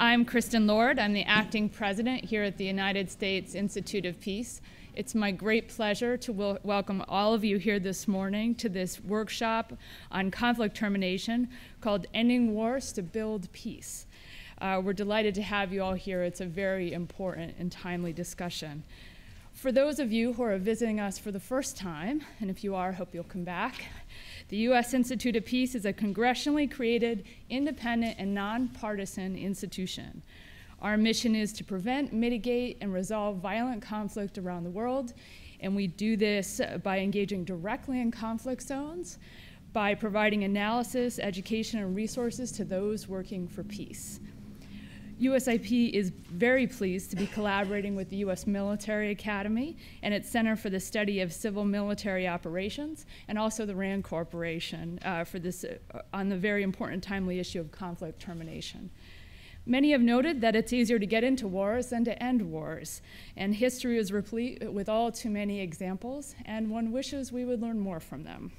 I'm Kristen Lord. I'm the acting president here at the United States Institute of Peace. It's my great pleasure to welcome all of you here this morning to this workshop on conflict termination called Ending Wars to Build Peace. We're delighted to have you all here. It's a very important and timely discussion. For those of you who are visiting us for the first time, and if you are, I hope you'll come back, the U.S. Institute of Peace is a congressionally created, independent, and nonpartisan institution. Our mission is to prevent, mitigate, and resolve violent conflict around the world, and we do this by engaging directly in conflict zones, by providing analysis, education, and resources to those working for peace. USIP is very pleased to be collaborating with the U.S. Military Academy and its Center for the Study of Civil Military Operations, and also the RAND Corporation for this on the very important timely issue of conflict termination. Many have noted that it's easier to get into wars than to end wars, and history is replete with all too many examples, and one wishes we would learn more from them.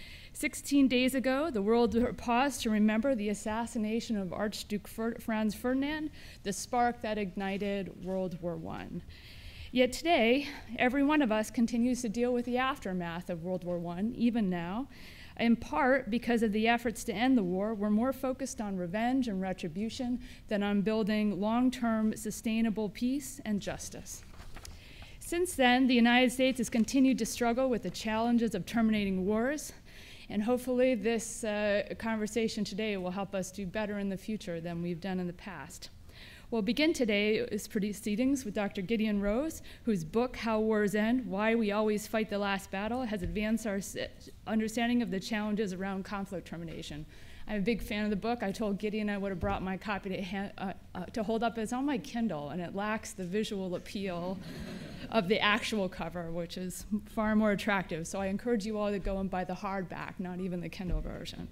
16 days ago, the world paused to remember the assassination of Archduke Franz Ferdinand, the spark that ignited World War I. Yet today, every one of us continues to deal with the aftermath of World War I, even now. In part because of the efforts to end the war, we're more focused on revenge and retribution than on building long-term sustainable peace and justice. Since then, the United States has continued to struggle with the challenges of terminating wars, and hopefully this conversation today will help us do better in the future than we've done in the past. We'll begin today's proceedings with Dr. Gideon Rose, whose book, How Wars End, Why We Always Fight the Last Battle, has advanced our understanding of the challenges around conflict termination. I'm a big fan of the book. I told Gideon I would have brought my copy to hold up. It's on my Kindle, and it lacks the visual appeal of the actual cover, which is far more attractive. So I encourage you all to go and buy the hardback, not even the Kindle version.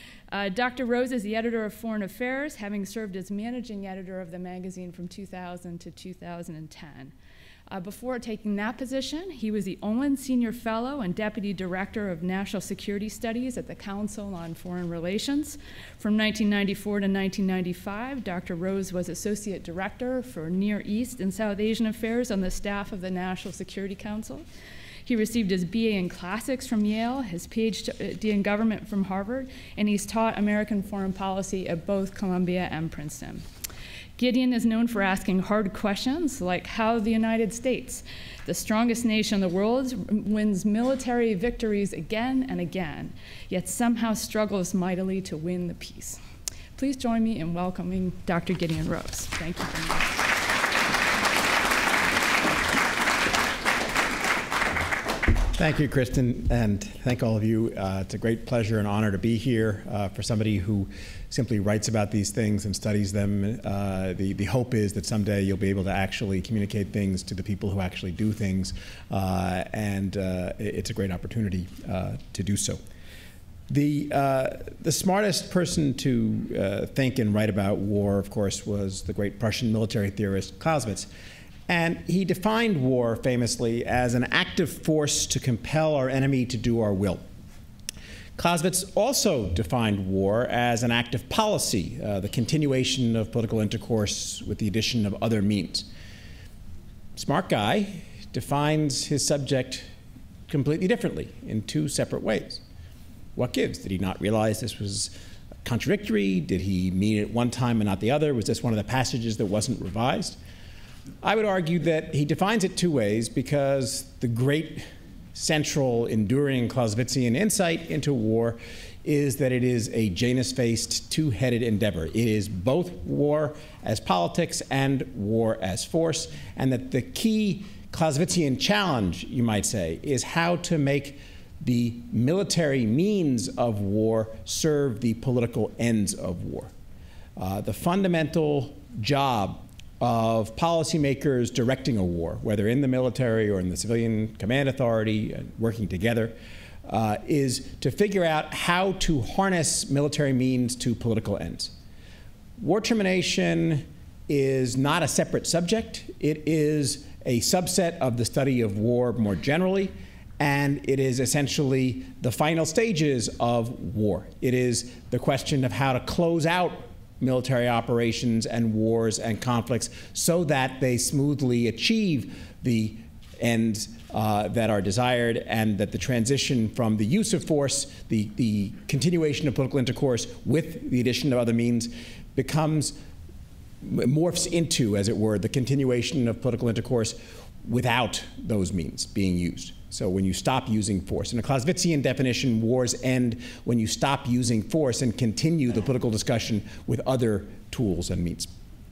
Dr. Rose is the editor of Foreign Affairs, having served as managing editor of the magazine from 2000 to 2010. Before taking that position, he was the Olin Senior Fellow and Deputy Director of National Security Studies at the Council on Foreign Relations. From 1994 to 1995, Dr. Rose was Associate Director for Near East and South Asian Affairs on the staff of the National Security Council. He received his BA in Classics from Yale, his PhD in Government from Harvard, and he's taught American foreign policy at both Columbia and Princeton. Gideon is known for asking hard questions like how the United States, the strongest nation in the world, wins military victories again and again, yet somehow struggles mightily to win the peace. Please join me in welcoming Dr. Gideon Rose. Thank you very much. Thank you, Kristen, and thank all of you. It's a great pleasure and honor to be here for somebody who simply writes about these things and studies them. The hope is that someday you'll be able to actually communicate things to the people who actually do things, and it's a great opportunity to do so. The smartest person to think and write about war, of course, was the great Prussian military theorist Clausewitz. And he defined war famously as an active force to compel our enemy to do our will. Clausewitz also defined war as an active policy, the continuation of political intercourse with the addition of other means. Smart guy defines his subject completely differently in two separate ways. What gives? Did he not realize this was contradictory? Did he mean it one time and not the other? Was this one of the passages that wasn't revised? I would argue that he defines it two ways because the great central enduring Clausewitzian insight into war is that it is a Janus-faced, two-headed endeavor. It is both war as politics and war as force, and that the key Clausewitzian challenge, you might say, is how to make the military means of war serve the political ends of war. The fundamental job of policymakers directing a war, whether in the military or in the civilian command authority, working together, is to figure out how to harness military means to political ends. War termination is not a separate subject. It is a subset of the study of war more generally, and it is essentially the final stages of war. It is the question of how to close out military operations and wars and conflicts so that they smoothly achieve the ends that are desired, and that the transition from the use of force, the continuation of political intercourse with the addition of other means, morphs into, as it were, the continuation of political intercourse without those means being used. So when you stop using force. In a Clausewitzian definition, wars end when you stop using force and continue the political discussion with other tools and means.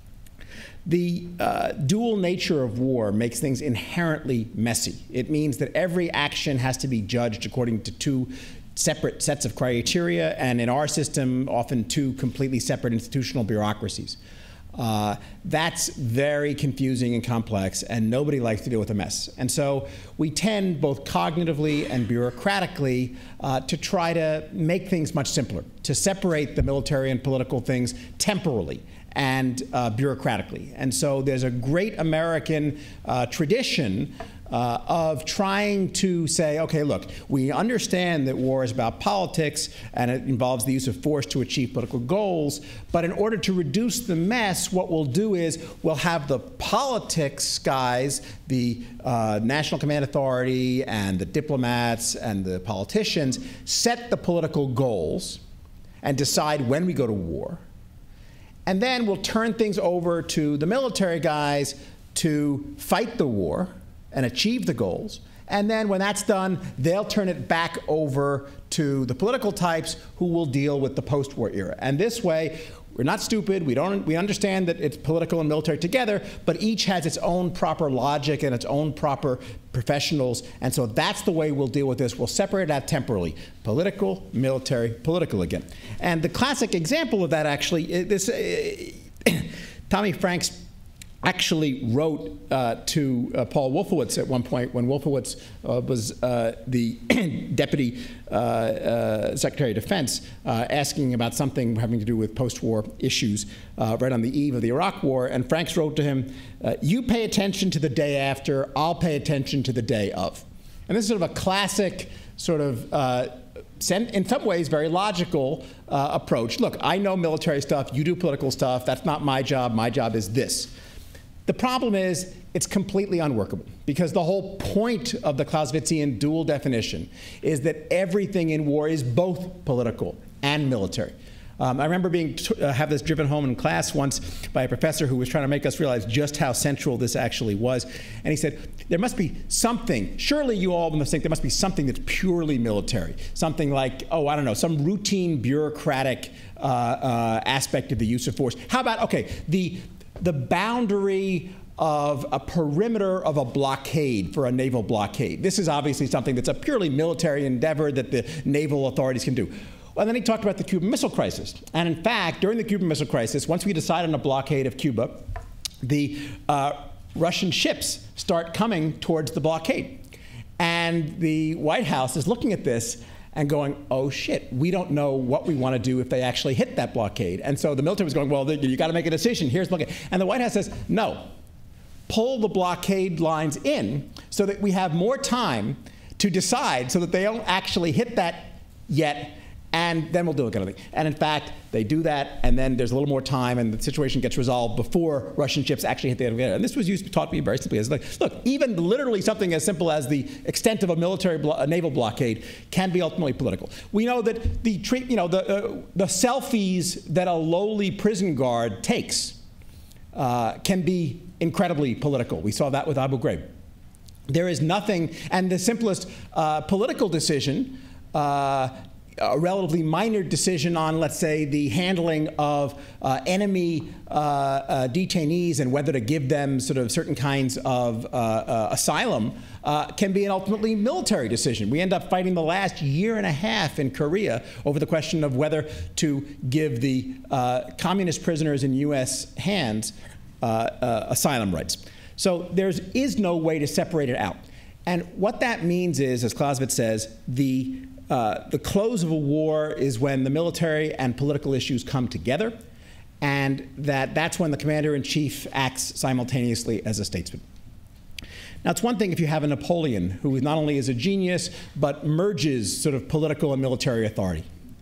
The dual nature of war makes things inherently messy. It means that every action has to be judged according to two separate sets of criteria, and in our system, often two completely separate institutional bureaucracies. That's very confusing and complex, and nobody likes to deal with a mess. And so we tend, both cognitively and bureaucratically, to try to make things much simpler, to separate the military and political things temporally and bureaucratically. And so there's a great American tradition of trying to say, okay, look, we understand that war is about politics and it involves the use of force to achieve political goals, but in order to reduce the mess, what we'll do is we'll have the politics guys, the National Command Authority and the diplomats and the politicians, set the political goals and decide when we go to war. And then we'll turn things over to the military guys to fight the war and achieve the goals. And then when that's done, they'll turn it back over to the political types who will deal with the post-war era. And this way, we're not stupid. We understand that it's political and military together, but each has its own proper logic and its own proper professionals. And so that's the way we'll deal with this. We'll separate that temporally. Political, military, political again. And the classic example of that actually, Tommy Franks actually wrote to Paul Wolfowitz at one point when Wolfowitz was the Deputy Secretary of Defense, asking about something having to do with post-war issues right on the eve of the Iraq War. And Franks wrote to him, you pay attention to the day after, I'll pay attention to the day of. And this is sort of a classic sort of in some ways, very logical approach. Look, I know military stuff, you do political stuff, that's not my job is this. The problem is it's completely unworkable, because the whole point of the Clausewitzian dual definition is that everything in war is both political and military. I remember have this driven home in class once by a professor who was trying to make us realize just how central this actually was. And he said, there must be something, surely you all must think there must be something that's purely military. Something like, oh, I don't know, some routine bureaucratic aspect of the use of force. How about, okay, the boundary of a perimeter of a blockade for a naval blockade. This is obviously something that's a purely military endeavor that the naval authorities can do. Well, then he talked about the Cuban Missile Crisis. And in fact, during the Cuban Missile Crisis, once we decide on a blockade of Cuba, the Russian ships start coming towards the blockade. And the White House is looking at this and going, oh shit, we don't know what we want to do if they actually hit that blockade. And so the military was going, well, you got to make a decision. Here's the blockade. And the White House says, no, pull the blockade lines in so that we have more time to decide, so that they don't actually hit that yet, and then we'll do it kind of thing. And in fact, they do that, and then there's a little more time, and the situation gets resolved before Russian ships actually hit the end. And this was taught me very simply as like, look, even literally something as simple as the extent of a naval blockade can be ultimately political. We know that the selfies that a lowly prison guard takes can be incredibly political. We saw that with Abu Ghraib. There is nothing, and the simplest political decision, a relatively minor decision on, let's say, the handling of enemy detainees and whether to give them sort of certain kinds of asylum can be an ultimately military decision. We end up fighting the last year and a half in Korea over the question of whether to give the communist prisoners in U.S. hands asylum rights. So there is no way to separate it out. And what that means is, as Clausewitz says, the close of a war is when the military and political issues come together, and that's when the commander-in-chief acts simultaneously as a statesman. Now, it's one thing if you have a Napoleon who not only is a genius, but merges sort of political and military authority.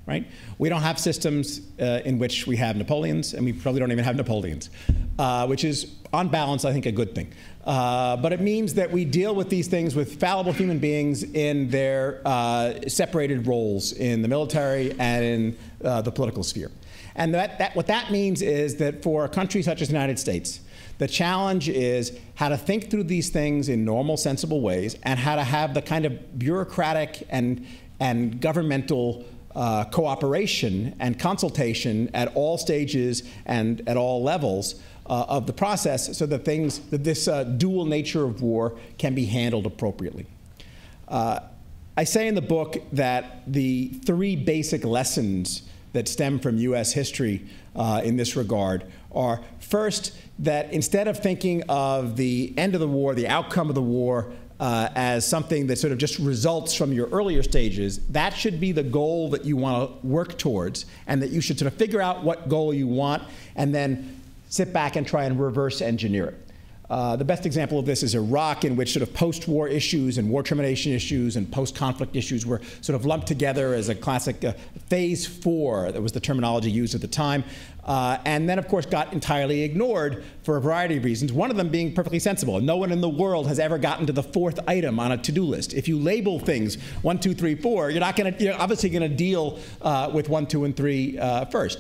right? We don't have systems in which we have Napoleons, and we probably don't even have Napoleons, which is, on balance, I think, a good thing. But it means that we deal with these things with fallible human beings in their separated roles in the military and in the political sphere. And what that means is that for a country such as the United States, the challenge is how to think through these things in normal, sensible ways, and how to have the kind of bureaucratic and governmental cooperation and consultation at all stages and at all levels of the process, so that this dual nature of war can be handled appropriately. I say in the book that the 3 basic lessons that stem from U.S. history in this regard are, first, that instead of thinking of the end of the war, the outcome of the war, as something that sort of just results from your earlier stages, that should be the goal that you want to work towards, and that you should sort of figure out what goal you want and then sit back and try and reverse engineer it. The best example of this is Iraq, in which sort of post-war issues and war termination issues and post-conflict issues were sort of lumped together as a classic phase 4, that was the terminology used at the time, and then, of course, got entirely ignored for a variety of reasons, one of them being perfectly sensible. No one in the world has ever gotten to the 4th item on a to-do list. If you label things 1, 2, 3, 4, you're obviously going to deal with 1, 2, and 3 first.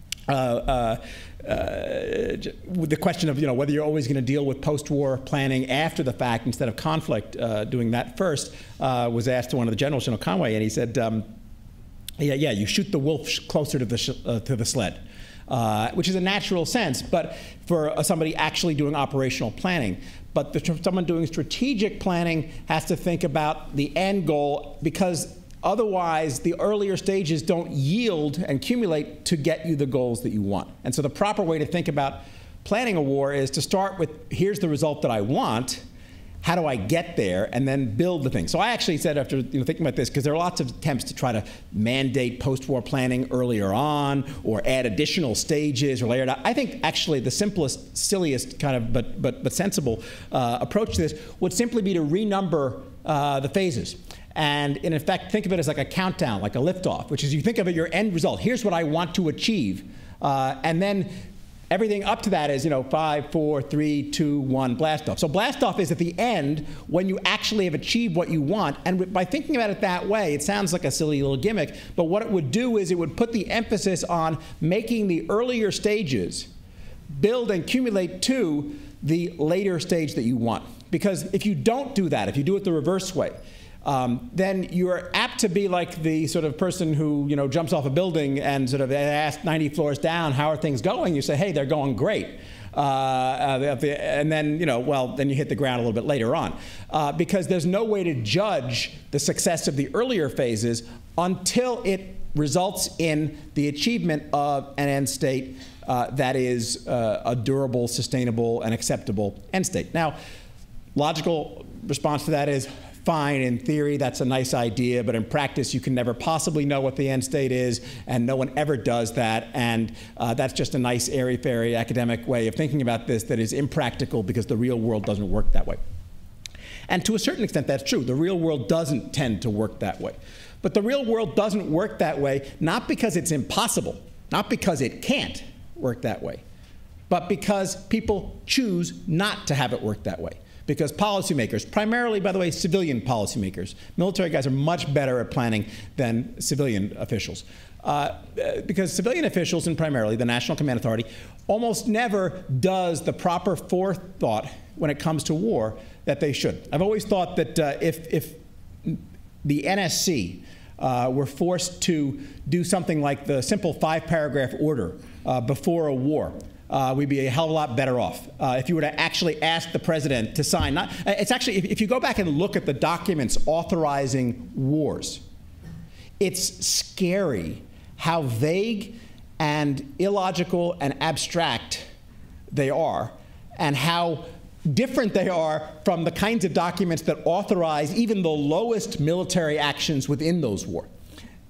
The question of whether you're always going to deal with post-war planning after the fact instead of conflict, doing that first, was asked to one of the generals, General Conway, and he said, yeah, you shoot the wolf closer to the sled, which is a natural sense, but for somebody actually doing operational planning. But someone doing strategic planning has to think about the end goal, because otherwise, the earlier stages don't yield and accumulate to get you the goals that you want. And so the proper way to think about planning a war is to start with, here's the result that I want, how do I get there, and then build the thing. So I actually said, after thinking about this, because there are lots of attempts to try to mandate post-war planning earlier on, or add additional stages, or layer it out. I think actually the simplest, silliest kind of, but sensible approach to this would simply be to renumber the phases. And in effect, think of it as like a countdown, like a liftoff, which is you think of it, your end result. Here's what I want to achieve. And then everything up to that is, 5, 4, 3, 2, 1, blast off. So blast off is at the end when you actually have achieved what you want. And by thinking about it that way, it sounds like a silly little gimmick. But what it would do is it would put the emphasis on making the earlier stages build and accumulate to the later stage that you want. Because if you don't do that, if you do it the reverse way, then you're apt to be like the sort of person who jumps off a building and sort of asks 90 floors down, how are things going? You say, hey, they're going great. And then, then you hit the ground a little bit later on. Because there's no way to judge the success of the earlier phases until it results in the achievement of an end state that is a durable, sustainable, and acceptable end state. Now, logical response to that is, fine, in theory, that's a nice idea, but in practice, you can never possibly know what the end state is, and no one ever does that, and that's just a nice, airy-fairy academic way of thinking about this that is impractical because the real world doesn't work that way. And to a certain extent, that's true. The real world doesn't tend to work that way. But the real world doesn't work that way, not because it's impossible, not because it can't work that way, but because people choose not to have it work that way. Because policymakers, primarily, by the way, civilian policymakers, military guys are much better at planning than civilian officials. Because civilian officials, and primarily the National Command Authority, almost never does the proper forethought when it comes to war that they should. I've always thought that if the NSC were forced to do something like the simple 5-paragraph order before a war, we'd be a hell of a lot better off. If you were to actually ask the president to sign, it's actually, if you go back and look at the documents authorizing wars, it's scary how vague and illogical and abstract they are, and how different they are from the kinds of documents that authorize even the lowest military actions within those wars.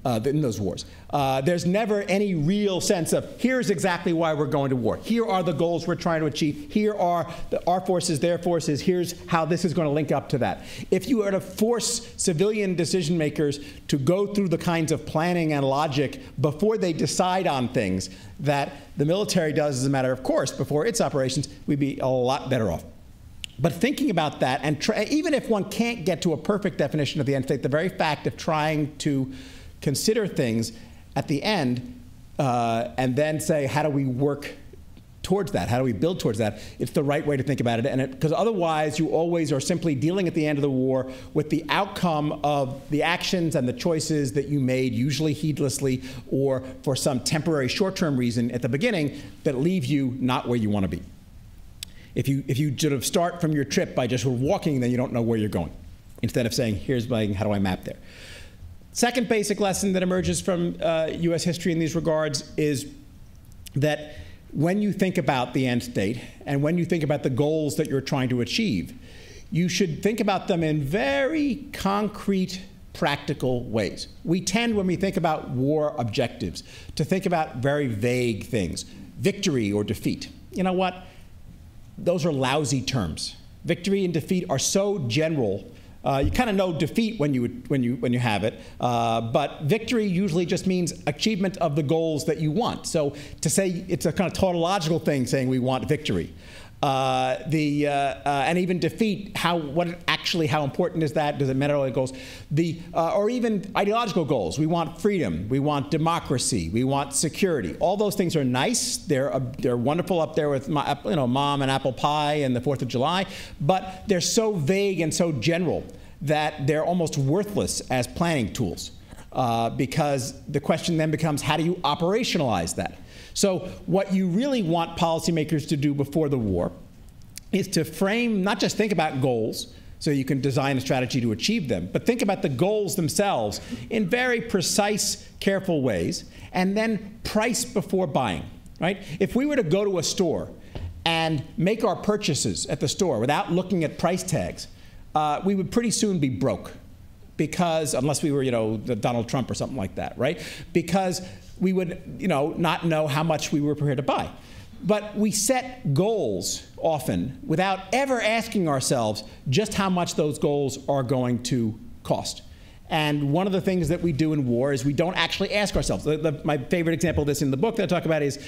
in those wars. There's never any real sense of, here's exactly why we're going to war. Here are the goals we're trying to achieve. Here are our forces, their forces. Here's how this is going to link up to that. If you were to force civilian decision makers to go through the kinds of planning and logic before they decide on things that the military does as a matter of course before its operations, we'd be a lot better off. But thinking about that, and even if one can't get to a perfect definition of the end state, the very fact of trying to consider things at the end and then say, how do we work towards that? How do we build towards that? It's the right way to think about it. And because otherwise, you always are simply dealing at the end of the war with the outcome of the actions and the choices that you made, usually heedlessly or for some temporary short-term reason at the beginning that leave you not where you want to be. If you sort of start from your trip by just walking, then you don't know where you're going, instead of saying, here's how do I map there? Second basic lesson that emerges from US history in these regards is that when you think about the end state and when you think about the goals that you're trying to achieve, you should think about them in very concrete, practical ways. We tend, when we think about war objectives, to think about very vague things, victory or defeat. You know what? Those are lousy terms. Victory and defeat are so general. You kind of know defeat when you have it, but victory usually just means achievement of the goals that you want. So to say it's a kind of tautological thing saying we want victory. And even defeat, how important is that? Does it matter all the goals? Or even ideological goals. We want freedom. We want democracy. We want security. All those things are nice. They're wonderful up there with mom and apple pie and the 4th of July. But they're so vague and so general that they're almost worthless as planning tools. Because the question then becomes, how do you operationalize that? So what you really want policymakers to do before the war is to frame, not just think about goals, so you can design a strategy to achieve them, but think about the goals themselves in very precise, careful ways, and then price before buying, right? If we were to go to a store and make our purchases at the store without looking at price tags, we would pretty soon be broke. Because, unless we were, Donald Trump or something like that, right? Because we would, not know how much we were prepared to buy. But we set goals often without ever asking ourselves just how much those goals are going to cost. And one of the things that we do in war is we don't actually ask ourselves. My favorite example of this in the book that I talk about is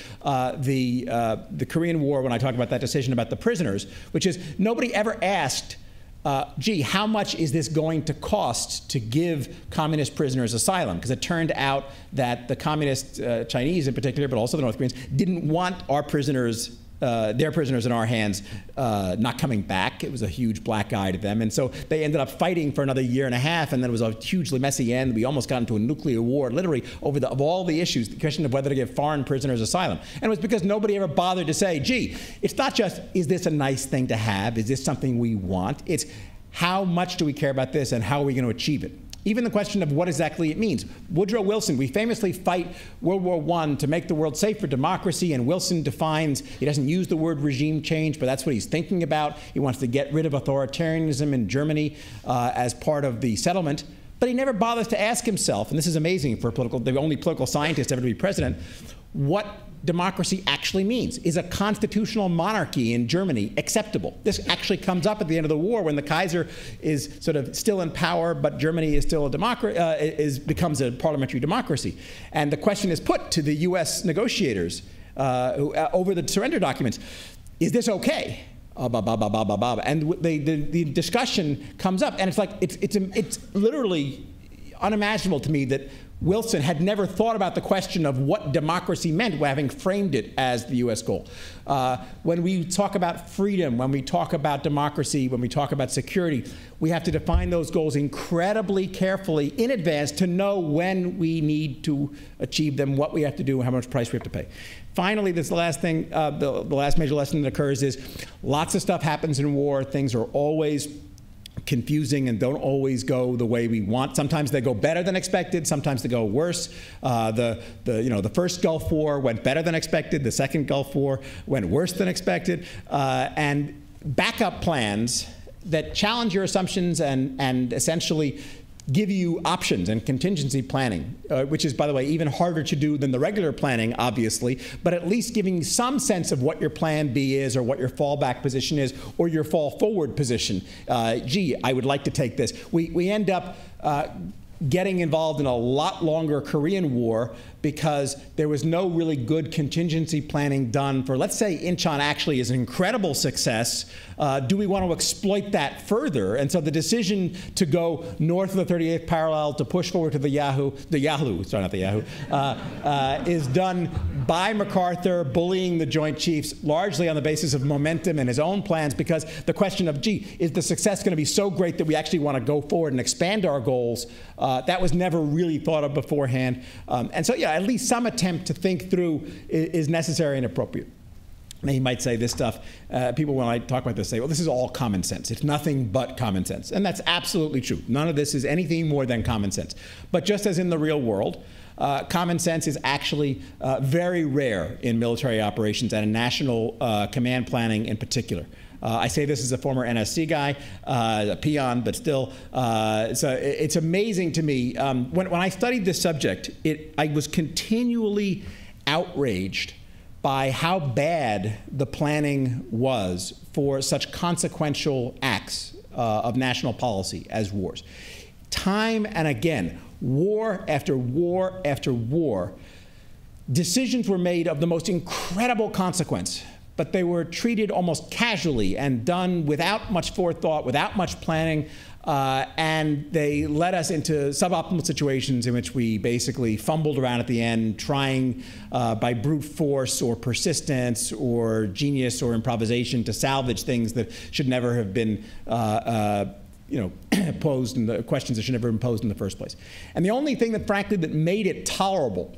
the Korean War, when I talk about that decision about the prisoners, which is nobody ever asked, gee, how much is this going to cost to give communist prisoners asylum? Because it turned out that the communist Chinese in particular, but also the North Koreans, didn't want our prisoners, their prisoners in our hands, not coming back. It was a huge black eye to them. And so they ended up fighting for another year and a half, and then it was a hugely messy end. We almost got into a nuclear war, literally, over of all the issues, the question of whether to give foreign prisoners asylum. And it was because nobody ever bothered to say, gee, it's not just, is this a nice thing to have? Is this something we want? It's how much do we care about this, and how are we going to achieve it? Even the question of what exactly it means. Woodrow Wilson, we famously fight World War I to make the world safe for democracy, and Wilson defines, he doesn't use the word regime change, but that's what he's thinking about. He wants to get rid of authoritarianism in Germany as part of the settlement. But he never bothers to ask himself, and this is amazing for the only political scientist ever to be president, what democracy actually means. Is a constitutional monarchy in Germany acceptable? This actually comes up at the end of the war when the Kaiser is sort of still in power, but Germany is still a becomes a parliamentary democracy. And the question is put to the US negotiators over the surrender documents. Is this okay? And the discussion comes up, and it's like, it's literally unimaginable to me that Wilson had never thought about the question of what democracy meant, having framed it as the US goal. When we talk about freedom, when we talk about democracy, when we talk about security, we have to define those goals incredibly carefully in advance to know when we need to achieve them, what we have to do, and how much price we have to pay. Finally, this last thing, the last major lesson that occurs is lots of stuff happens in war. Things are always confusing and don't always go the way we want. Sometimes they go better than expected. Sometimes they go worse. The first Gulf War went better than expected. The second Gulf War went worse than expected. And backup plans that challenge your assumptions and essentially give you options and contingency planning, which is, by the way, even harder to do than the regular planning, obviously, but at least giving you some sense of what your plan B is or what your fallback position is or your fall forward position. Gee, I would like to take this. We end up getting involved in a lot longer Korean War because there was no really good contingency planning done for, let's say Incheon actually is an incredible success. Do we want to exploit that further? And so the decision to go north of the 38th parallel to push forward to the Yalu, sorry, not the Yahoo, is done by MacArthur bullying the Joint Chiefs largely on the basis of momentum and his own plans, because the question of, gee, is the success going to be so great that we actually want to go forward and expand our goals? That was never really thought of beforehand. And so, yeah, at least some attempt to think through is necessary and appropriate. Now, you might say this stuff, people when I talk about this say, well, this is all common sense. It's nothing but common sense. And that's absolutely true. None of this is anything more than common sense. But just as in the real world, common sense is actually very rare in military operations and in national command planning in particular. I say this as a former NSC guy, a peon, but still. So it's amazing to me. When I studied this subject, I was continually outraged by how bad the planning was for such consequential acts of national policy as wars. Time and again, war after war after war, decisions were made of the most incredible consequence, but they were treated almost casually and done without much forethought, without much planning, and they led us into suboptimal situations in which we basically fumbled around at the end, trying by brute force or persistence or genius or improvisation to salvage things that should never have been posed, and the questions that should never have been posed in the first place. And the only thing that, frankly, that made it tolerable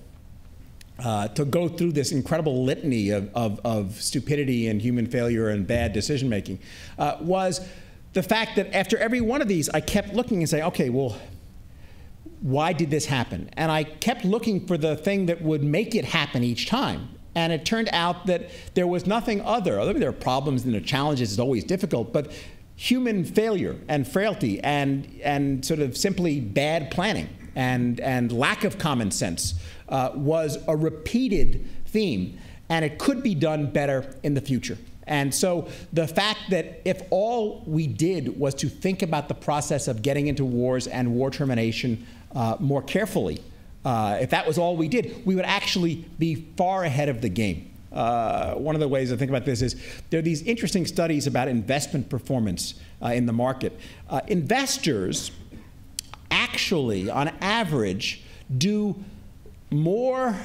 to go through this incredible litany of stupidity and human failure and bad decision-making was the fact that after every one of these, I kept looking and saying, okay, well, why did this happen? And I kept looking for the thing that would make it happen each time. And it turned out that there was nothing other. I mean, there are problems and there are challenges, it's always difficult, but human failure and frailty and sort of simply bad planning and lack of common sense was a repeated theme, and it could be done better in the future. And so the fact that if all we did was to think about the process of getting into wars and war termination more carefully, if that was all we did, we would actually be far ahead of the game. One of the ways I think about this is there are these interesting studies about investment performance in the market. Investors actually, on average, do more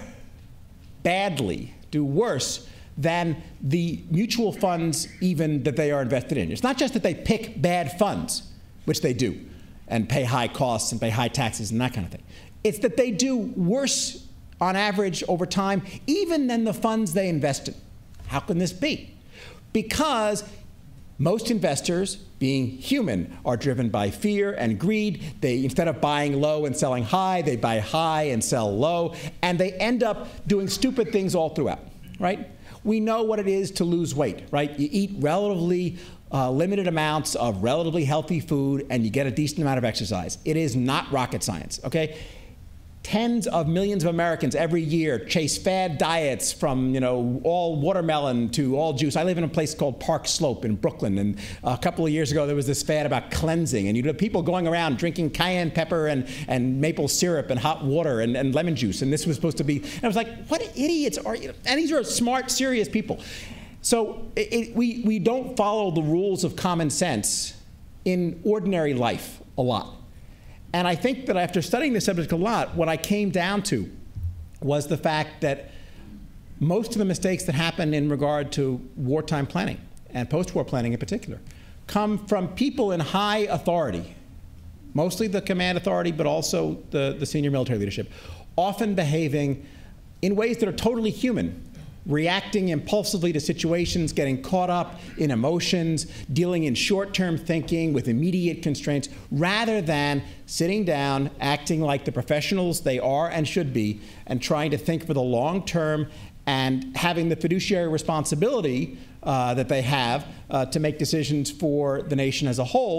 badly, do worse than the mutual funds even that they are invested in. It's not just that they pick bad funds, which they do, and pay high costs and pay high taxes and that kind of thing. It's that they do worse on average over time, even than the funds they invest in. How can this be? Because most investors, being human, are driven by fear and greed. They, instead of buying low and selling high, they buy high and sell low, and they end up doing stupid things all throughout, right? We know what it is to lose weight, right? You eat relatively limited amounts of relatively healthy food, and you get a decent amount of exercise. It is not rocket science, okay? Tens of millions of Americans every year chase fad diets from, all watermelon to all juice. I live in a place called Park Slope in Brooklyn, and a couple of years ago there was this fad about cleansing, and you'd have people going around drinking cayenne pepper and maple syrup and hot water and lemon juice, and this was supposed to be, and I was like, what idiots are you? And these are smart, serious people. So we don't follow the rules of common sense in ordinary life a lot. And I think that after studying this subject a lot, what I came down to was the fact that most of the mistakes that happen in regard to wartime planning, and post-war planning in particular, come from people in high authority, mostly the command authority, but also the senior military leadership, often behaving in ways that are totally human, reacting impulsively to situations, getting caught up in emotions, dealing in short-term thinking with immediate constraints, rather than sitting down, acting like the professionals they are and should be, and trying to think for the long term and having the fiduciary responsibility that they have to make decisions for the nation as a whole,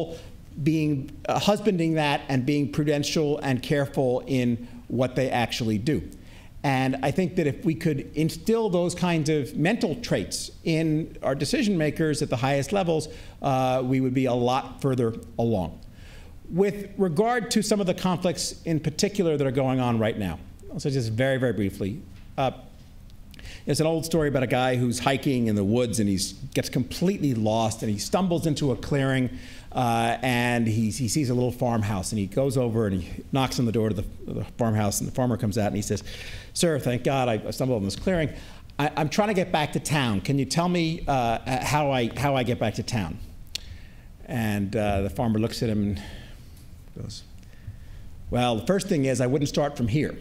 being husbanding that and being prudential and careful in what they actually do. And I think that if we could instill those kinds of mental traits in our decision makers at the highest levels, we would be a lot further along. With regard to some of the conflicts in particular that are going on right now, I'll say just very, very briefly. There's an old story about a guy who's hiking in the woods and he gets completely lost and he stumbles into a clearing and he sees a little farmhouse and he goes over and he knocks on the door to the farmhouse and the farmer comes out and he says, "Sir, thank God I stumbled on this clearing. I'm trying to get back to town. Can you tell me how I get back to town?" And the farmer looks at him and goes, "Well, the first thing is I wouldn't start from here."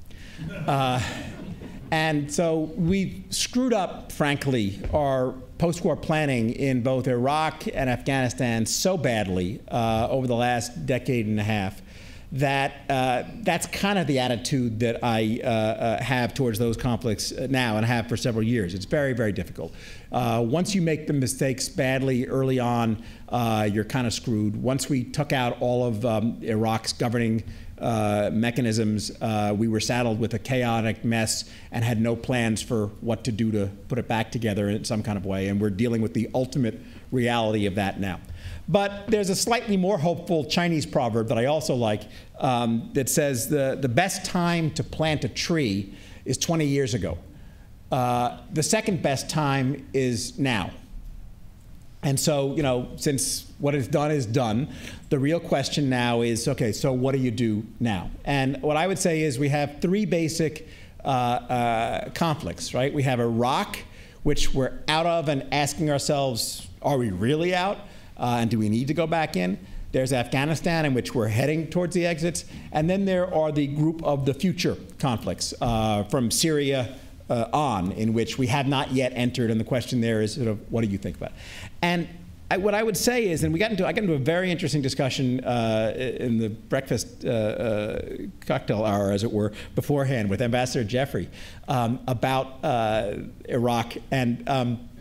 And so we screwed up, frankly, our post-war planning in both Iraq and Afghanistan so badly over the last decade and a half that that's kind of the attitude that I have towards those conflicts now and have for several years. It's very, very difficult. Once you make the mistakes badly early on, you're kind of screwed. Once we took out all of Iraq's governing mechanisms, we were saddled with a chaotic mess and had no plans for what to do to put it back together in some kind of way, and we're dealing with the ultimate reality of that now. But there's a slightly more hopeful Chinese proverb that I also like that says the best time to plant a tree is 20 years ago. The second best time is now. And so, you know, since what is done, the real question now is, okay, so what do you do now? And what I would say is we have three basic conflicts, right? We have Iraq, which we're out of and asking ourselves, are we really out? And do we need to go back in? There's Afghanistan, in which we're heading towards the exits. And then there are the group of the future conflicts from Syria on, in which we have not yet entered, and the question there is sort of, what do you think about it? And what I would say is, and I got into a very interesting discussion in the breakfast cocktail hour, as it were, beforehand with Ambassador Jeffrey about Iraq, and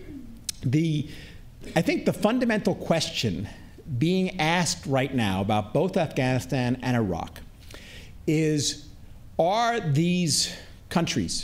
I think the fundamental question being asked right now about both Afghanistan and Iraq is, are these countries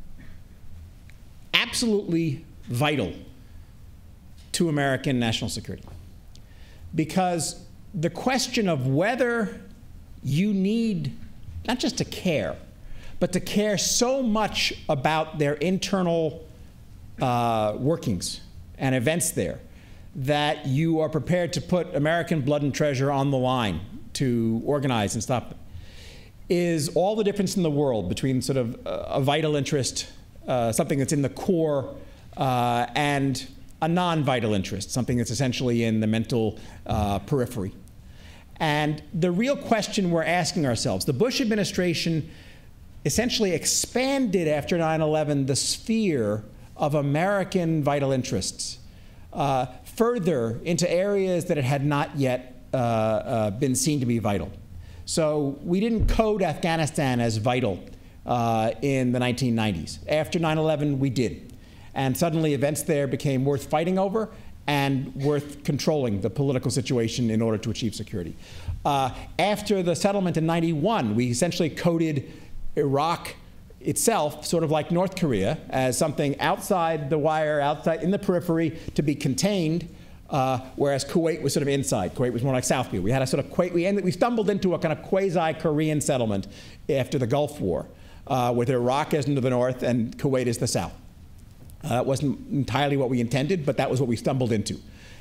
absolutely vital to American national security? Because the question of whether you need not just to care, but to care so much about their internal workings and events there that you are prepared to put American blood and treasure on the line to organize and stop them is all the difference in the world between sort of a vital interest, something that's in the core, and a non-vital interest, something that's essentially in the mental periphery. And the real question we're asking ourselves, the Bush administration essentially expanded after 9/11 the sphere of American vital interests further into areas that it had not yet been seen to be vital. So we didn't code Afghanistan as vital in the 1990s. After 9/11, we did. And suddenly events there became worth fighting over and worth controlling the political situation in order to achieve security. After the settlement in 91, we essentially coded Iraq itself, sort of like North Korea, as something outside the wire, outside in the periphery, to be contained, whereas Kuwait was sort of inside. Kuwait was more like South Korea. We had a sort of we stumbled into a kind of quasi-Korean settlement after the Gulf War, with Iraq as to the north and Kuwait as the south. That wasn't entirely what we intended, but that was what we stumbled into.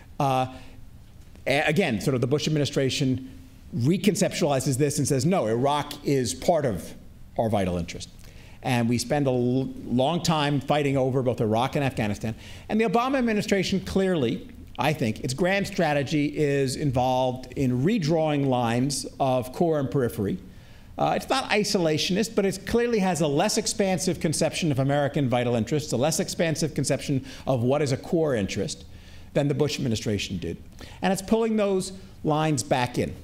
Again, sort of the Bush administration reconceptualizes this and says, no, Iraq is part of our vital interest. And we spend a long time fighting over both Iraq and Afghanistan. And the Obama administration clearly, I think, its grand strategy is involved in redrawing lines of core and periphery. It's not isolationist, but it clearly has a less expansive conception of American vital interests, a less expansive conception of what is a core interest than the Bush administration did. And it's pulling those lines back in.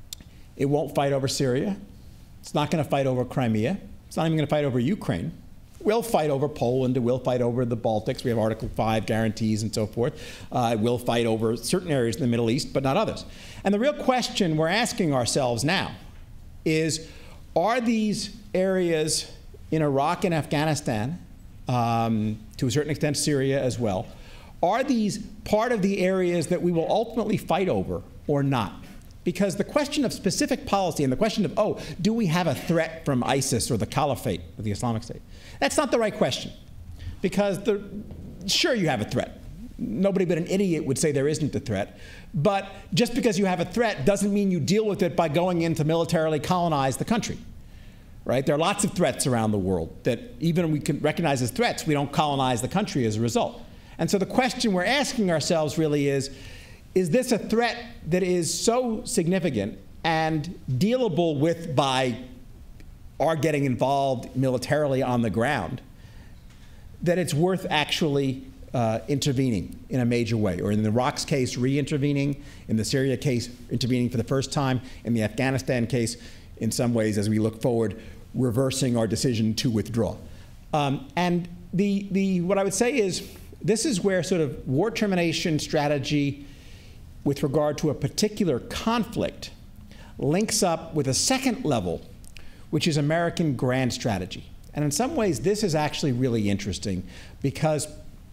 It won't fight over Syria. It's not going to fight over Crimea. It's not even going to fight over Ukraine. We'll fight over Poland, we'll fight over the Baltics, we have Article 5 guarantees and so forth. We'll fight over certain areas in the Middle East, but not others. And the real question we're asking ourselves now is, are these areas in Iraq and Afghanistan, to a certain extent Syria as well, are these part of the areas that we will ultimately fight over or not? Because the question of specific policy and the question of, oh, do we have a threat from ISIS or the Caliphate or the Islamic State? That's not the right question. Because sure, you have a threat. Nobody but an idiot would say there isn't a threat. But just because you have a threat doesn't mean you deal with it by going in to militarily colonize the country. Right? There are lots of threats around the world that even we can recognize as threats, we don't colonize the country as a result. And so the question we're asking ourselves really is this a threat that is so significant and dealable with by our getting involved militarily on the ground that it's worth actually intervening in a major way? Or in the Iraq's case, re-intervening, in the Syria case, intervening for the first time, in the Afghanistan case, in some ways, as we look forward, reversing our decision to withdraw. And what I would say is, this is where sort of war termination strategy with regard to a particular conflict links up with a second level, which is American grand strategy. And in some ways, this is actually really interesting because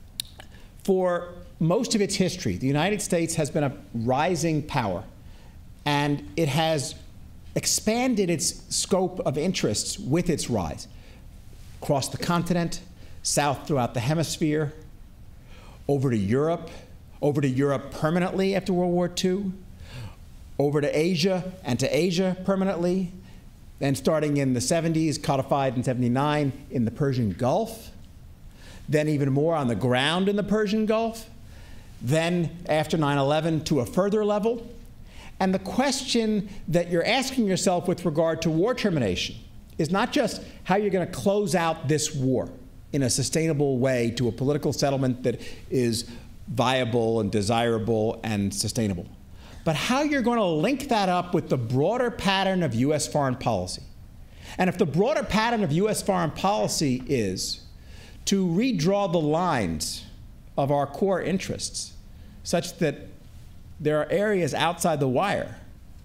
for most of its history, the United States has been a rising power, and it has expanded its scope of interests with its rise across the continent, south throughout the hemisphere, over to Europe permanently after World War II, over to Asia and to Asia permanently, then starting in the 70s, codified in 79 in the Persian Gulf, then even more on the ground in the Persian Gulf, then after 9/11 to a further level. And the question that you're asking yourself with regard to war termination is not just how you're going to close out this war in a sustainable way to a political settlement that is viable and desirable and sustainable, but how you're going to link that up with the broader pattern of U.S. foreign policy. And if the broader pattern of U.S. foreign policy is to redraw the lines of our core interests such that there are areas outside the wire,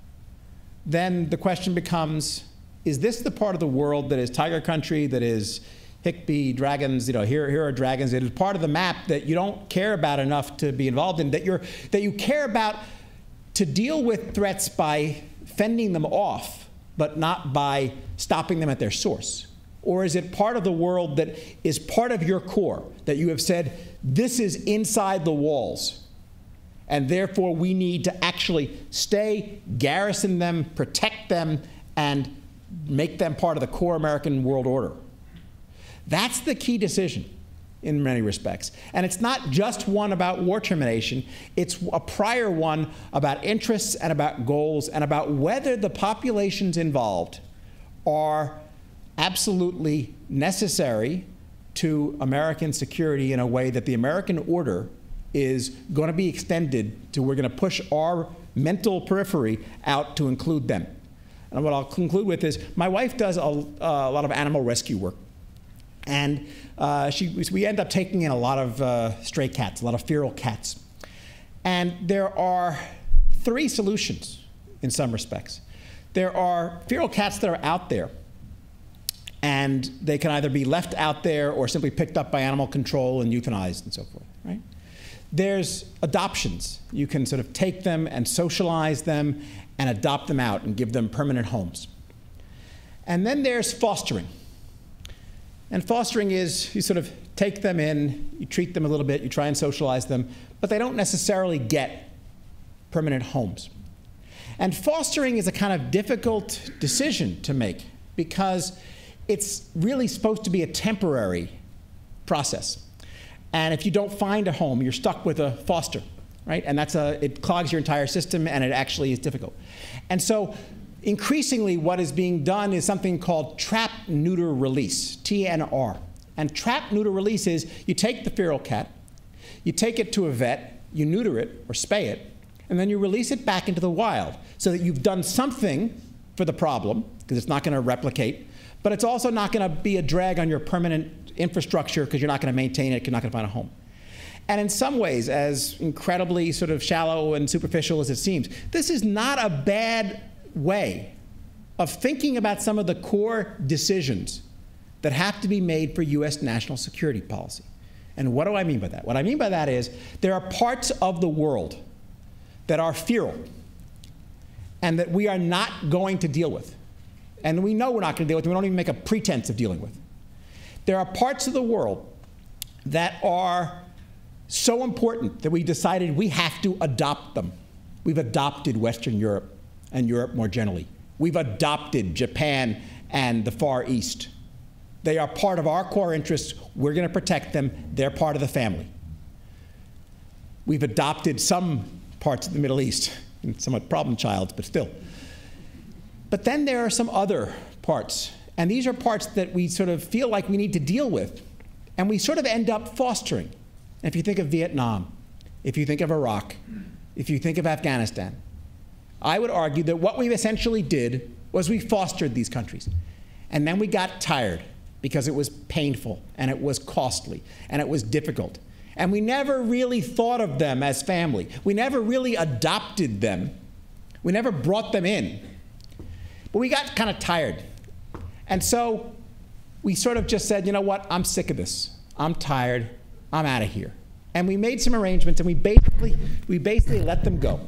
then the question becomes, is this the part of the world that is tiger country, that is Hickby, dragons, here are dragons. It is part of the map that you don't care about enough to be involved in, that you care about to deal with threats by fending them off, but not by stopping them at their source? Or is it part of the world that is part of your core, that you have said, this is inside the walls, and therefore we need to actually stay, garrison them, protect them, and make them part of the core American world order? That's the key decision in many respects. And it's not just one about war termination. It's a prior one about interests and about goals and about whether the populations involved are absolutely necessary to American security in a way that the American order is going to be extended to, we're going to push our mental periphery out to include them. And what I'll conclude with is, my wife does a lot of animal rescue work. And we end up taking in a lot of stray cats, a lot of feral cats. And there are three solutions in some respects. There are feral cats that are out there, and they can either be left out there or simply picked up by animal control and euthanized and so forth, right? There's adoptions. You can sort of take them and socialize them and adopt them out and give them permanent homes. And then there's fostering. And fostering is, you sort of take them in, you treat them a little bit, you try and socialize them, but they don't necessarily get permanent homes. And fostering is a kind of difficult decision to make because it's really supposed to be a temporary process. And if you don't find a home, you're stuck with a foster, right? And it clogs your entire system, and it actually is difficult. And so increasingly, what is being done is something called trap, neuter, release, TNR. And trap, neuter, release is you take the feral cat, you take it to a vet, you neuter it or spay it, and then you release it back into the wild so that you've done something for the problem, because it's not going to replicate, but it's also not going to be a drag on your permanent infrastructure because you're not going to maintain it, you're not going to find a home. And in some ways, as incredibly sort of shallow and superficial as it seems, this is not a bad way of thinking about some of the core decisions that have to be made for U.S. national security policy. And what do I mean by that? What I mean by that is there are parts of the world that are feral and that we are not going to deal with. And we know we're not going to deal with them. We don't even make a pretense of dealing with. There are parts of the world that are so important that we decided we have to adopt them. We've adopted Western Europe and Europe more generally. We've adopted Japan and the Far East. They are part of our core interests. We're going to protect them. They're part of the family. We've adopted some parts of the Middle East, somewhat problem child, but still. But then there are some other parts, and these are parts that we sort of feel like we need to deal with, and we sort of end up fostering. If you think of Vietnam, if you think of Iraq, if you think of Afghanistan, I would argue that what we essentially did was we fostered these countries. And then we got tired because it was painful, and it was costly, and it was difficult. And we never really thought of them as family. We never really adopted them. We never brought them in. But we got kind of tired. And so we sort of just said, you know what, I'm sick of this. I'm tired. I'm out of here. And we made some arrangements, and we basically let them go.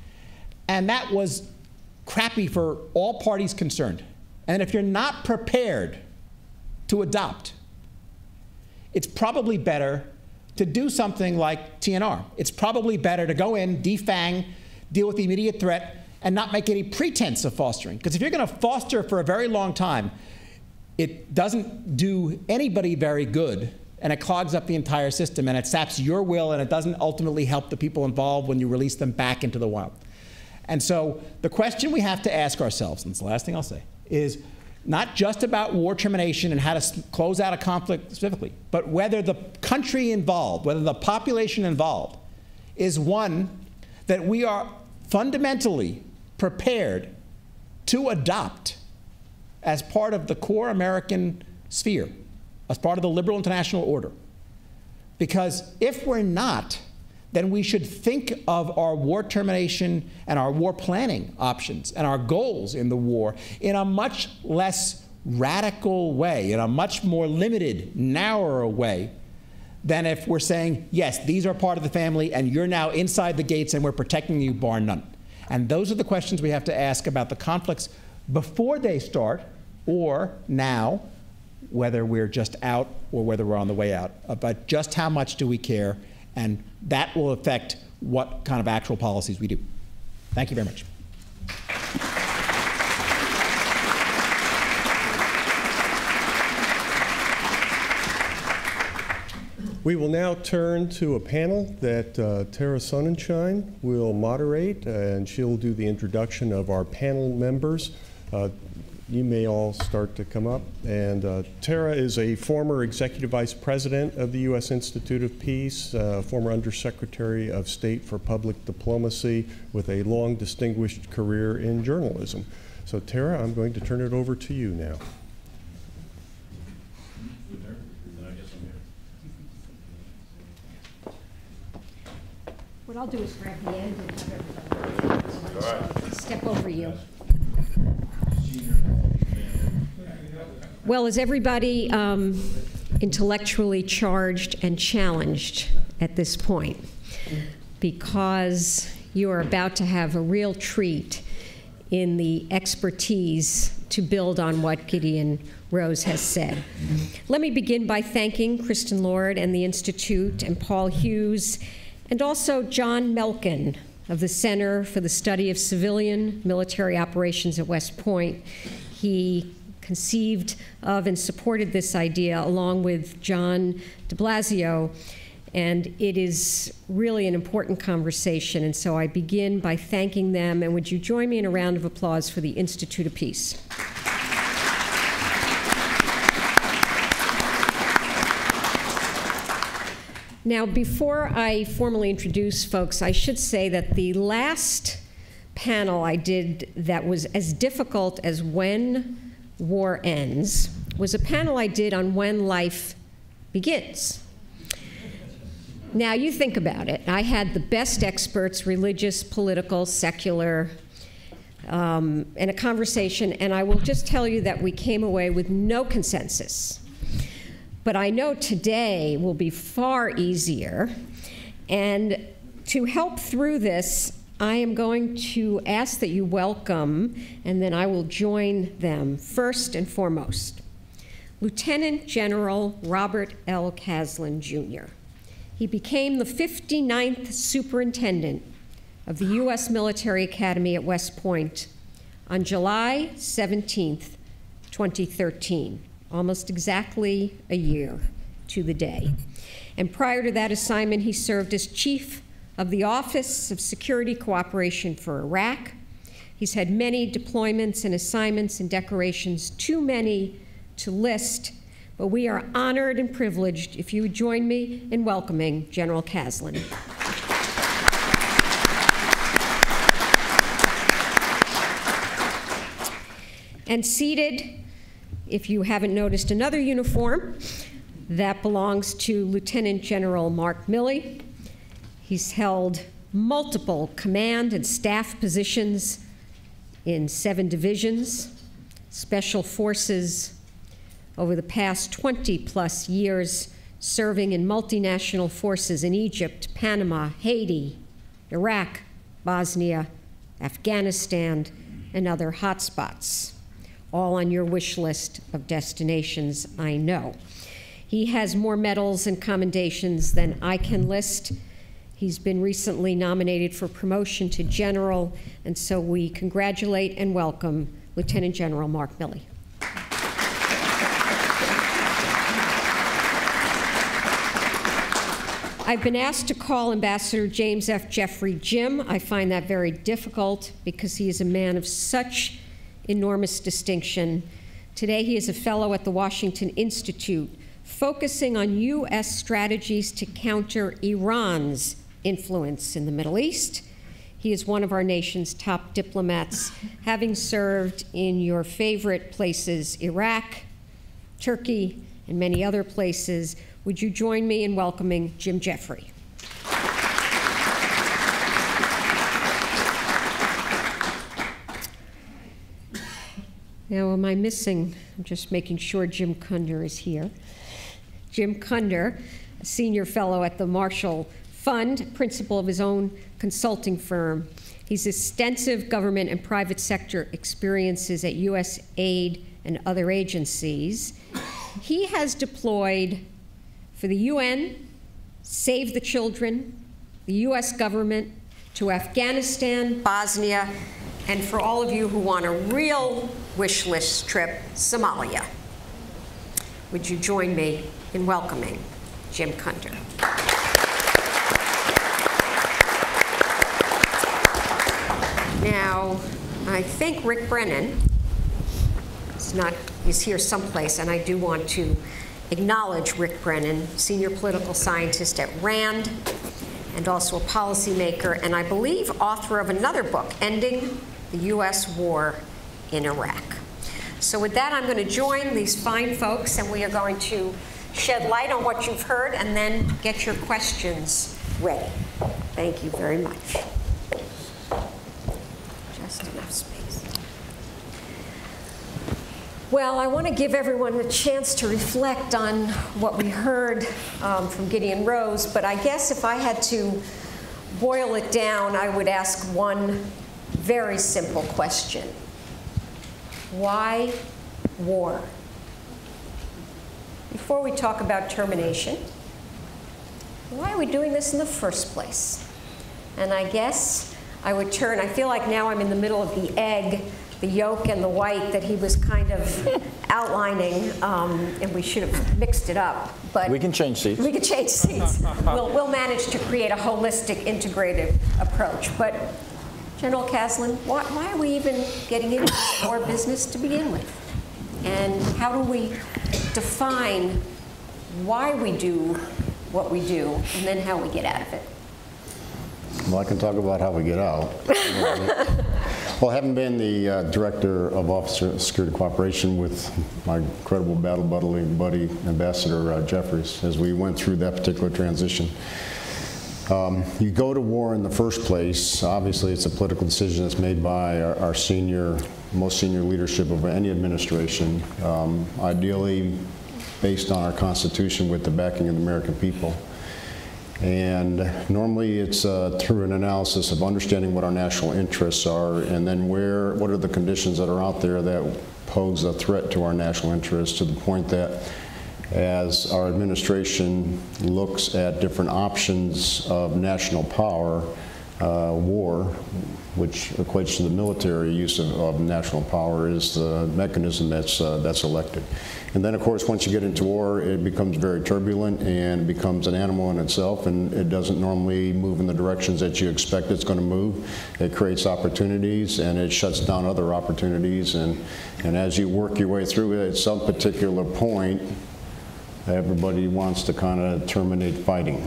And that was crappy for all parties concerned. And if you're not prepared to adopt, it's probably better to do something like TNR. It's probably better to go in, defang, deal with the immediate threat, and not make any pretense of fostering. Because if you're going to foster for a very long time, it doesn't do anybody very good, and it clogs up the entire system, and it saps your will, and it doesn't ultimately help the people involved when you release them back into the wild. And so the question we have to ask ourselves, and it's the last thing I'll say, is not just about war termination and how to close out a conflict specifically, but whether the country involved, whether the population involved is one that we are fundamentally prepared to adopt as part of the core American sphere, as part of the liberal international order. Because if we're not, then we should think of our war termination and our war planning options and our goals in the war in a much less radical way, in a much more limited, narrower way, than if we're saying, yes, these are part of the family, and you're now inside the gates, and we're protecting you, bar none. And those are the questions we have to ask about the conflicts before they start, or now, whether we're just out or whether we're on the way out, about just how much do we care, and that will affect what kind of actual policies we do. Thank you very much. We will now turn to a panel that Tara Sonnenschein will moderate, and she'll do the introduction of our panel members. You may all start to come up. And Tara is a former Executive Vice President of the U.S. Institute of Peace, former Undersecretary of State for Public Diplomacy with a long distinguished career in journalism. So Tara, I'm going to turn it over to you now. What I'll do is grab the end and have everybody step over you. Well, is everybody intellectually charged and challenged at this point? Because you are about to have a real treat in the expertise to build on what Gideon Rose has said. Let me begin by thanking Kristen Lord and the Institute and Paul Hughes and also John Melkin of the Center for the Study of Civilian Military Operations at West Point. He conceived of and supported this idea along with John de Blasio, and it is really an important conversation, and so I begin by thanking them, and would you join me in a round of applause for the Institute of Peace? Now, before I formally introduce folks, I should say that the last panel I did that was as difficult as when War Ends was a panel I did on when life begins. Now, you think about it. I had the best experts, religious, political, secular, in a conversation, and I will just tell you that we came away with no consensus. But I know today will be far easier. And to help through this, I am going to ask that you welcome, and then I will join them, first and foremost, Lieutenant General Robert L. Caslen, Jr. He became the 59th Superintendent of the U.S. Military Academy at West Point on July 17th, 2013, almost exactly a year to the day. And prior to that assignment, he served as Chief of the Office of Security Cooperation for Iraq. He's had many deployments and assignments and decorations, too many to list, but we are honored and privileged if you would join me in welcoming General Caslen. And seated, if you haven't noticed, another uniform that belongs to Lieutenant General Mark Milley. He's held multiple command and staff positions in 7 divisions, special forces, over the past 20-plus years, serving in multinational forces in Egypt, Panama, Haiti, Iraq, Bosnia, Afghanistan, and other hotspots, all on your wish list of destinations, I know. He has more medals and commendations than I can list. He's been recently nominated for promotion to general, and so we congratulate and welcome Lieutenant General Mark Milley. I've been asked to call Ambassador James F. Jeffrey Jim. I find that very difficult because he is a man of such enormous distinction. Today he is a fellow at the Washington Institute, focusing on U.S. strategies to counter Iran's influence in the Middle East. He is one of our nation's top diplomats, having served in your favorite places, Iraq, Turkey, and many other places. Would you join me in welcoming Jim Jeffrey? Now, am I missing? I'm just making sure Jim Kunder is here. Jim Kunder, a senior fellow at the Marshall Fund, principal of his own consulting firm. He's extensive government and private sector experiences at U.S. aid and other agencies. He has deployed for the UN, Save the Children, the U.S. government, to Afghanistan, Bosnia, and for all of you who want a real wish list trip, Somalia. Would you join me in welcoming Jim Kunder? Now, I think Rick Brennan is here someplace, and I do want to acknowledge Rick Brennan, senior political scientist at RAND, and also a policymaker, and I believe author of another book, Ending the U.S. War in Iraq. So with that, I'm going to join these fine folks, and we are going to shed light on what you've heard and then get your questions ready. Thank you very much. Just enough space. Well, I want to give everyone a chance to reflect on what we heard from Gideon Rose, but I guess if I had to boil it down, I would ask one very simple question. Why war? Before we talk about termination, why are we doing this in the first place? And I guess I would turn, I feel like now I'm in the middle of the egg, the yolk and the white that he was kind of outlining, and we should have mixed it up. But we can change seats. We can change seats. We'll manage to create a holistic, integrated approach. But General Caslen, why are we even getting into war business to begin with? And how do we define why we do what we do, and then how we get out of it? Well, I can talk about how we get out. Well, having been the Director of Office of Security Cooperation with my incredible battle buddy, Ambassador Jeffries, as we went through that particular transition, you go to war in the first place. Obviously, it's a political decision that's made by our most senior leadership of any administration, ideally based on our Constitution with the backing of the American people. And normally it's through an analysis of understanding what our national interests are, and then what are the conditions that are out there that pose a threat to our national interests, to the point that as our administration looks at different options of national power, war, which equates to the military use of national power, is the mechanism that's elected. And then, of course, once you get into war, it becomes very turbulent and becomes an animal in itself, and it doesn't normally move in the directions that you expect it's going to move. It creates opportunities, and it shuts down other opportunities, and as you work your way through it, at some particular point, everybody wants to kind of terminate fighting,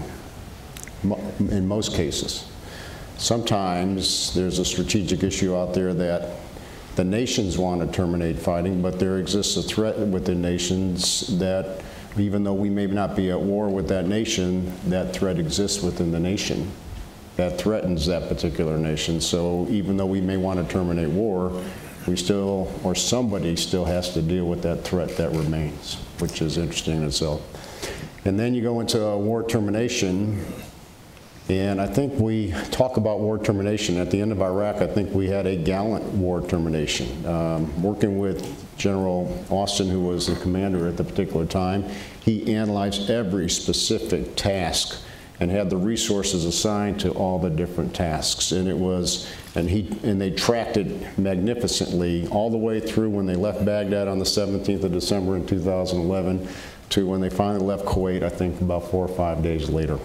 in most cases. Sometimes there's a strategic issue out there that the nations want to terminate fighting, but there exists a threat within nations that, even though we may not be at war with that nation, that threat exists within the nation that threatens that particular nation. So even though we may want to terminate war, we still, or somebody still has to deal with that threat that remains, which is interesting in itself. And then you go into war termination. And I think we talk about war termination. At the end of Iraq, I think we had a gallant war termination. Working with General Austin, who was the commander at the particular time, he analyzed every specific task and had the resources assigned to all the different tasks. And it was, and they tracked it magnificently all the way through when they left Baghdad on the 17th of December in 2011 to when they finally left Kuwait, I think about 4 or 5 days later.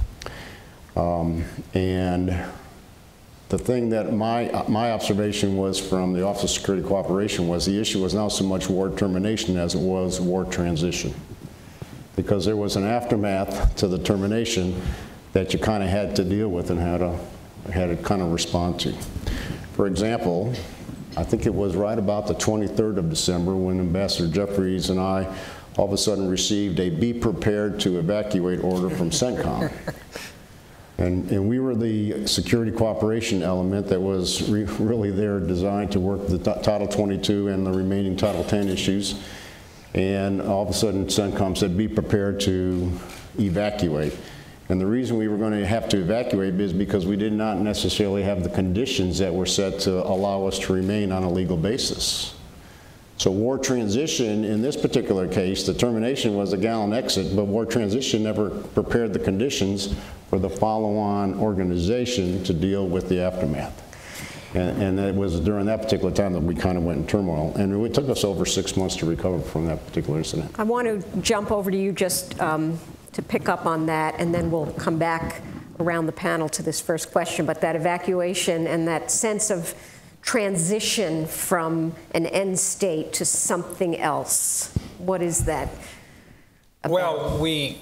And the thing that my observation was from the Office of Security Cooperation was the issue was not so much war termination as it was war transition. Because there was an aftermath to the termination that you kind of had to deal with and had to kind of respond to. For example, I think it was right about the 23rd of December when Ambassador Jeffries and I all of a sudden received a be prepared to evacuate order from CENTCOM. And we were the security cooperation element that was really there designed to work the Title 22 and the remaining Title 10 issues. And all of a sudden, CENTCOM said, be prepared to evacuate. And the reason we were going to have to evacuate is because we did not necessarily have the conditions that were set to allow us to remain on a legal basis. So war transition, in this particular case, the termination was a gallant exit, but war transition never prepared the conditions for the follow-on organization to deal with the aftermath. And it was during that particular time that we kind of went in turmoil. And it took us over 6 months to recover from that particular incident. I want to jump over to you just to pick up on that, and then we'll come back around the panel to this first question. But that evacuation and that sense of transition from an end state to something else, what is that about? Well, we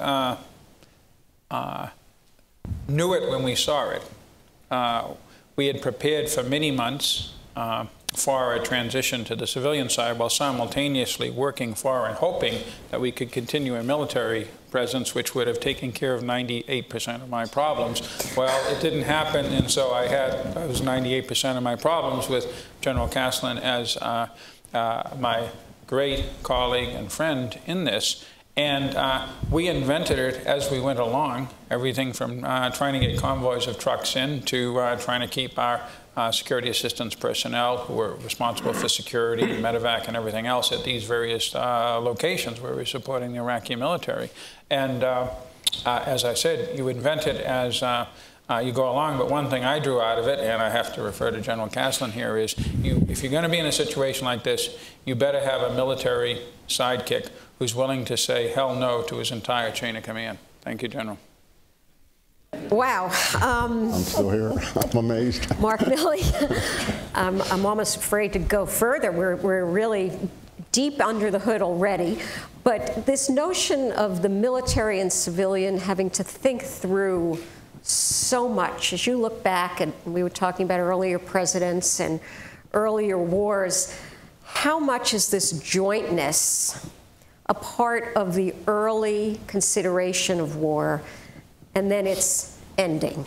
knew it when we saw it. We had prepared for many months for a transition to the civilian side while simultaneously working for and hoping that we could continue a military presence which would have taken care of 98% of my problems. Well, it didn't happen, and so I had those 98% of my problems with General Caslin as my great colleague and friend in this. And we invented it as we went along, everything from trying to get convoys of trucks in to trying to keep our security assistance personnel who were responsible for security, medevac, and everything else at these various locations where we're supporting the Iraqi military. And as I said, you invent it as you go along, but one thing I drew out of it, and I have to refer to General Caslin here, is if you're going to be in a situation like this, you better have a military sidekick who's willing to say hell no to his entire chain of command. Thank you, General. Wow. I'm still here. I'm amazed. Mark Milley, I'm almost afraid to go further. We're really deep under the hood already. But this notion of the military and civilian having to think through so much, as you look back, and we were talking about earlier presidents and earlier wars, how much is this jointness a part of the early consideration of war, and then its ending?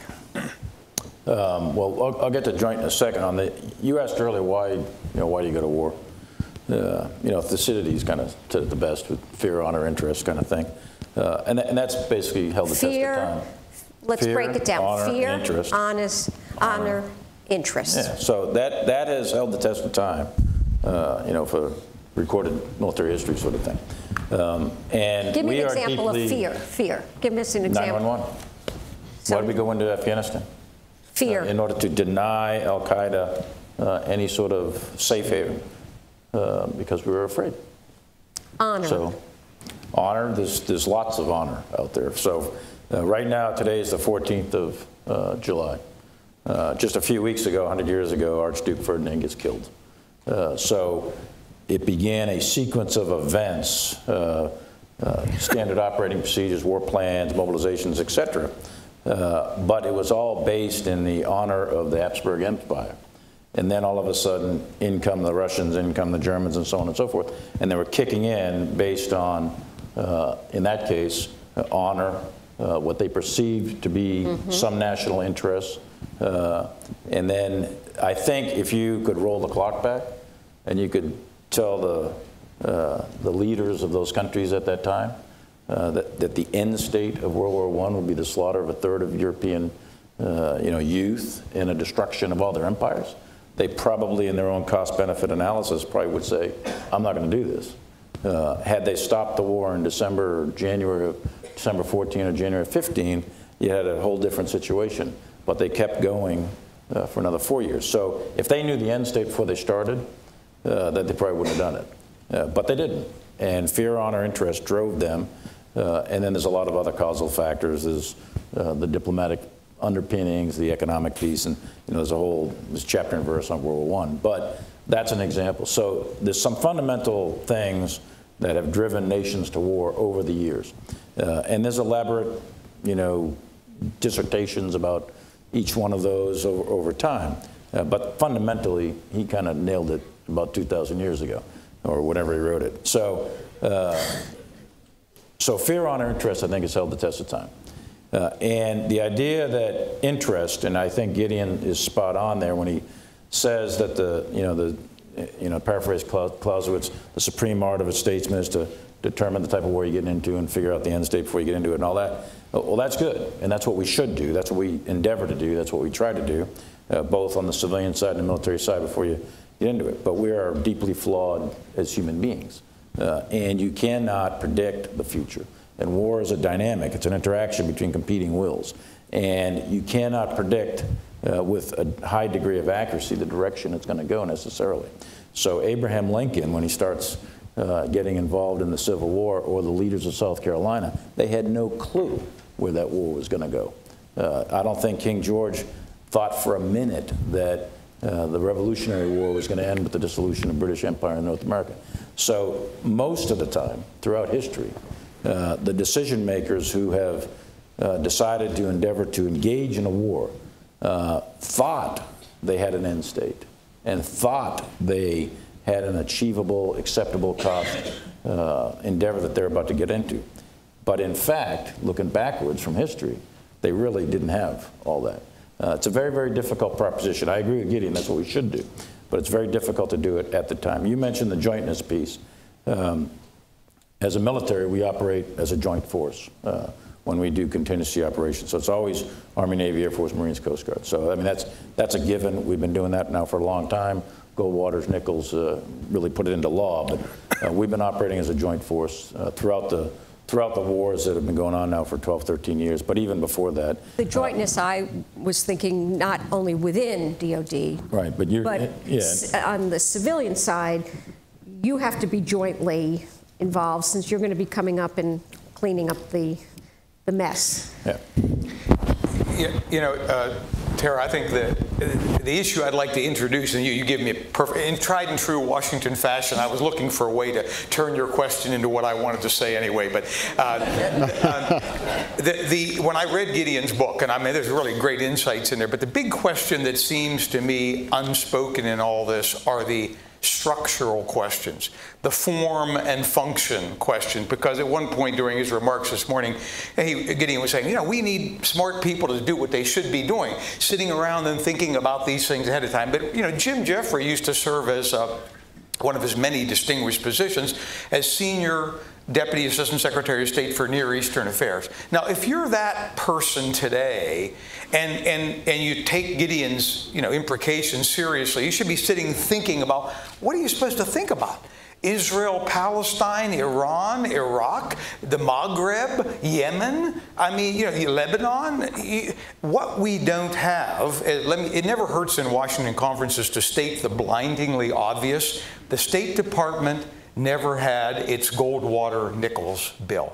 Well, I'll get to joint in a second. You asked earlier why do you go to war? Thucydides kind of said it the best with fear, honor, interest kind of thing, and that's basically held the test of time. Let's break it down. Honor, fear, interest. honor, interest. Yeah, so that has held the test of time, for recorded military history sort of thing. And give me an example of fear. Fear. Give us an example. 9/11. Why did we go into Afghanistan? Fear. In order to deny Al-Qaeda any sort of safe haven, because we were afraid. Honor. So, honor. There's lots of honor out there. So, right now, today is the 14th of July. Just a few weeks ago, 100 years ago, Archduke Ferdinand gets killed. So, it began a sequence of events, standard operating procedures, war plans, mobilizations, etc. But it was all based in the honor of the Habsburg Empire. And then all of a sudden, in come the Russians, in come the Germans, and so on and so forth. And they were kicking in based on, in that case, honor, what they perceived to be some national interests. And then I think if you could roll the clock back and you could tell the leaders of those countries at that time that the end state of World War I would be the slaughter of a third of European youth and a destruction of all their empires, they probably, in their own cost-benefit analysis, probably would say, I'm not going to do this. Had they stopped the war in December 14 or January 15, you had a whole different situation. But they kept going for another 4 years. So if they knew the end state before they started, that they probably wouldn't have done it. But they didn't. And fear, honor, interest drove them. And then there's a lot of other causal factors. There's the diplomatic underpinnings, the economic piece, and there's chapter and verse on World War I. But that's an example. So there's some fundamental things that have driven nations to war over the years. And there's elaborate, dissertations about each one of those over time. But fundamentally, he kind of nailed it about 2,000 years ago, or whenever he wrote it. So, fear, honor, interest, I think, has held the test of time. And the idea that interest, and I think Gideon is spot on there when he says that paraphrase Clausewitz, the supreme art of a statesman is to determine the type of war you get into and figure out the end state before you get into it and all that. Well, that's good, and that's what we should do. That's what we endeavor to do. That's what we try to do, both on the civilian side and the military side before you get into it. But we are deeply flawed as human beings, and you cannot predict the future. And war is a dynamic. It's an interaction between competing wills. And you cannot predict with a high degree of accuracy the direction it's going to go necessarily. So Abraham Lincoln, when he starts getting involved in the Civil War, or the leaders of South Carolina, they had no clue where that war was going to go. I don't think King George thought for a minute that the Revolutionary War was going to end with the dissolution of British Empire in North America. So most of the time, throughout history, the decision makers who have decided to endeavor to engage in a war thought they had an end state and thought they had an achievable, acceptable cost endeavor that they're about to get into. But in fact, looking backwards from history, they really didn't have all that. It's a very, very difficult proposition. I agree with Gideon, that's what we should do. But it's very difficult to do it at the time. You mentioned the jointness piece. As a military, we operate as a joint force when we do contingency operations. So it's always Army, Navy, Air Force, Marines, Coast Guard. So I mean, that's a given. We've been doing that now for a long time. Goldwater's, Nichols really put it into law, but we've been operating as a joint force throughout the wars that have been going on now for 12, 13 years, but even before that. The jointness, I was thinking not only within DOD, right, but on the civilian side, you have to be jointly involved since you're going to be coming up and cleaning up the mess. Yeah. Tara, I think the issue I'd like to introduce, and you give me a perfect, in tried and true Washington fashion, I was looking for a way to turn your question into what I wanted to say anyway, but when I read Gideon's book, and I mean there's really great insights in there, but the big question that seems to me unspoken in all this are the structural questions, the form and function questions, because at one point during his remarks this morning, Gideon was saying, you know, we need smart people to do what they should be doing, sitting around and thinking about these things ahead of time. But, you know, Jim Jeffrey used to serve as one of his many distinguished positions as senior Deputy Assistant Secretary of State for Near Eastern Affairs. Now, if you're that person today and you take Gideon's, you know, imprecations seriously, you should be sitting thinking about, what are you supposed to think about? Israel, Palestine, Iran, Iraq, the Maghreb, Yemen, I mean, you know, Lebanon. What we don't have, it never hurts in Washington conferences to state the blindingly obvious. The State Department never had its Goldwater Nichols bill.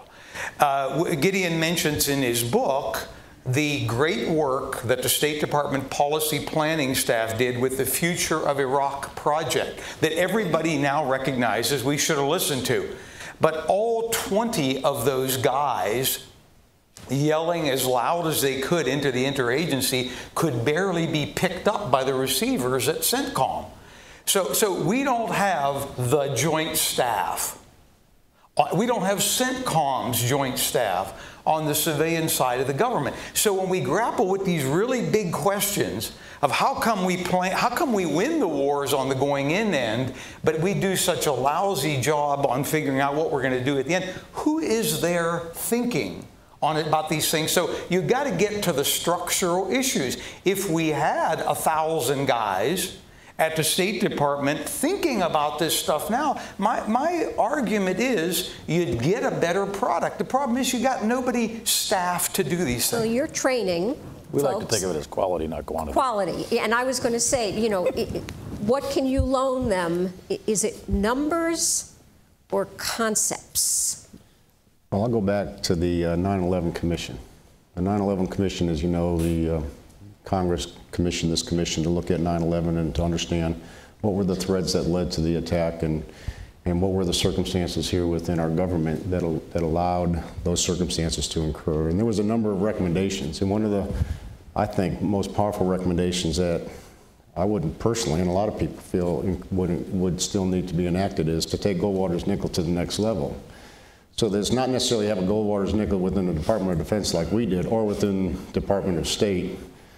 Gideon mentions in his book the great work that the State Department policy planning staff did with the Future of Iraq project that everybody now recognizes we should have listened to. But all 20 of those guys yelling as loud as they could into the interagency could barely be picked up by the receivers at CENTCOM. So we don't have the joint staff. We don't have CENTCOM's joint staff on the civilian side of the government. So when we grapple with these really big questions of how come we win the wars on the going in end, but we do such a lousy job on figuring out what we're going to do at the end, who is there thinking about these things? So you've got to get to the structural issues. If we had 1,000 guys at the State Department thinking about this stuff now, my argument is you'd get a better product. The problem is you got nobody staffed to do these things. So you're training We folks, like to think of it as quality, not quantity. Quality. And I was going to say, you know, what can you loan them? Is it numbers or concepts? Well, I'll go back to the 9/11 Commission. The 9/11 Commission, as you know, the Congress commissioned this commission to look at 9/11 and to understand what were the threads that led to the attack and what were the circumstances here within our government that allowed those circumstances to occur. And there was a number of recommendations. And one of the, I think, most powerful recommendations that I wouldn't personally, and a lot of people feel would still need to be enacted, is to take Goldwater's nickel to the next level. So there's not necessarily have a Goldwater's nickel within the Department of Defense like we did, or within Department of State,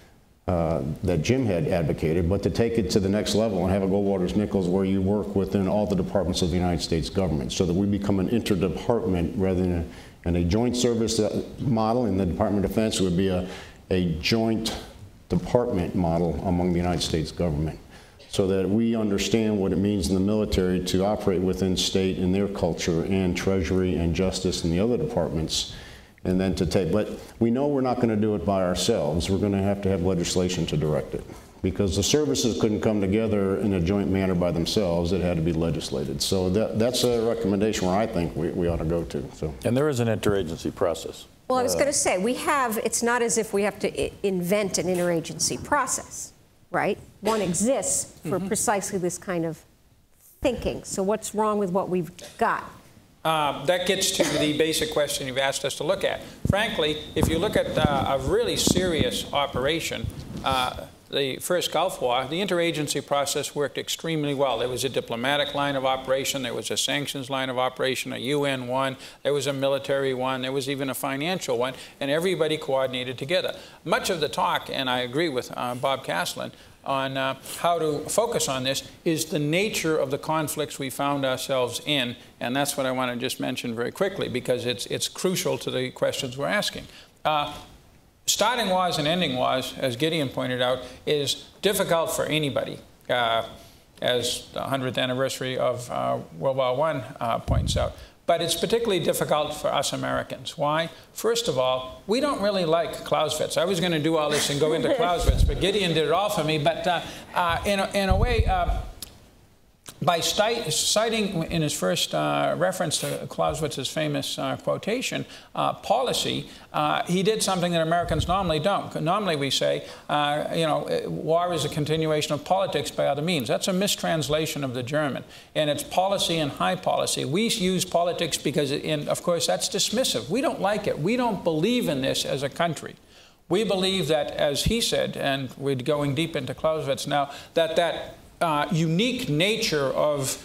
that Jim had advocated, but to take it to the next level and have a Goldwater's Nichols where you work within all the departments of the United States government, so that we become an interdepartment rather than a joint service model. In the Department of Defense, it would be a joint department model among the United States government, so that we understand what it means in the military to operate within state and their culture, and Treasury and Justice and the other departments. And then to take, but we know we're not going to do it by ourselves. We're going to have legislation to direct it, because the services couldn't come together in a joint manner by themselves. It had to be legislated. So that's a recommendation where I think we ought to go to. So. And there is an interagency process. Well, I was going to say, it's not as if we have to invent an interagency process, right? One exists for precisely this kind of thinking. So what's wrong with what we've got? That gets to the basic question you've asked us to look at. Frankly, if you look at a really serious operation, the first Gulf War, the interagency process worked extremely well. There was a diplomatic line of operation, there was a sanctions line of operation, a UN one, there was a military one, there was even a financial one, and everybody coordinated together. Much of the talk, and I agree with Bob Caslin, on how to focus on this is the nature of the conflicts we found ourselves in, and that's what I want to just mention very quickly, because it's crucial to the questions we're asking. Starting wars and ending wars, as Gideon pointed out, is difficult for anybody, as the 100th anniversary of World War I points out. But it's particularly difficult for us Americans. Why? First of all, we don't really like Clausewitz. I was going to do all this and go into Clausewitz, but Gideon did it all for me. But in a way, by citing in his first reference to Clausewitz's famous quotation, policy, he did something that Americans normally don't. Normally we say, war is a continuation of politics by other means. That's a mistranslation of the German. And it's policy and high policy. We use politics because, of course, that's dismissive. We don't like it. We don't believe in this as a country. We believe that, as he said, and we're going deep into Clausewitz now, that unique nature of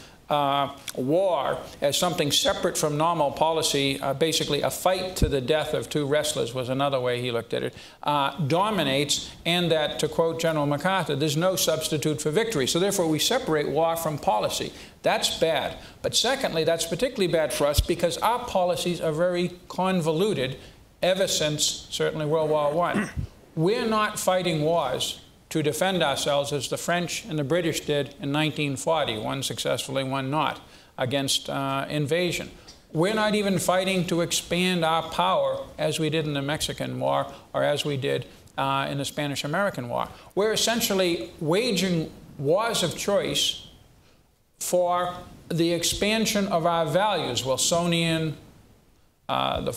war as something separate from normal policy, basically a fight to the death of two wrestlers was another way he looked at it, dominates, and that, to quote General MacArthur, there's no substitute for victory. So therefore we separate war from policy. That's bad. But secondly, that's particularly bad for us because our policies are very convoluted ever since certainly World War I. We're not fighting wars to defend ourselves as the French and the British did in 1940, one successfully, one not, against invasion. We're not even fighting to expand our power as we did in the Mexican War or as we did in the Spanish-American War. We're essentially waging wars of choice for the expansion of our values, Wilsonian, the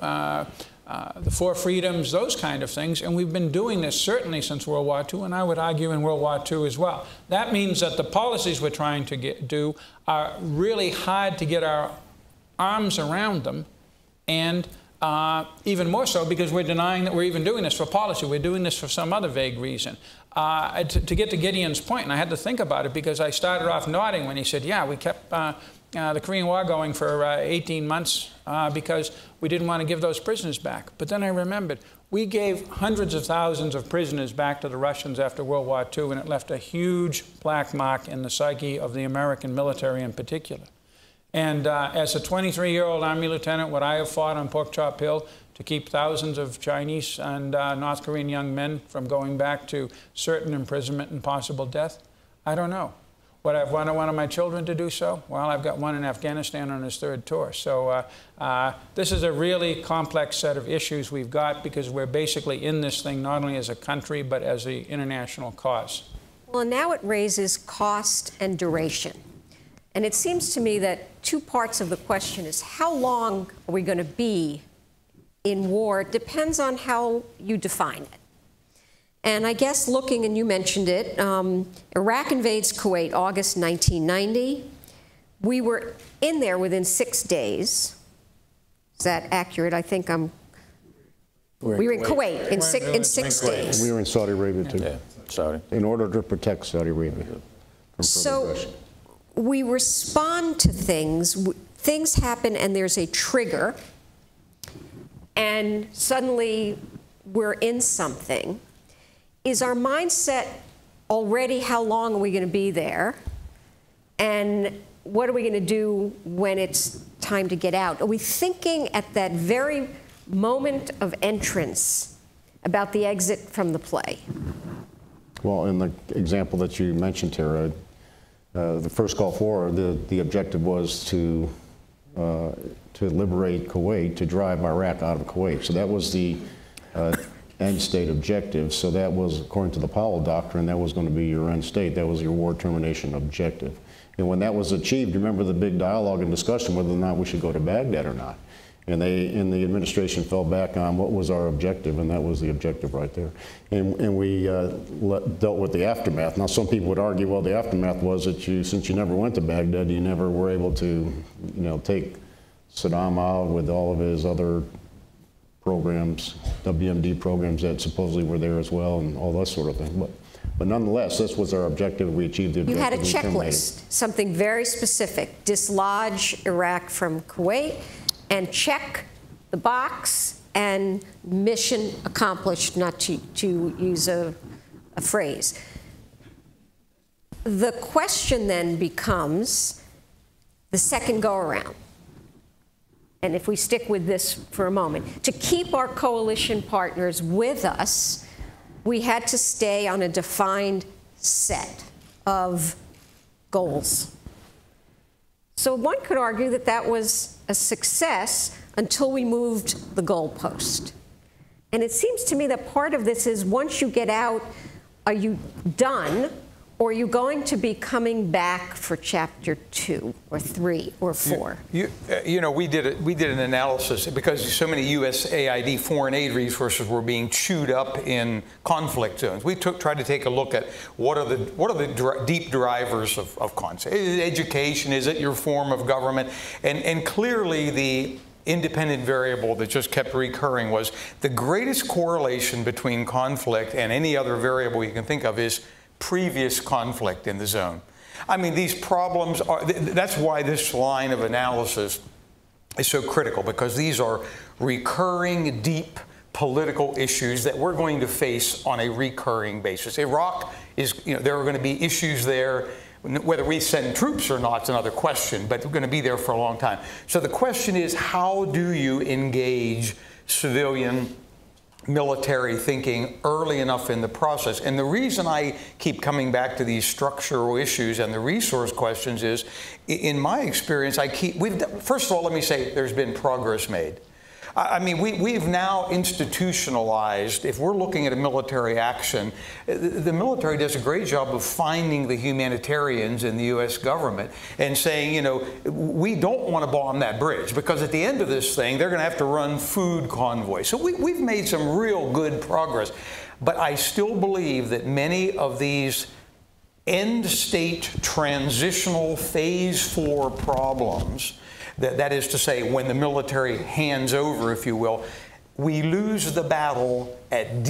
four freedoms, those kind of things, and we've been doing this certainly since World War II, and I would argue in World War II as well. That means that the policies we're trying to do are really hard to get our arms around them, and even more so because we're denying that we're even doing this for policy. We're doing this for some other vague reason. To get to Gideon's point, and I had to think about it because I started off nodding when he said, yeah, we kept the Korean War going for 18 months because we didn't want to give those prisoners back. But then I remembered, we gave hundreds of thousands of prisoners back to the Russians after World War II, and it left a huge black mark in the psyche of the American military in particular. And as a 23-year-old Army lieutenant, would I have fought on Pork Chop Hill to keep thousands of Chinese and North Korean young men from going back to certain imprisonment and possible death? I don't know. Would I have wanted one of my children to do so? Well, I've got one in Afghanistan on his third tour. So this is a really complex set of issues we've got because we're basically in this thing not only as a country but as an international cause. Well, now it raises cost and duration. And it seems to me that two parts of the question is how long are we going to be in war? It depends on how you define it. And I guess looking, and you mentioned it, Iraq invades Kuwait August 1990. We were in there within 6 days. Is that accurate? I think we were in Kuwait in 6 days. We were in Saudi Arabia too. Yeah, Saudi. In order to protect Saudi Arabia from further aggression. We respond to things. Things happen and there's a trigger. And suddenly we're in something. Is our mindset already how long are we going to be there? And what are we going to do when it's time to get out? Are we thinking at that very moment of entrance about the exit from the play? Well, in the example that you mentioned, Tara, the first Gulf War, the objective was to liberate Kuwait, to drive Iraq out of Kuwait. So that was the end state objective. So that was, according to the Powell Doctrine, that was going to be your end state. That was your war termination objective. And when that was achieved, remember the big dialogue and discussion whether or not we should go to Baghdad or not. And the administration fell back on what was our objective, and that was the objective right there. And we dealt with the aftermath. Now, some people would argue, well, the aftermath was that since you never went to Baghdad, you never were able to, take Saddam out with all of his other programs, WMD programs that supposedly were there as well, and all that sort of thing. But nonetheless, this was our objective. We achieved the objective. You had a checklist, something very specific: dislodge Iraq from Kuwait, and check the box, and mission accomplished, not to use a phrase. The question then becomes the second go-around. And if we stick with this for a moment, to keep our coalition partners with us, we had to stay on a defined set of goals. So one could argue that that was a success until we moved the goalpost. And it seems to me that part of this is once you get out, are you done, Or are you going to be coming back for chapter 2 or 3 or 4? You know, we did an analysis because so many USAID foreign aid resources were being chewed up in conflict zones. We tried to take a look at what are the deep drivers of conflict. Is it education? Is it your form of government? And clearly the independent variable that just kept recurring was the greatest correlation between conflict and any other variable you can think of is previous conflict in the zone. I mean, these problems are, that's why this line of analysis is so critical, because these are recurring, deep political issues that we're going to face on a recurring basis. Iraq is, you know, there are going to be issues there. Whether we send troops or not is another question, but we're going to be there for a long time. So the question is, how do you engage civilian military thinking early enough in the process? And the reason I keep coming back to these structural issues and the resource questions is, in my experience, first of all, let me say there's been progress made. I mean, we've now institutionalized, if we're looking at a military action, the military does a great job of finding the humanitarians in the U.S. government and saying, you know, we don't want to bomb that bridge, because at the end of this thing, they're going to have to run food convoys. So we've made some real good progress. But I still believe that many of these end state transitional phase 4 problems, that is to say, when the military hands over, if you will, we lose the battle at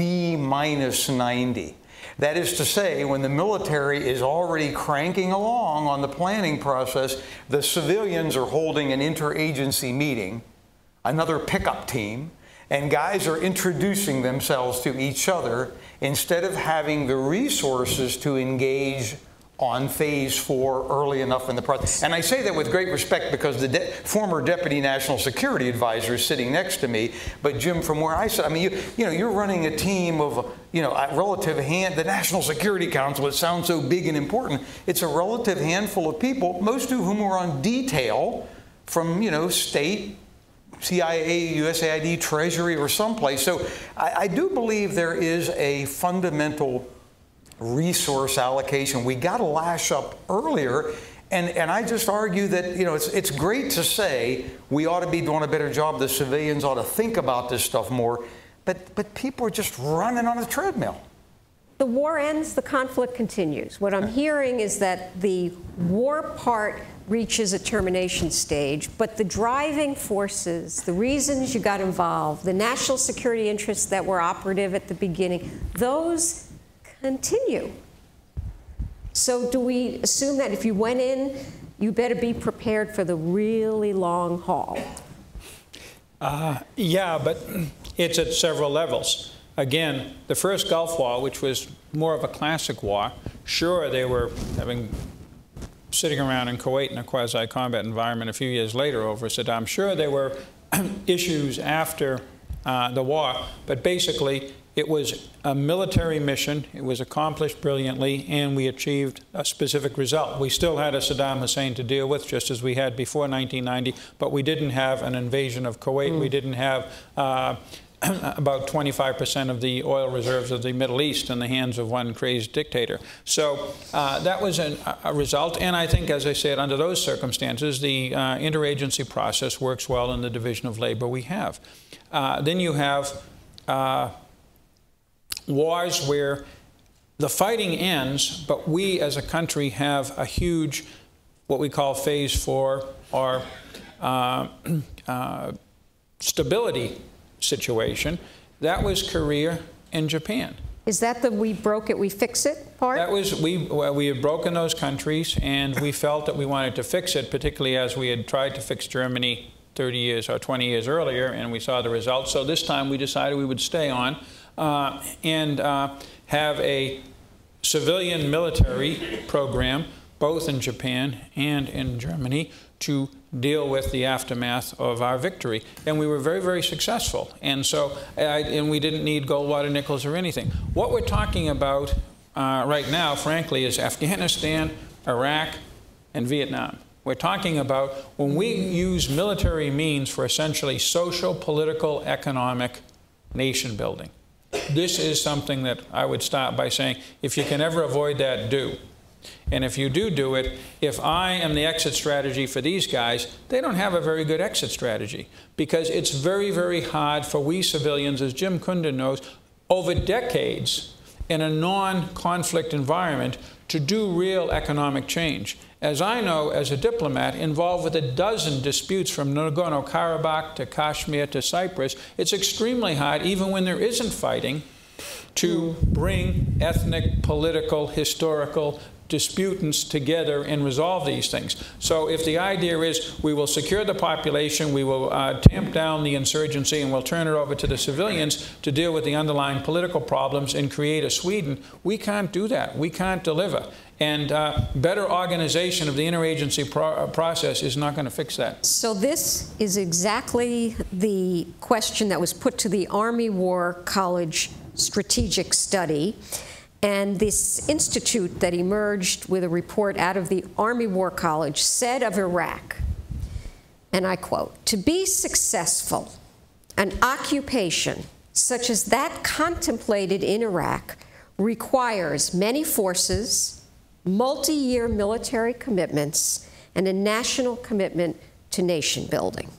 D-90. That is to say, when the military is already cranking along on the planning process, the civilians are holding an interagency meeting, another pickup team, and guys are introducing themselves to each other instead of having the resources to engage on phase 4 early enough in the process. And I say that with great respect, because the former Deputy National Security Advisor is sitting next to me. But Jim, from where I sit, I mean, you know, you're running a team of, you know, a relative the National Security Council, it sounds so big and important. It's a relative handful of people, most of whom are on detail from, you know, state, CIA, USAID, Treasury, or someplace. So I do believe there is a fundamental resource allocation. We got to lash up earlier, and I just argue that, you know, it's great to say we ought to be doing a better job, the civilians ought to think about this stuff more, but people are just running on a treadmill. The war ends, the conflict continues. What I'm hearing is that the war part reaches a termination stage, but the driving forces, the reasons you got involved, the national security interests that were operative at the beginning, those continue. So do we assume that if you went in, you better be prepared for the really long haul? Yeah, but it's at several levels. Again, the first Gulf War, which was more of a classic war, sure, they were sitting around in Kuwait in a quasi-combat environment a few years later over Saddam. Sure, there were issues after the war, but basically it was a military mission. It was accomplished brilliantly, and we achieved a specific result. We still had a Saddam Hussein to deal with, just as we had before 1990, but we didn't have an invasion of Kuwait. We didn't have about 25% of the oil reserves of the Middle East in the hands of one crazed dictator. So that was a result, and I think, as I said, under those circumstances, the interagency process works well in the division of labor we have. Then you have wars where the fighting ends, but we as a country have a huge, what we call phase 4, or stability situation. That was Korea and Japan. Is that the we broke it, we fix it part? That was, we had broken those countries, and we felt that we wanted to fix it, particularly as we had tried to fix Germany 30 years or 20 years earlier, and we saw the results. So this time we decided we would stay on and have a civilian military program, both in Japan and in Germany, to deal with the aftermath of our victory. And we were very, very successful. And so, and we didn't need Goldwater Nichols or anything. What we're talking about right now, frankly, is Afghanistan, Iraq, and Vietnam. We're talking about when we use military means for essentially social, political, economic nation building. This is something that I would start by saying, if you can ever avoid that, do. And if you do it, if I am the exit strategy for these guys, they don't have a very good exit strategy, because it's very, very hard for we civilians, as Jim Kunda knows, over decades in a non-conflict environment to do real economic change. As I know, as a diplomat involved with a dozen disputes from Nagorno-Karabakh to Kashmir to Cyprus, it's extremely hard, even when there isn't fighting, to bring ethnic, political, historical disputants together and resolve these things. So if the idea is we will secure the population, we will tamp down the insurgency, and we'll turn it over to the civilians to deal with the underlying political problems and create a Sweden, we can't do that. We can't deliver. And better organization of the interagency process is not going to fix that. So this is exactly the question that was put to the Army War College strategic study. And this institute that emerged with a report out of the Army War College said of Iraq, and I quote, "To be successful, an occupation such as that contemplated in Iraq requires many forces, multi-year military commitments, and a national commitment to nation building."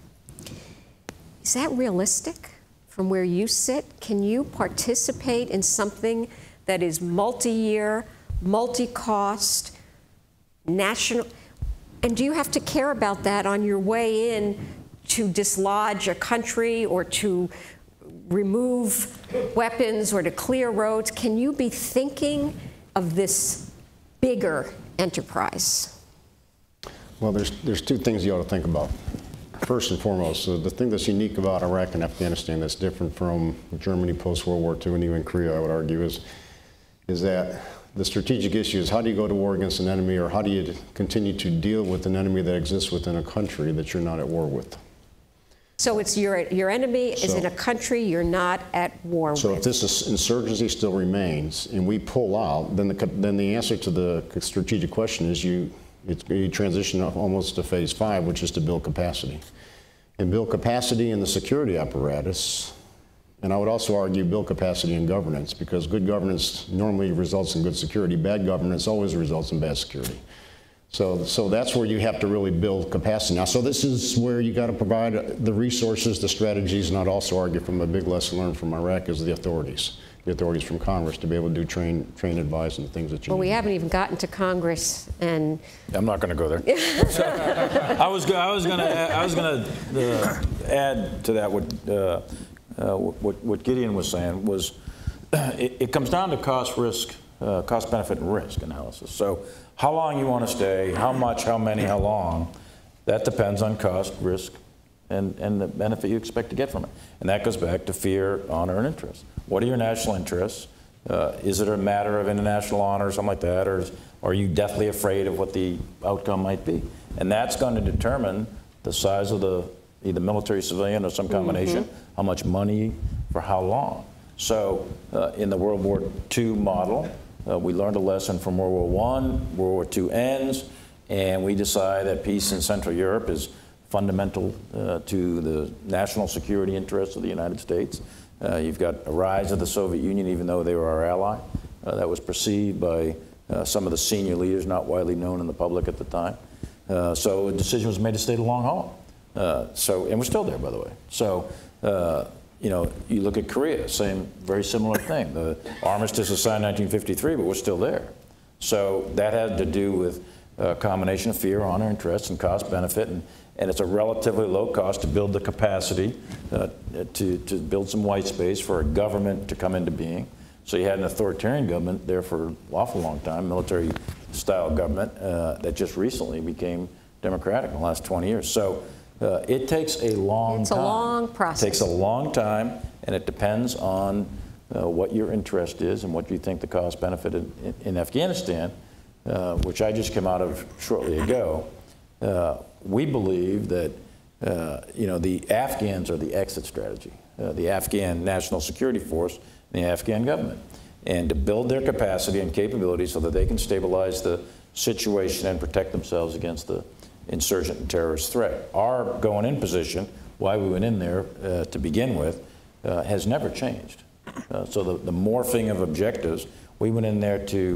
Is that realistic from where you sit? Can you participate in something that is multi-year, multi-cost, national? And do you have to care about that on your way in to dislodge a country or to remove weapons or to clear roads? Can you be thinking of this bigger enterprise? Well, there's two things you ought to think about. First and foremost, the thing that's unique about Iraq and Afghanistan that's different from Germany post-World War II and even Korea, I would argue, is that the strategic issue is how do you go to war against an enemy, or how do you continue to deal with an enemy that exists within a country that you're not at war with? So it's your enemy is in a country you're not at war with. So if this insurgency still remains and we pull out, then the answer to the strategic question is you transition almost to phase 5, which is to build capacity. And build capacity in the security apparatus. And I would also argue build capacity in governance, because good governance normally results in good security. Bad governance always results in bad security. So that's where you have to really build capacity. Now, so this is where you got to provide the resources, the strategies, and I'd also argue from a big lesson learned from Iraq is the authorities from Congress to be able to do train, advise, and the things that you need. Well, we haven't even gotten to Congress, and I'm not going to go there. I was going to add to that what Gideon was saying was it comes down to cost benefit and risk analysis. So how long you want to stay, how much, how many, how long, that depends on cost, risk, and the benefit you expect to get from it. And that goes back to fear, honor, and interest. What are your national interests? Is it a matter of international honor or something like that, or are you deathly afraid of what the outcome might be? And that's going to determine the size of the either military, civilian, or some combination, how much money, for how long. So in the World War II model, we learned a lesson from World War I, World War II ends, and we decide that peace in Central Europe is fundamental to the national security interests of the United States. You've got a rise of the Soviet Union, even though they were our ally. That was perceived by some of the senior leaders, not widely known in the public at the time. So a decision was made to stay the long haul. And we're still there, by the way. So, you look at Korea, very similar thing. The armistice was signed in 1953, but we're still there. So that had to do with a combination of fear, honor, interest, and cost benefit, and it's a relatively low cost to build the capacity to build some white space for a government to come into being. So you had an authoritarian government there for an awful long time, military-style government that just recently became democratic in the last 20 years. So it takes a long time. It's a long process. It takes a long time, and it depends on what your interest is and what you think the cost benefit in Afghanistan, which I just came out of shortly ago. We believe that the Afghans are the exit strategy, the Afghan National Security Force, and the Afghan government, and to build their capacity and capability so that they can stabilize the situation and protect themselves against the insurgent and terrorist threat. Our going in position, why we went in there to begin with, has never changed. So the morphing of objectives, we went in there to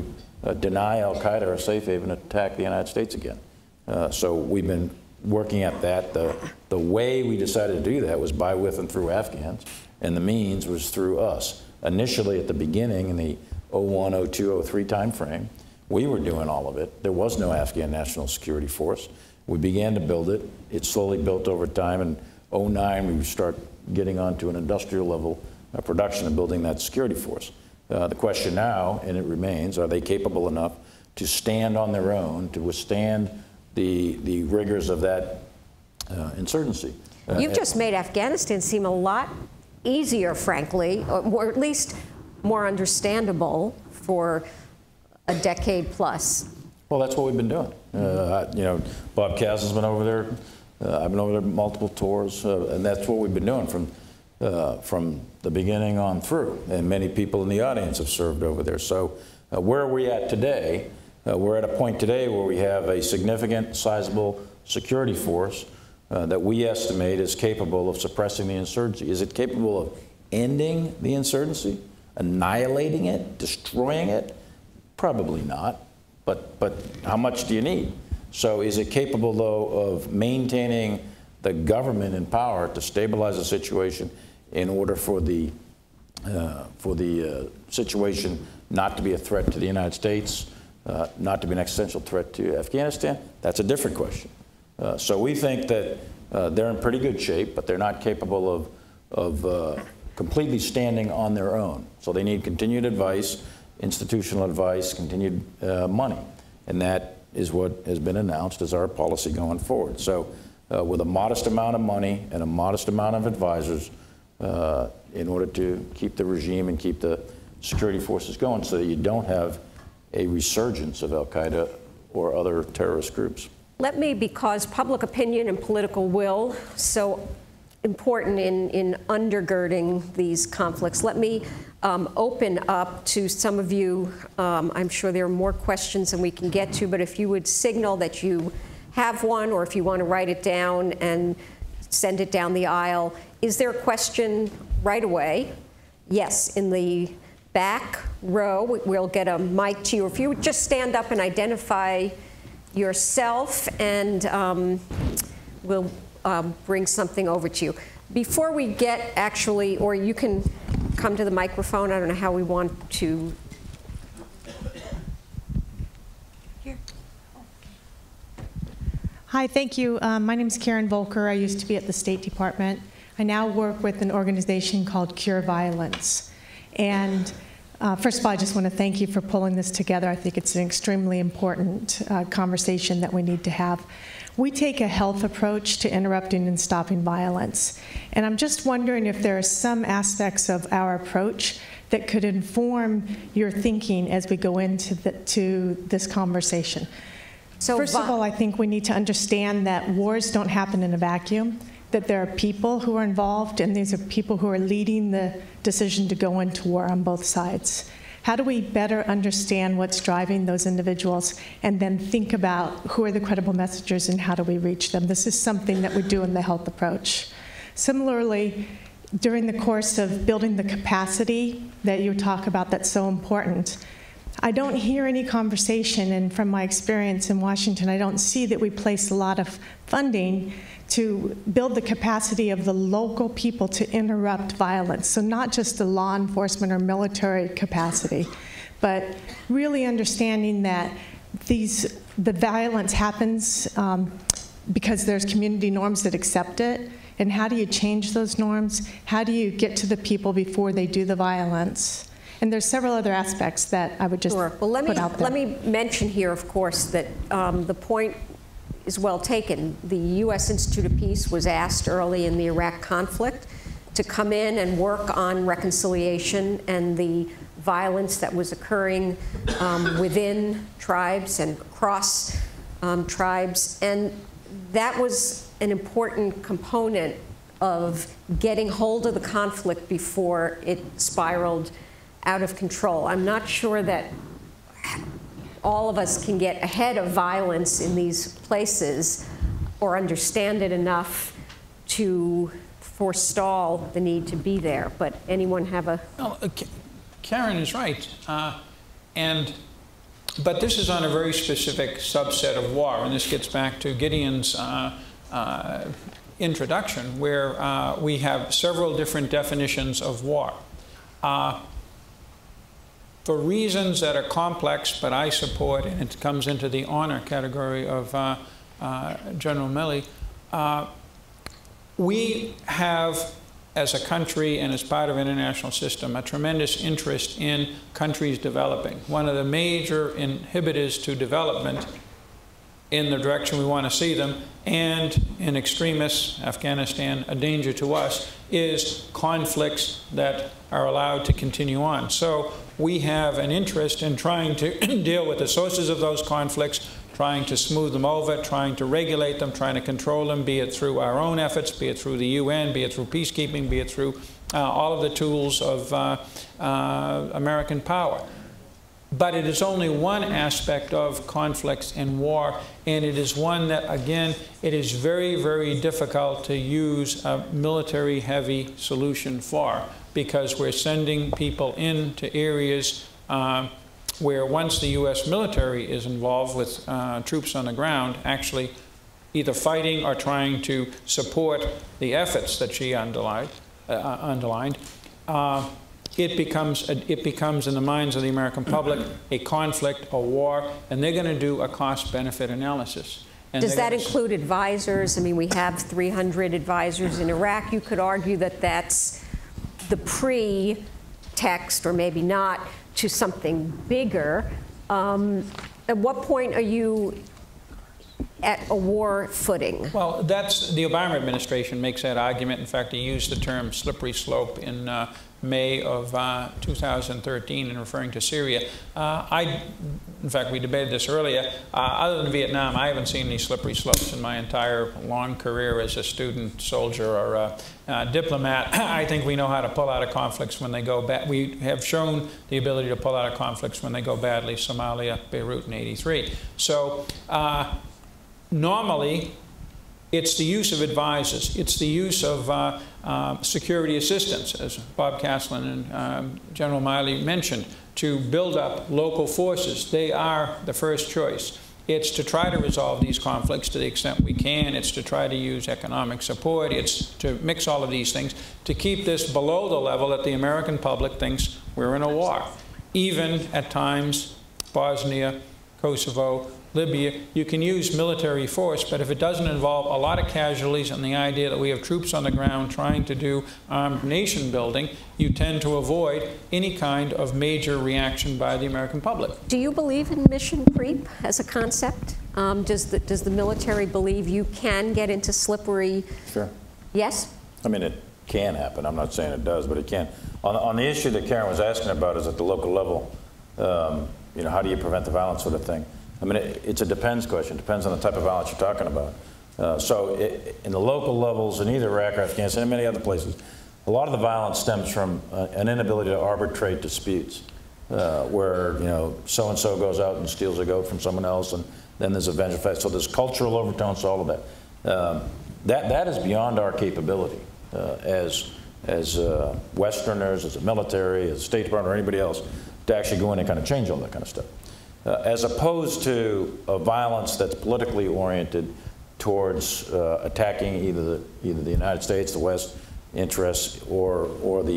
deny al-Qaeda a safe haven to attack the United States again. So we've been working at that. The way we decided to do that was by, with, and through Afghans, and the means was through us. Initially, at the beginning, in the 01, 02, 03 timeframe, we were doing all of it. There was no Afghan National Security Force. We began to build it. It slowly built over time. In 09, we start getting onto an industrial level production of building that security force. The question now, and it remains, are they capable enough to stand on their own, to withstand the rigors of that insurgency? You've just made Afghanistan seem a lot easier, frankly, or at least more understandable for a decade plus. Well, that's what we've been doing. You know, Bob Cass has been over there. I've been over there multiple tours, and that's what we've been doing from the beginning on through. And many people in the audience have served over there. So where are we at today? We're at a point today where we have a significant, sizable security force that we estimate is capable of suppressing the insurgency. Is it capable of ending the insurgency, annihilating it, destroying it? Probably not. But how much do you need? So is it capable, though, of maintaining the government in power to stabilize the situation in order for the situation not to be a threat to the United States, not to be an existential threat to Afghanistan? That's a different question. So we think that they're in pretty good shape, but they're not capable of completely standing on their own. So they need continued advice, institutional advice, continued money. And that is what has been announced as our policy going forward. So with a modest amount of money and a modest amount of advisors in order to keep the regime and keep the security forces going so that you don't have a resurgence of al-Qaeda or other terrorist groups. Let me, because public opinion and political will so important in undergirding these conflicts, let me open up to some of you. I'm sure there are more questions than we can get to, but if you would signal that you have one, or if you want to write it down and send it down the aisle. Is there a question right away? Yes, in the back row, we'll get a mic to you. If you would just stand up and identify yourself, and we'll bring something over to you. Before we get actually, or you can come to the microphone, I don't know how we want to. Here. Hi, thank you. My name is Karen Volker. I used to be at the State Department. I now work with an organization called Cure Violence. And first of all, I just want to thank you for pulling this together. I think it's an extremely important conversation that we need to have. We take a health approach to interrupting and stopping violence. And I'm just wondering if there are some aspects of our approach that could inform your thinking as we go into this conversation. So first of all, I think we need to understand that wars don't happen in a vacuum, that there are people who are involved, and these are people who are leading the decision to go into war on both sides. How do we better understand what's driving those individuals and then think about who are the credible messengers and how do we reach them? This is something that we do in the health approach. Similarly, during the course of building the capacity that you talk about that's so important, I don't hear any conversation, and from my experience in Washington, I don't see that we place a lot of funding to build the capacity of the local people to interrupt violence. So not just the law enforcement or military capacity, but really understanding that the violence happens because there's community norms that accept it. And how do you change those norms? How do you get to the people before they do the violence? And there's several other aspects that I would just put out there. Let me mention here, of course, that the point is well taken. The U.S. Institute of Peace was asked early in the Iraq conflict to come in and work on reconciliation and the violence that was occurring within tribes and across tribes. And that was an important component of getting hold of the conflict before it spiraled out of control. I'm not sure that all of us can get ahead of violence in these places or understand it enough to forestall the need to be there. But anyone have a... Well, Karen is right. And But this is on a very specific subset of war, and this gets back to Gideon's introduction, where we have several different definitions of war. For reasons that are complex, but I support, and it comes into the honor category of General Milley, we have, as a country and as part of an international system, a tremendous interest in countries developing. One of the major inhibitors to development in the direction we want to see them, and in extremists, Afghanistan, a danger to us, is conflicts that are allowed to continue on. So we have an interest in trying to deal with the sources of those conflicts, trying to smooth them over, trying to regulate them, trying to control them, be it through our own efforts, be it through the UN, be it through peacekeeping, be it through all of the tools of American power. But it is only one aspect of conflicts and war, and it is one that, again, it is very, very difficult to use a military-heavy solution for, because we're sending people into areas where once the U.S. military is involved with troops on the ground, actually either fighting or trying to support the efforts that she underlined, it becomes in the minds of the American public a conflict, a war, and they're going to do a cost-benefit analysis. And does that include advisors? I mean, we have 300 advisors in Iraq. You could argue that that's the pre-text, or maybe not, to something bigger. At what point are you at a war footing? Well, that's the Obama administration makes that argument. In fact, he used the term slippery slope in May of 2013 in referring to Syria. In fact, we debated this earlier. Other than Vietnam, I haven't seen any slippery slopes in my entire long career as a student, soldier, or a diplomat. I think we know how to pull out of conflicts when they go bad. We have shown the ability to pull out of conflicts when they go badly. Somalia, Beirut in '83. So normally, it's the use of advisors. It's the use of security assistance, as Bob Caslin and General Miley mentioned, to build up local forces. They are the first choice. It's to try to resolve these conflicts to the extent we can. It's to try to use economic support. It's to mix all of these things to keep this below the level that the American public thinks we're in a war. Even at times, Bosnia, Kosovo, Libya, you can use military force, but if it doesn't involve a lot of casualties and the idea that we have troops on the ground trying to do armed nation building, you tend to avoid any kind of major reaction by the American public. Do you believe in mission creep as a concept? Does the military believe you can get into slippery? Sure. Yes? I mean, it can happen. I'm not saying it does, but it can. On the issue that Karen was asking about is at the local level, you know, how do you prevent the violence sort of thing? I mean, it's a depends question. It depends on the type of violence you're talking about. So in the local levels in either Iraq or Afghanistan and many other places, a lot of the violence stems from an inability to arbitrate disputes, where, you know, so-and-so goes out and steals a goat from someone else, and then there's a vengeful fight. So there's cultural overtones to all of that. That is beyond our capability as Westerners, as a military, as a State Department, or anybody else, to actually go in and kind of change all that kind of stuff. As opposed to a violence that's politically oriented towards attacking either the United States, the West interests, or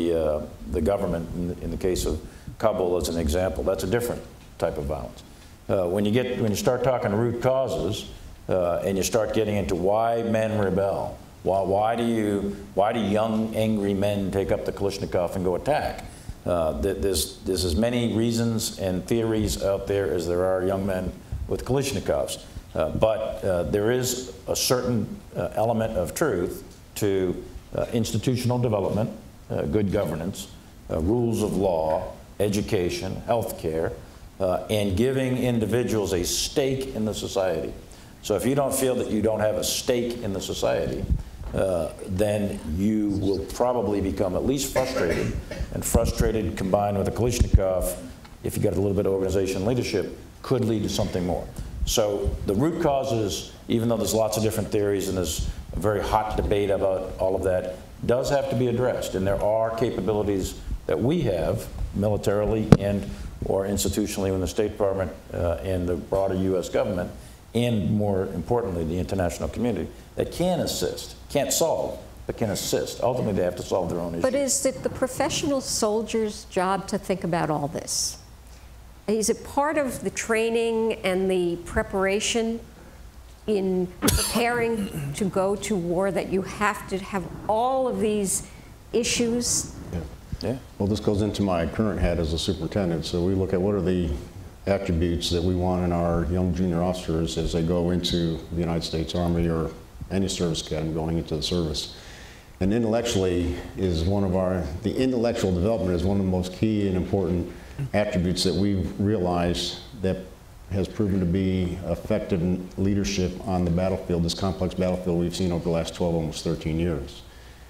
the government. In the case of Kabul, as an example, that's a different type of violence. When you start talking root causes, and you start getting into why men rebel, why do young angry men take up the Kalashnikov and go attack? There's as many reasons and theories out there as there are young men with Kalashnikovs. But there is a certain element of truth to institutional development, good governance, rules of law, education, health care, and giving individuals a stake in the society. So if you don't feel that you don't have a stake in the society, then you will probably become at least frustrated, and frustrated combined with a Kalashnikov, if you got a little bit of organization leadership, could lead to something more. So the root causes, even though there's lots of different theories and there's a very hot debate about all of that, does have to be addressed. And there are capabilities that we have militarily and or institutionally in the State Department and the broader U.S. government, and more importantly, the international community, that can assist, can't solve, but can assist. Ultimately, they have to solve their own issues. But is it the professional soldier's job to think about all this? Is it part of the training and the preparation in preparing to go to war that you have to have all of these issues? Yeah. Well, this goes into my current hat as a superintendent. So we look at what are the attributes that we want in our young junior officers as they go into the United States Army or any service academy going into the service. And intellectually is one of the intellectual development is one of the most key and important attributes that we've realized that has proven to be effective leadership on the battlefield, this complex battlefield we've seen over the last 12, almost 13 years.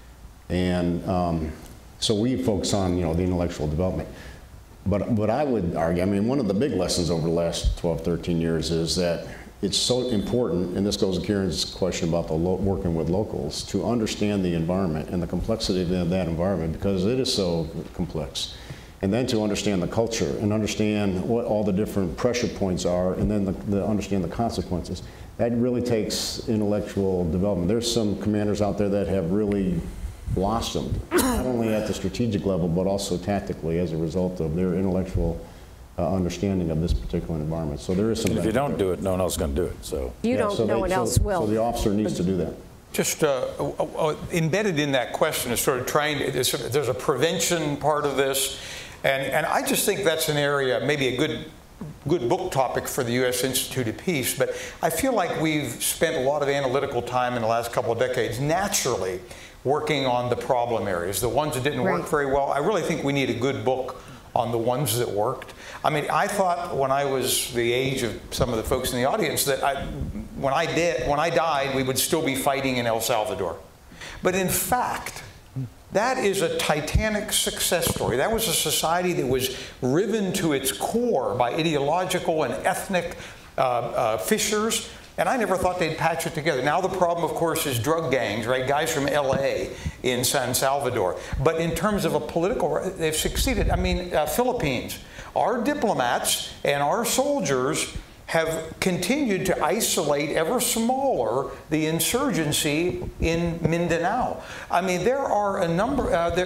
And so we focus on, the intellectual development. But I would argue, I mean, one of the big lessons over the last 12, 13 years is that it's so important, and this goes to Kieran's question about the working with locals, to understand the environment and the complexity of that environment, because it is so complex. And then to understand the culture and understand what all the different pressure points are, and then understand the consequences. That really takes intellectual development. There's some commanders out there that have really blossomed, not only at the strategic level, but also tactically as a result of their intellectual understanding of this particular environment. So there is some. And if you don't do it, no one else is going to do it. So no one else will. So the officer needs to do that. Just embedded in that question is sort of there's a prevention part of this, and I just think that's an area, maybe a good book topic for the U.S. Institute of Peace, but I feel like we've spent a lot of analytical time in the last couple of decades naturally working on the problem areas, the ones that didn't work very well. I really think we need a good book on the ones that worked. I mean, I thought when I was the age of some of the folks in the audience that when I died, we would still be fighting in El Salvador. But in fact, that is a titanic success story. That was a society that was riven to its core by ideological and ethnic fissures. And I never thought they'd patch it together. Now the problem, of course, is drug gangs, right? Guys from LA in San Salvador. But in terms of a political, they've succeeded. I mean, Philippines. Our diplomats and our soldiers have continued to isolate ever smaller the insurgency in Mindanao. I mean, there are a number,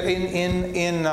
in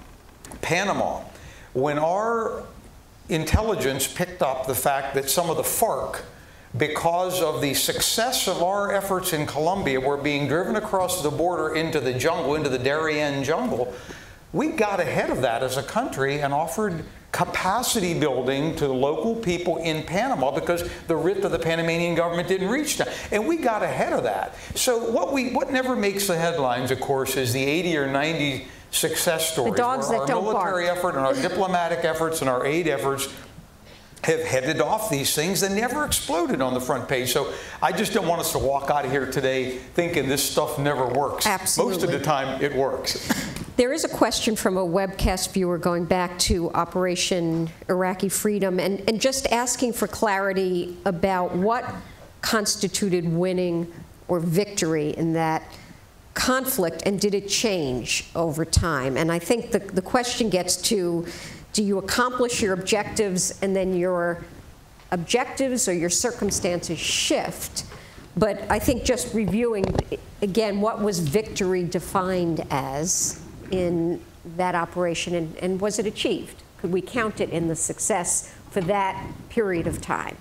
Panama, when our intelligence picked up the fact that some of the FARC, because of the success of our efforts in Colombia, were being driven across the border into the jungle, into the Darien jungle, we got ahead of that as a country and offered capacity building to the local people in Panama because the writ of the Panamanian government didn't reach them. And we got ahead of that. So what never makes the headlines, of course, is the 80 or 90 success stories. The dogs that don't bark. Our military effort and our diplomatic efforts and our aid efforts have headed off these things that never exploded on the front page. So I just don't want us to walk out of here today thinking this stuff never works. Absolutely. Most of the time it works. There is a question from a webcast viewer going back to Operation Iraqi Freedom and just asking for clarity about what constituted winning or victory in that conflict, and did it change over time? And I think the question gets to, do you accomplish your objectives and then your objectives or your circumstances shift? But I think just reviewing, again, what was victory defined as in that operation, and was it achieved? Could we count it in the success for that period of time?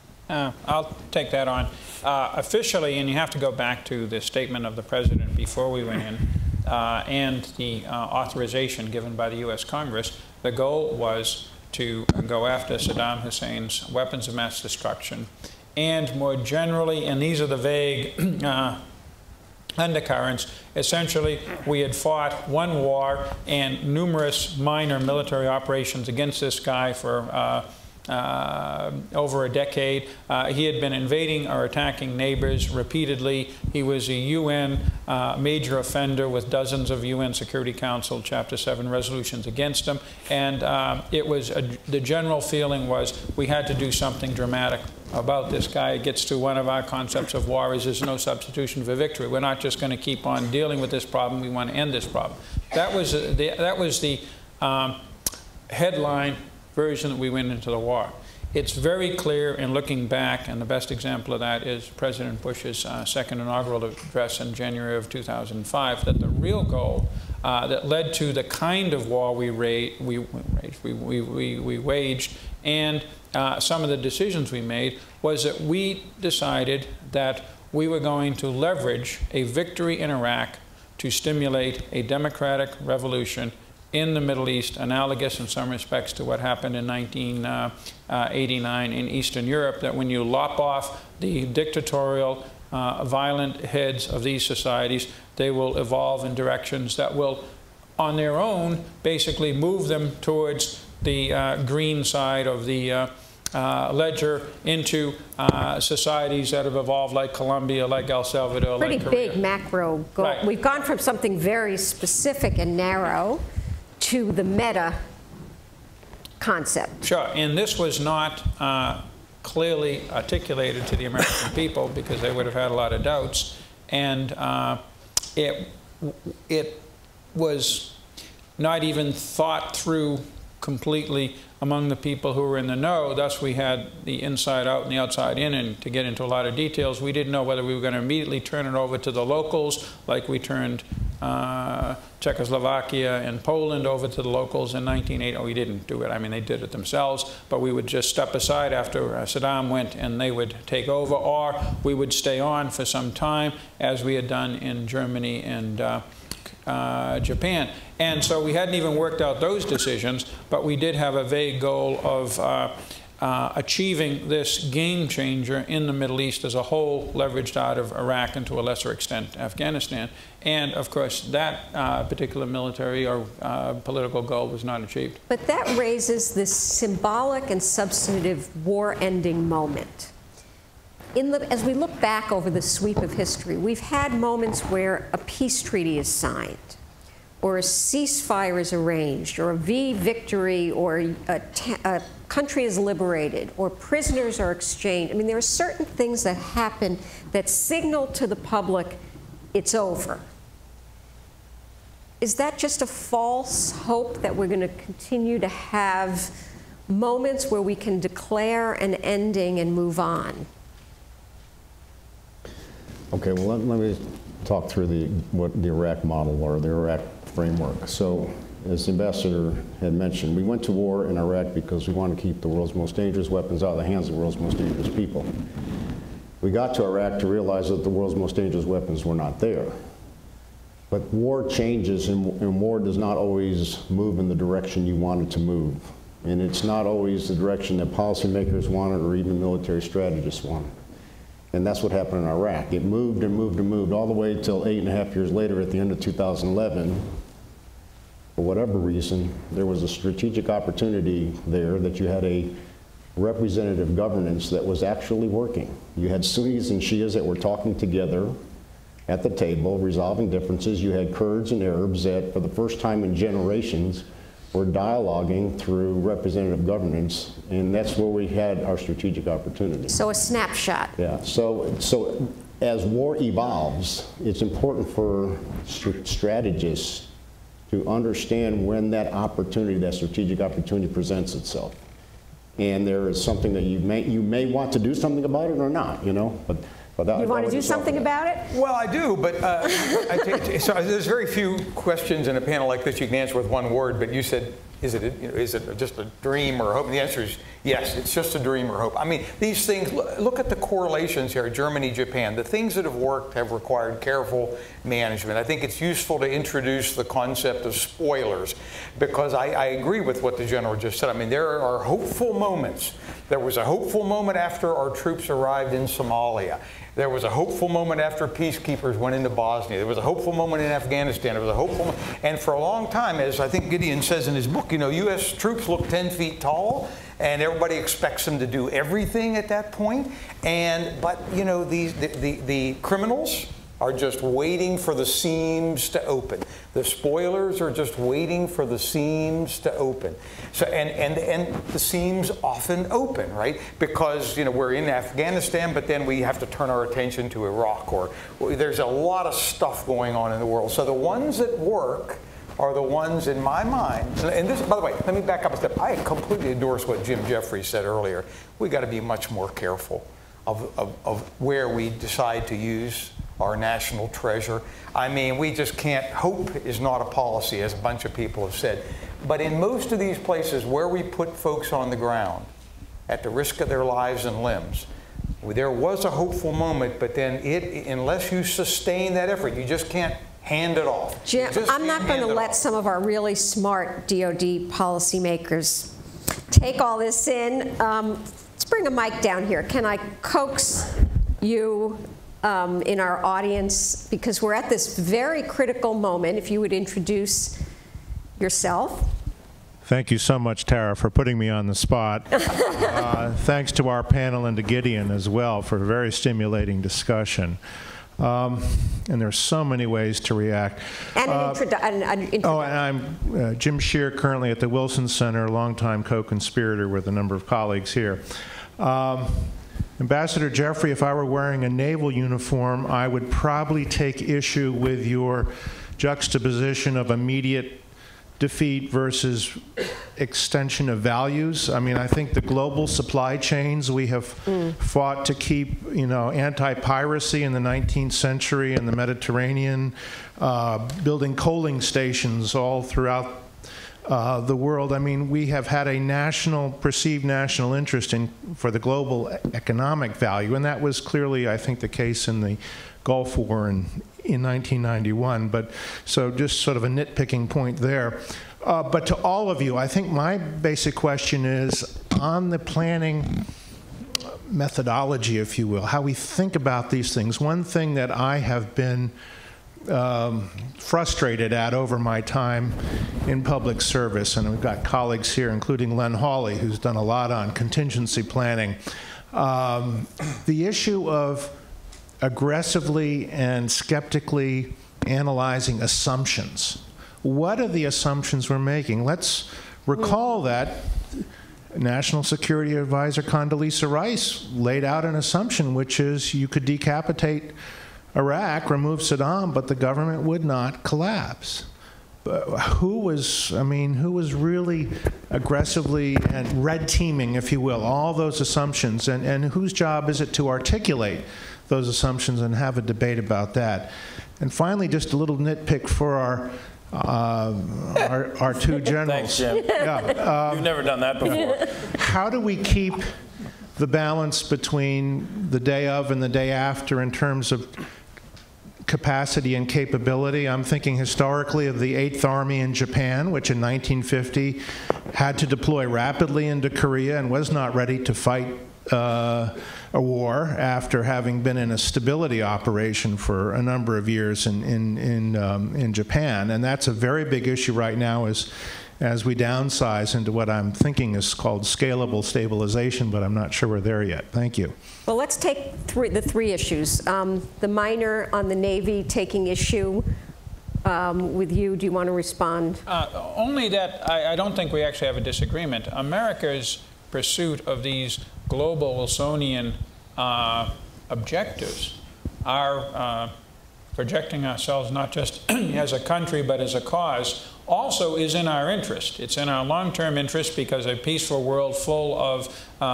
I'll take that on. Officially, and you have to go back to the statement of the President before we went in, and the authorization given by the U.S. Congress, the goal was to go after Saddam Hussein's weapons of mass destruction. And more generally, and these are the vague undercurrents, essentially we had fought one war and numerous minor military operations against this guy for over a decade. He had been invading or attacking neighbors repeatedly. He was a UN major offender with dozens of UN Security Council Chapter 7 resolutions against him. And it was the general feeling was we had to do something dramatic about this guy. It gets to one of our concepts of war is there's no substitution for victory. We're not just going to keep on dealing with this problem. We want to end this problem. That was the headline version that we went into the war. It's very clear in looking back, and the best example of that is President Bush's second inaugural address in January of 2005, that the real goal that led to the kind of war we waged and some of the decisions we made was that we decided that we were going to leverage a victory in Iraq to stimulate a democratic revolution in the Middle East, analogous in some respects to what happened in 1989 in Eastern Europe, that when you lop off the dictatorial, violent heads of these societies, they will evolve in directions that will, on their own, basically move them towards the green side of the ledger into societies that have evolved like Colombia, like El Salvador, pretty like Korea. Big macro goal. Right. We've gone from something very specific and narrow to the meta concept. Sure, and this was not clearly articulated to the American people because they would have had a lot of doubts, and it was not even thought through completely among the people who were in the know. Thus, we had the inside out and the outside in, and to get into a lot of details, we didn't know whether we were going to immediately turn it over to the locals, like we turned Czechoslovakia and Poland over to the locals in 1980. Oh, we didn't do it. I mean, they did it themselves, but we would just step aside after Saddam went and they would take over, or we would stay on for some time, as we had done in Germany and Japan. And so we hadn't even worked out those decisions, but we did have a vague goal of achieving this game changer in the Middle East as a whole, leveraged out of Iraq and to a lesser extent Afghanistan. And of course, that particular military or political goal was not achieved. But that raises this symbolic and substantive war-ending moment. As we look back over the sweep of history, we've had moments where a peace treaty is signed, or a ceasefire is arranged, or a victory, or a country is liberated, or prisoners are exchanged. I mean, there are certain things that happen that signal to the public it's over. Is that just a false hope that we're going to continue to have moments where we can declare an ending and move on? Okay, well, let me talk through what the Iraq model or the Iraq framework. So, as the ambassador had mentioned, we went to war in Iraq because we wanted to keep the world's most dangerous weapons out of the hands of the world's most dangerous people. We got to Iraq to realize that the world's most dangerous weapons were not there. But war changes, and war does not always move in the direction you want it to move. And it's not always the direction that policymakers wanted or even military strategists wanted. And that's what happened in Iraq. It moved and moved and moved all the way until 8.5 years later at the end of 2011. For whatever reason, there was a strategic opportunity there that you had a representative governance that was actually working. You had Sunnis and Shias that were talking together at the table, resolving differences. You had Kurds and Arabs that, for the first time in generations, were dialoguing through representative governance, and that's where we had our strategic opportunity. So a snapshot. Yeah, so as war evolves, it's important for strategists to understand when that opportunity, that strategic opportunity presents itself. And there is something that you may want to do something about it or not, you know, but you want to do something about it? Well, I do, but so there's very few questions in a panel like this you can answer with one word, but you said, is it just a dream or hope? And the answer is yes, it's just a dream or hope. I mean, these things, look at the correlations here, Germany, Japan. The things that have worked have required careful management. I think it's useful to introduce the concept of spoilers, because I agree with what the general just said. I mean, there are hopeful moments. There was a hopeful moment after our troops arrived in Somalia. There was a hopeful moment after peacekeepers went into Bosnia. There was a hopeful moment in Afghanistan. There was a hopeful moment. And for a long time, as I think Gideon says in his book, you know, U.S. troops look 10 feet tall, and everybody expects them to do everything at that point. But, you know, the criminals are just waiting for the seams to open. The spoilers are just waiting for the seams to open. So, and the seams often open, right? Because, you know, we're in Afghanistan, but then we have to turn our attention to Iraq, or there's a lot of stuff going on in the world. So the ones that work are the ones in my mind, and this, by the way, let me back up a step. I completely endorse what Jim Jeffries said earlier. We got to be much more careful of where we decide to use our national treasure. I mean, we just can't, hope is not a policy, as a bunch of people have said. But in most of these places where we put folks on the ground, at the risk of their lives and limbs, there was a hopeful moment, but then unless you sustain that effort, you just can't hand it off. Jim, I'm not going to let some of our really smart DOD policymakers take all this in. Let's bring a mic down here. Can I coax you in our audience, because we're at this very critical moment, if you would introduce yourself. Thank you so much, Tara, for putting me on the spot. Thanks to our panel and to Gideon as well for a very stimulating discussion. And there's so many ways to react. And an introduction. Oh, and I'm Jim Scheer, currently at the Wilson Center, longtime co-conspirator with a number of colleagues here. Ambassador Jeffrey, if I were wearing a naval uniform, I would probably take issue with your juxtaposition of immediate defeat versus extension of values. I mean, I think the global supply chains we have fought to keep, you know, anti-piracy in the 19th century in the Mediterranean, building coaling stations all throughout the world. I mean, we have had a perceived national interest for the global economic value, and that was clearly, I think, the case in the Gulf War in 1991. But so just sort of a nitpicking point there. But to all of you, I think my basic question is on the planning methodology, if you will, how we think about these things. One thing that I have been frustrated at over my time in public service, and we've got colleagues here, including Len Hawley, who's done a lot on contingency planning, the issue of aggressively and skeptically analyzing assumptions. What are the assumptions we're making? Let's recall that National Security Advisor Condoleezza Rice laid out an assumption, which is you could decapitate Iraq, remove Saddam, but the government would not collapse. Who was really aggressively and red teaming, if you will, all those assumptions, and whose job is it to articulate those assumptions and have a debate about that? And finally, just a little nitpick for our two generals. Thanks, Jim. Yeah, you've never done that before. How do we keep the balance between the day of and the day after in terms of capacity and capability? I'm thinking historically of the 8th Army in Japan, which in 1950 had to deploy rapidly into Korea and was not ready to fight a war after having been in a stability operation for a number of years in Japan. And that's a very big issue right now as we downsize into what I'm thinking is called scalable stabilization, but I'm not sure we're there yet. Thank you. Well, let's take the three issues. The minor on the Navy taking issue with you. Do you want to respond? Only that I don't think we actually have a disagreement. America's pursuit of these global Wilsonian objectives are projecting ourselves not just as a country but as a cause also is in our interest. It's in our long-term interest because a peaceful world full of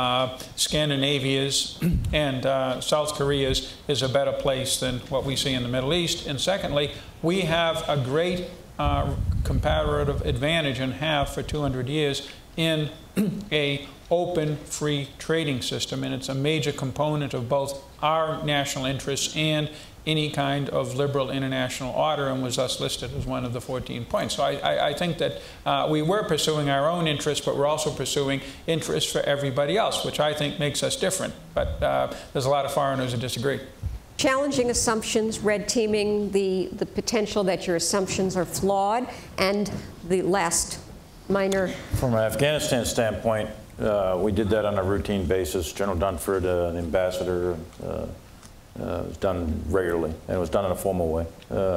Scandinavias and South Koreas is a better place than what we see in the Middle East. And secondly, we have a great comparative advantage and have for 200 years in a open, free trading system, and it's a major component of both our national interests and any kind of liberal international order, and was thus listed as one of the 14 points. So I think that we were pursuing our own interests, but we're also pursuing interests for everybody else, which I think makes us different. But there's a lot of foreigners who disagree. Challenging assumptions, red teaming, the potential that your assumptions are flawed, and the last minor. From an Afghanistan standpoint, we did that on a routine basis. General Dunford, the ambassador, was done regularly, and it was done in a formal way.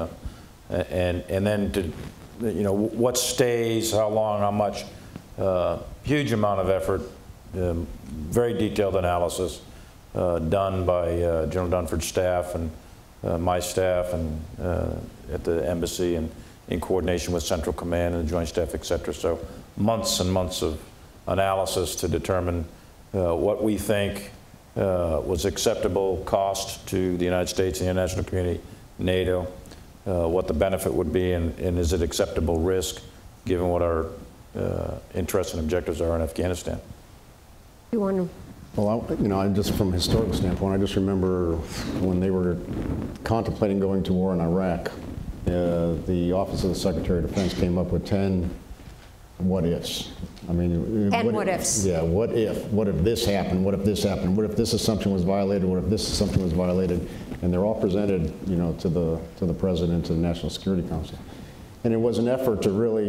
And then to, what stays, how long, how much, huge amount of effort, very detailed analysis done by General Dunford's staff and my staff and at the embassy, and in coordination with Central Command and the Joint Staff, et cetera. So months and months of analysis to determine what we think was acceptable cost to the United States and the international community, NATO, what the benefit would be, and is it acceptable risk given what our interests and objectives are in Afghanistan. You want to? Well, I just from a historical standpoint, I just remember when they were contemplating going to war in Iraq, the Office of the Secretary of Defense came up with 10 what-ifs. I mean, and what-ifs. Yeah, what if? What if this happened? What if this happened? What if this assumption was violated? What if this assumption was violated? And they're all presented, to the President, to the National Security Council. And it was an effort to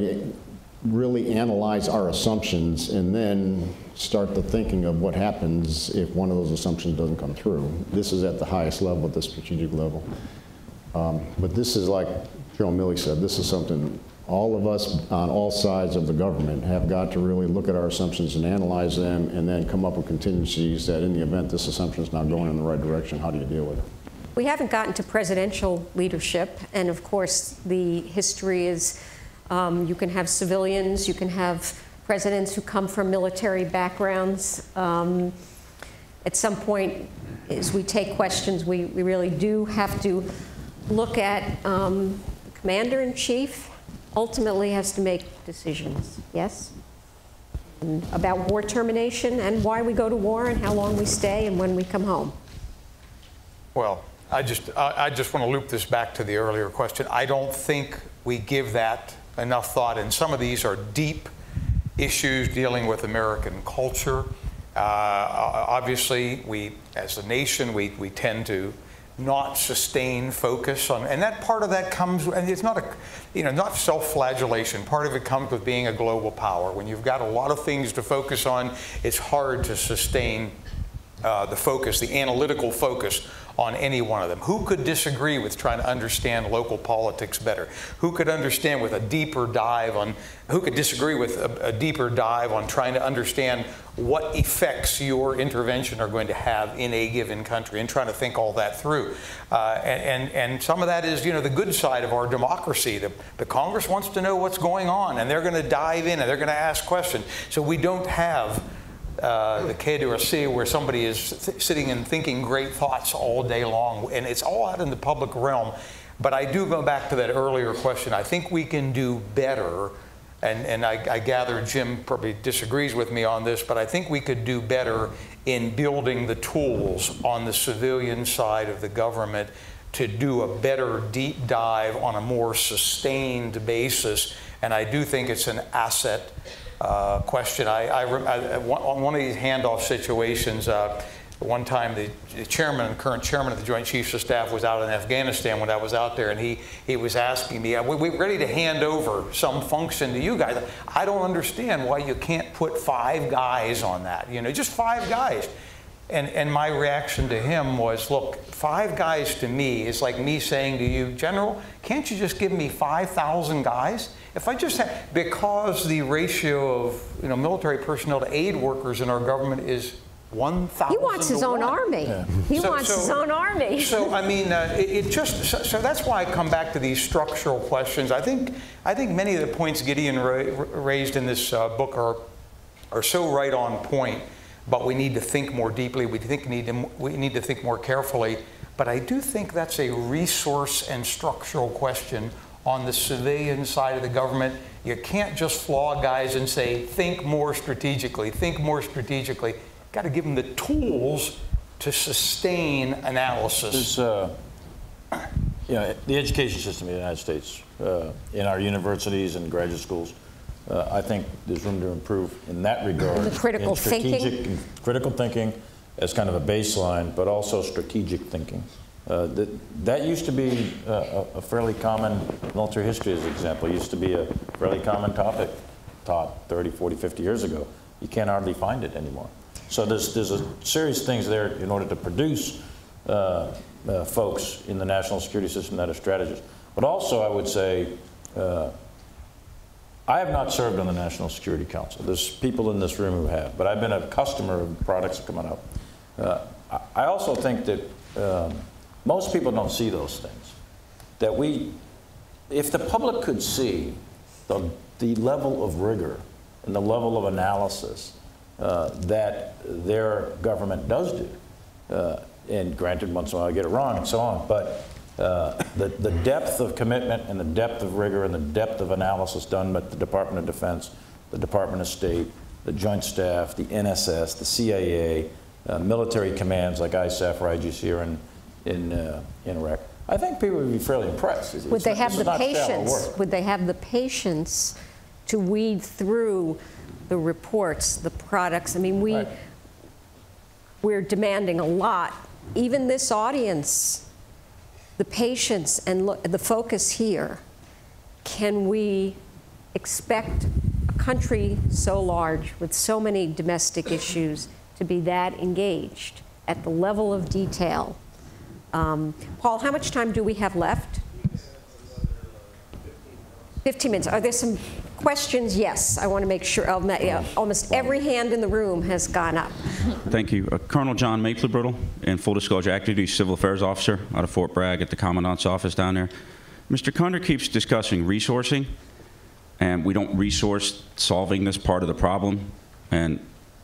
really analyze our assumptions and then start the thinking of what happens if one of those assumptions doesn't come through. This is at the highest level, at the strategic level. But this is, like General Milley said, this is something all of us on all sides of the government have got to really look at our assumptions and analyze them and then come up with contingencies that in the event this assumption is not going in the right direction, how do you deal with it? We haven't gotten to presidential leadership, and of course the history is you can have civilians, you can have presidents who come from military backgrounds. At some point, as we take questions, we really do have to look at the commander-in-chief ultimately has to make decisions, yes? About war termination and why we go to war and how long we stay and when we come home. Well, I just want to loop this back to the earlier question. I don't think we give that enough thought, and some of these are deep issues dealing with American culture. Obviously, we, as a nation, we tend to not sustain focus on, and that part of that comes, and it's not not self-flagellation. Part of it comes with being a global power. When you've got a lot of things to focus on, it's hard to sustain the focus, the analytical focus on any one of them. Who could disagree with trying to understand local politics better? Who could understand with a deeper dive on, who could disagree with a deeper dive on trying to understand what effects your intervention are going to have in a given country and trying to think all that through? And some of that is, the good side of our democracy. The Congress wants to know what's going on, and they're going to dive in and they're going to ask questions. So we don't have the Quai d'Orsay where somebody is sitting and thinking great thoughts all day long, and it's all out in the public realm. But I do go back to that earlier question. I think we can do better, and I gather Jim probably disagrees with me on this, but I think we could do better in building the tools on the civilian side of the government to do a better deep dive on a more sustained basis. And I do think it's an asset question. On one of these handoff situations, one time the current chairman of the Joint Chiefs of Staff was out in Afghanistan when I was out there, and he was asking me, we're ready to hand over some function to you guys. I don't understand why you can't put 5 guys on that, just 5 guys. And my reaction to him was, look, 5 guys to me is like me saying to you, General, can't you just give me 5,000 guys? If I just had, because the ratio of military personnel to aid workers in our government is 1,000. He wants his own army. Yeah. He wants his own army. So I mean, so that's why I come back to these structural questions. I think many of the points Gideon raised in this book are so right on point. But we need to think more deeply. We need to think more carefully. But I do think that's a resource and structural question on the civilian side of the government. You can't just flog guys and say, think more strategically, think more strategically. You've got to give them the tools to sustain analysis. The education system in the United States, in our universities and graduate schools, I think there's room to improve in that regard. The critical thinking? Critical thinking as kind of a baseline, but also strategic thinking. That used to be a fairly common, military history as an example, used to be a fairly common topic taught 30, 40, 50 years ago. You can't hardly find it anymore. So there's a series of things there in order to produce folks in the national security system that are strategists. But also I would say, I have not served on the National Security Council. There's people in this room who have, but I've been a customer of products coming up. I also think that most people don't see those things. That we if the public could see the level of rigor and the level of analysis that their government does do, and granted, once in a while I get it wrong and so on, but the depth of commitment and the depth of rigor and the depth of analysis done by the Department of Defense, the Department of State, the Joint Staff, the NSS, the CIA, military commands like ISAF or IGC here in Iraq, I think people would be fairly impressed. Would they have the patience? Would they have the patience to weed through the reports, the products? I mean, we're demanding a lot. Even this audience, the patience and the focus here. Can we expect a country so large with so many domestic issues to be that engaged at the level of detail? Paul, how much time do we have left? 15 minutes. Are there some questions? Yes, I want to make sure. Almost every hand in the room has gone up. Thank you. Colonel John Mapley-Brittle, in full disclosure, active duty civil affairs officer out of Fort Bragg at the Commandant's office down there. Mr. Cunder keeps discussing resourcing, and we don't resource solving this part of the problem. And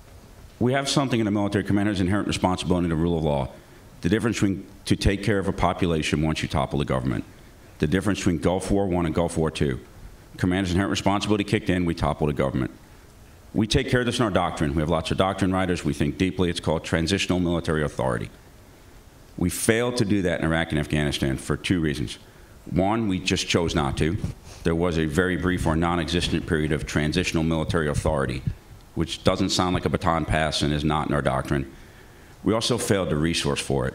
we have something in the military commander's inherent responsibility in the rule of law. The difference between to take care of a population once you topple the government. The difference between Gulf War I and Gulf War II. Commander's inherent responsibility kicked in, we topple the government. We take care of this in our doctrine. We have lots of doctrine writers. We think deeply. It's called transitional military authority. We failed to do that in Iraq and Afghanistan for two reasons. One, we just chose not to. There was a very brief or non-existent period of transitional military authority, which doesn't sound like a baton pass and is not in our doctrine. We also failed to resource for it.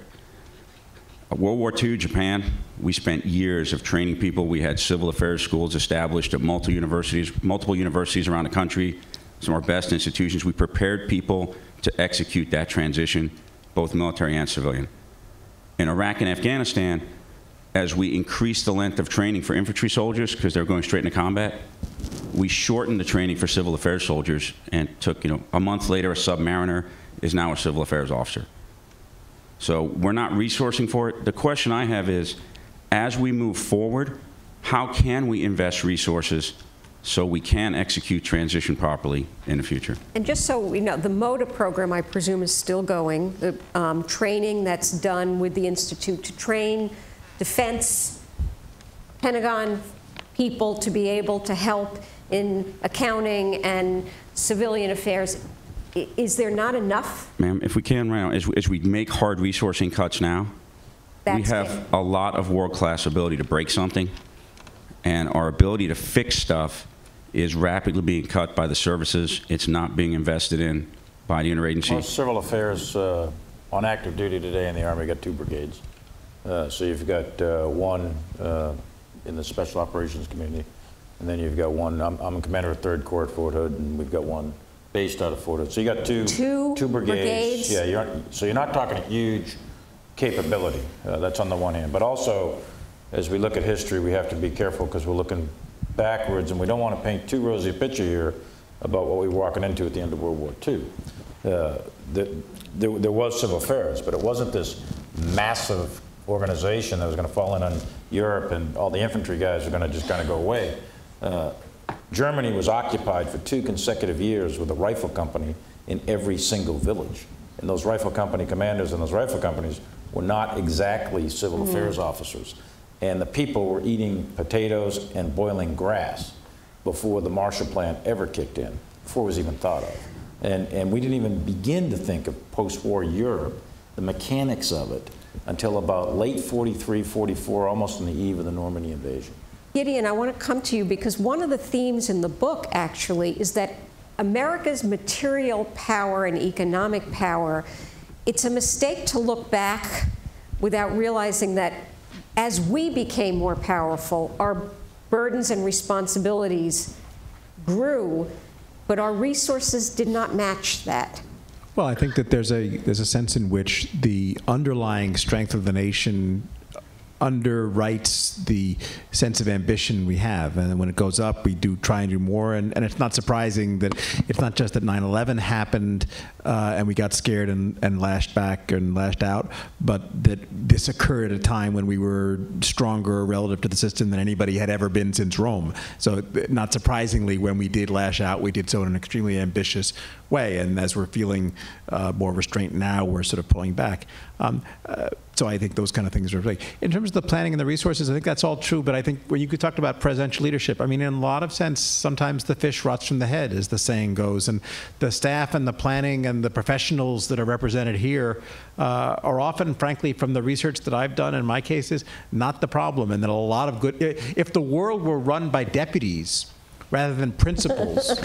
World War II, Japan, we spent years of training people. We had civil affairs schools established at multiple universities around the country, some of our best institutions. We prepared people to execute that transition, both military and civilian. In Iraq and Afghanistan, as we increased the length of training for infantry soldiers, because they're going straight into combat, we shortened the training for civil affairs soldiers and took, a month later, a submariner is now a civil affairs officer. So we're not resourcing for it. The question I have is, as we move forward, how can we invest resources so we can execute transition properly in the future? And just so we know, the MOTA program, I presume, is still going. The training that's done with the Institute to train defense, Pentagon people to be able to help in accounting and civilian affairs. Is there not enough? Ma'am, if we can, right now, as we make hard resourcing cuts now, we have a lot of world-class ability to break something, and our ability to fix stuff is rapidly being cut by the services. It's not being invested in by the interagency. Well, civil affairs on active duty today in the Army got 2 brigades. So you've got one in the Special Operations Community, and then you've got one. I'm a commander of 3rd Corps at Fort Hood, and we've got one based out of Fort Hood. So you got two brigades. Yeah, so you're not talking a huge capability. That's on the one hand. But also, as we look at history, we have to be careful because we're looking backwards, and we don't want to paint too rosy a picture here about what we were walking into at the end of World War II. There was civil affairs, but it wasn't this massive organization that was going to fall in on Europe and all the infantry guys were going to just kind of go away. Germany was occupied for 2 consecutive years with a rifle company in every single village. And those rifle company commanders and those rifle companies were not exactly civil affairs officers. And the people were eating potatoes and boiling grass before the Marshall Plan ever kicked in, before it was even thought of. And we didn't even begin to think of post-war Europe, the mechanics of it, until about late 43, 44, almost on the eve of the Normandy invasion. Gideon, I want to come to you because one of the themes in the book, actually, is that America's material power and economic power, it's a mistake to look back without realizing that as we became more powerful, our burdens and responsibilities grew, but our resources did not match that. Well, I think that there's a sense in which the underlying strength of the nation underwrites the sense of ambition we have. And when it goes up, we do try and do more. And it's not surprising that it's not just that 9/11 happened and we got scared and lashed back and lashed out, but that this occurred at a time when we were stronger relative to the system than anybody had ever been since Rome. So not surprisingly, when we did lash out, we did so in an extremely ambitious way. And as we're feeling more restraint now, we're sort of pulling back. So I think those kind of things are big. In terms of the planning and the resources, I think that's all true. But I think when you talked about presidential leadership, I mean, in a lot of sense, sometimes the fish rots from the head, as the saying goes. And the staff and the planning and the professionals that are represented here are often, frankly, from the research that I've done in my cases, not the problem. And that a lot of good, if the world were run by deputies rather than principals.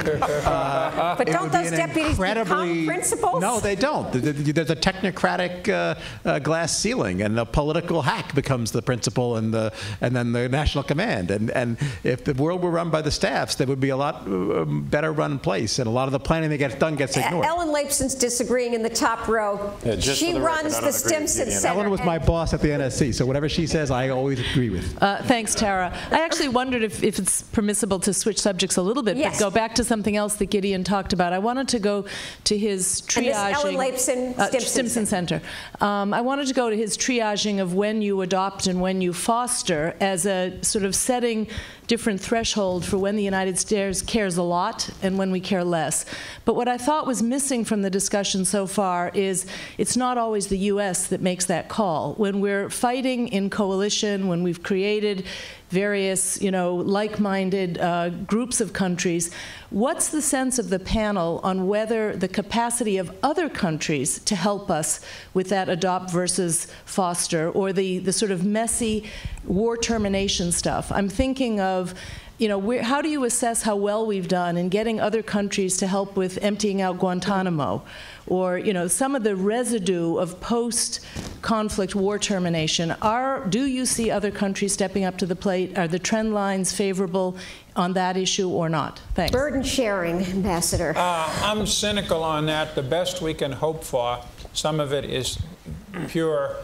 But don't those deputies become principals? No, they don't. There's a technocratic glass ceiling, and the political hack becomes the principal, and then the national command. And if the world were run by the staffs, there would be a lot better run place, and a lot of the planning that gets done gets ignored. Ellen Lapson's disagreeing in the top row. Yeah, she runs the Stimson Center. Ellen was my boss at the NSC, so whatever she says, I always agree with. Thanks, Tara. I actually wondered if it's permissible to switch subjects a little bit, yes, but go back to something else that Gideon talked about. I wanted to go to his triaging. And this Ellen Lapson Stimson Center. I wanted to go to his triaging of when you adopt and when you foster as a sort of setting different threshold for when the United States cares a lot and when we care less. But what I thought was missing from the discussion so far is it's not always the U.S. that makes that call. When we're fighting in coalition, when we've created various, like-minded groups of countries, what's the sense of the panel on whether the capacity of other countries to help us with that adopt versus foster, or the sort of messy war termination stuff? I'm thinking of, how do you assess how well we've done in getting other countries to help with emptying out Guantanamo? Or, some of the residue of post-conflict war termination. Do you see other countries stepping up to the plate? Are the trend lines favorable on that issue or not? Thanks. Burden sharing, Ambassador. I'm cynical on that. The best we can hope for, some of it is pure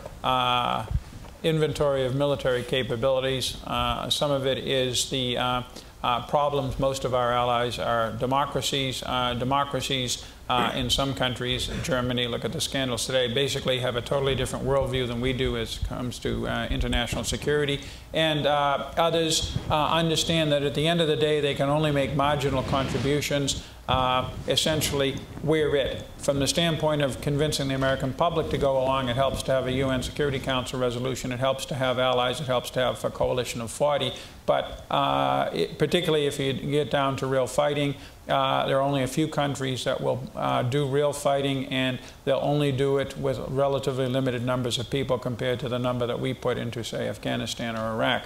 inventory of military capabilities. Some of it is the problems. Most of our allies are democracies. Democracies in some countries, Germany, look at the scandals today, basically have a totally different worldview than we do as it comes to international security. And others understand that at the end of the day, they can only make marginal contributions. Essentially, we're it. From the standpoint of convincing the American public to go along, it helps to have a UN Security Council resolution. It helps to have allies. It helps to have a coalition of 40. But particularly if you get down to real fighting, there are only a few countries that will do real fighting, and they'll only do it with relatively limited numbers of people compared to the number that we put into, say, Afghanistan or Iraq.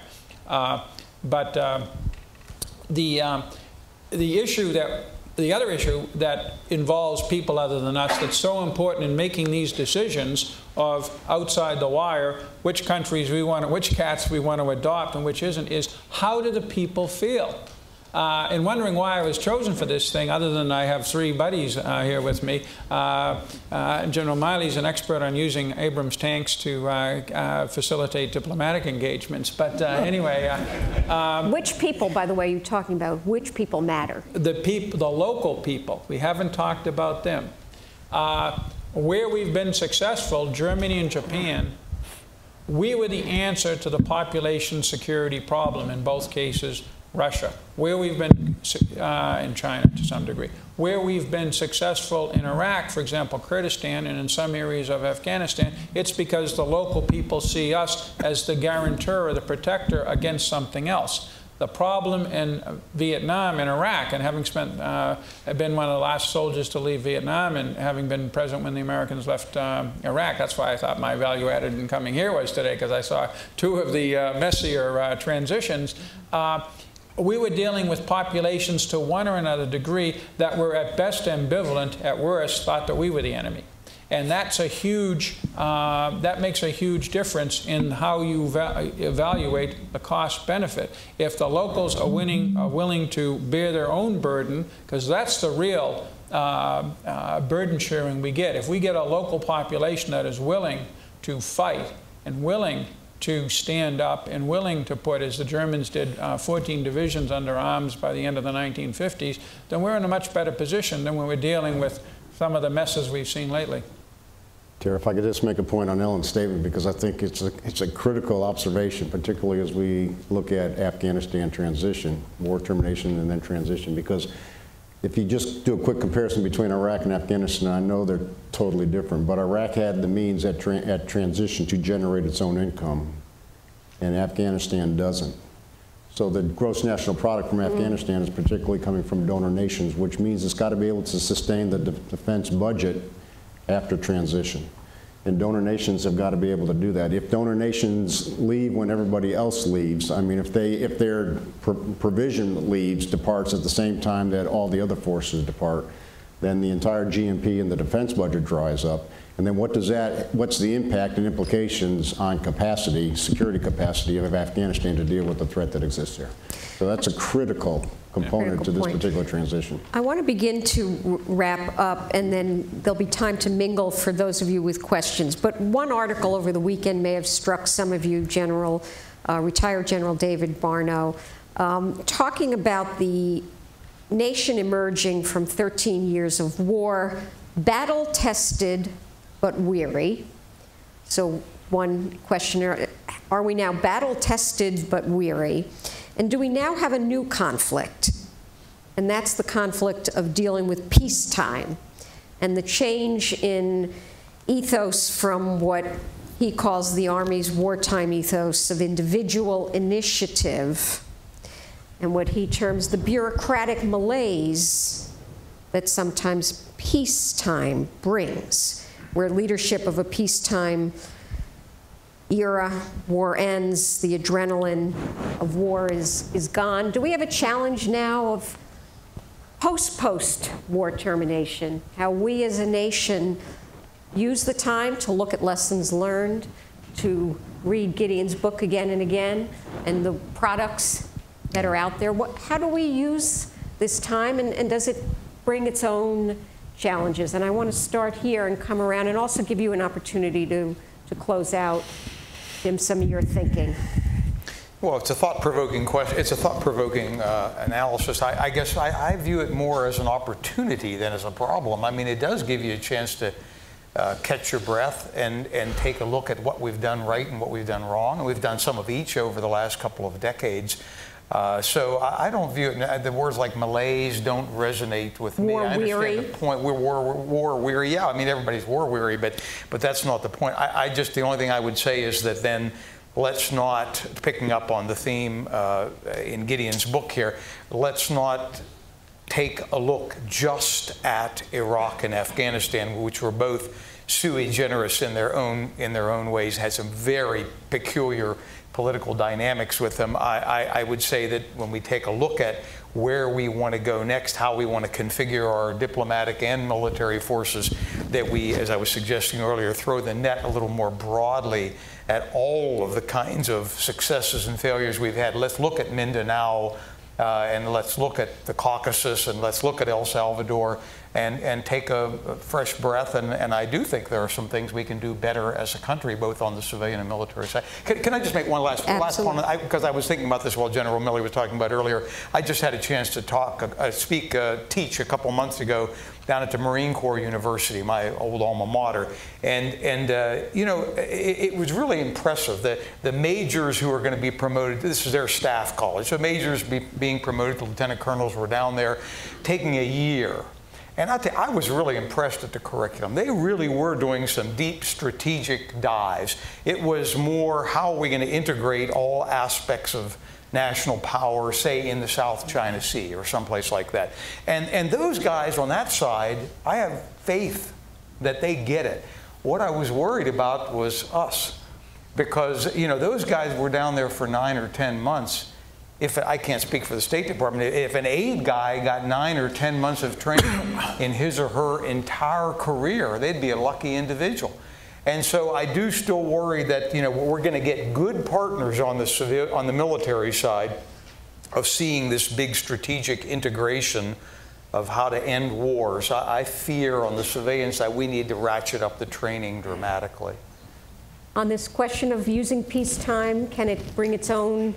The other issue that involves people other than us that's so important in making these decisions of outside the wire, which countries we want, which cats we want to adopt and which isn't, is how do the people feel? And wondering why I was chosen for this thing, other than I have three buddies here with me. General Miley's an expert on using Abrams tanks to facilitate diplomatic engagements. But anyway. Which people, by the way, you're talking about, which people matter? The local people. We haven't talked about them. Where we've been successful, Germany and Japan, we were the answer to the population security problem in both cases. Russia, where we've been in China to some degree, where we've been successful in Iraq, for example, Kurdistan, and in some areas of Afghanistan, it's because the local people see us as the guarantor or the protector against something else. The problem in Vietnam and Iraq, and having spent, I've been one of the last soldiers to leave Vietnam, and having been present when the Americans left Iraq, that's why I thought my value added in coming here was today, because I saw two of the messier transitions. We were dealing with populations to one or another degree that were at best ambivalent, at worst thought that we were the enemy. And that's a huge, that makes a huge difference in how you evaluate the cost benefit. If the locals are willing to bear their own burden, because that's the real burden sharing we get. If we get a local population that is willing to fight and willing to stand up and willing to put, as the Germans did, 14 divisions under arms by the end of the 1950s, then we're in a much better position than when we're dealing with some of the messes we've seen lately. Tara, if I could just make a point on Ellen's statement, because I think it's a critical observation, particularly as we look at Afghanistan transition, war termination and then transition, because if you just do a quick comparison between Iraq and Afghanistan, I know they're totally different, but Iraq had the means at transition to generate its own income, and Afghanistan doesn't. So the gross national product from Afghanistan is particularly coming from donor nations, which means it's got to be able to sustain the defense budget after transition. And donor nations have got to be able to do that. If donor nations leave when everybody else leaves, I mean, if their provision departs at the same time that all the other forces depart, then the entire GNP and the defense budget dries up. And then what's the impact and implications on capacity, security capacity of Afghanistan to deal with the threat that exists here? So that's a critical component to this particular transition. I want to begin to wrap up, and then there'll be time to mingle for those of you with questions. But one article over the weekend may have struck some of you, retired General David Barno, talking about the nation emerging from 13 years of war, battle-tested but weary. So one questioner, are we now battle-tested but weary? And do we now have a new conflict? And that's the conflict of dealing with peacetime and the change in ethos from what he calls the Army's wartime ethos of individual initiative and what he terms the bureaucratic malaise that sometimes peacetime brings, where leadership of a peacetime era, war ends, the adrenaline of war is gone. Do we have a challenge now of post-war termination, how we as a nation use the time to look at lessons learned, to read Gideon's book again and again, and the products that are out there? How do we use this time, and does it bring its own challenges? And I want to start here and come around and also give you an opportunity to close out, Jim, some of your thinking. Well, it's a thought-provoking question. It's a thought-provoking analysis. I guess I view it more as an opportunity than as a problem. I mean, it does give you a chance to catch your breath and take a look at what we've done right and what we've done wrong. And we've done some of each over the last couple of decades. So I don't view it, the words like malaise don't resonate with me. I understand the point. We're war weary. Yeah, I mean, everybody's war weary, but that's not the point. The only thing I would say is that then let's not, picking up on the theme in Gideon's book here, let's not take a look just at Iraq and Afghanistan, which were both sui generis in their own ways, had some very peculiar political dynamics with them. I would say that when we take a look at where we want to go next, how we want to configure our diplomatic and military forces, that we, as I was suggesting earlier, throw the net a little more broadly at all of the kinds of successes and failures we've had. Let's look at Mindanao, and let's look at the Caucasus, and let's look at El Salvador, and take a fresh breath. And I do think there are some things we can do better as a country, both on the civilian and military side. Can I just make one last comment? Because I was thinking about this while General Milley was talking about earlier. I just had a chance to teach a couple months ago down at the Marine Corps University, my old alma mater, and you know, it was really impressive that the majors who are going to be promoted, this is their staff college, so majors being promoted to lieutenant colonels were down there taking a year. And I was really impressed at the curriculum. They really were doing some deep strategic dives. It was more, how are we going to integrate all aspects of national power, say in the South China Sea or someplace like that. And those guys on that side, I have faith that they get it. What I was worried about was us, because you know, those guys were down there for 9 or 10 months. If I can't speak for the State Department, if an aide guy got 9 or 10 months of training in his or her entire career, they'd be a lucky individual. And so I do still worry that, you know, we're going to get good partners on the military side of seeing this big strategic integration of how to end wars. I fear on the civilian side we need to ratchet up the training dramatically. on this question of using peacetime? Can it bring its own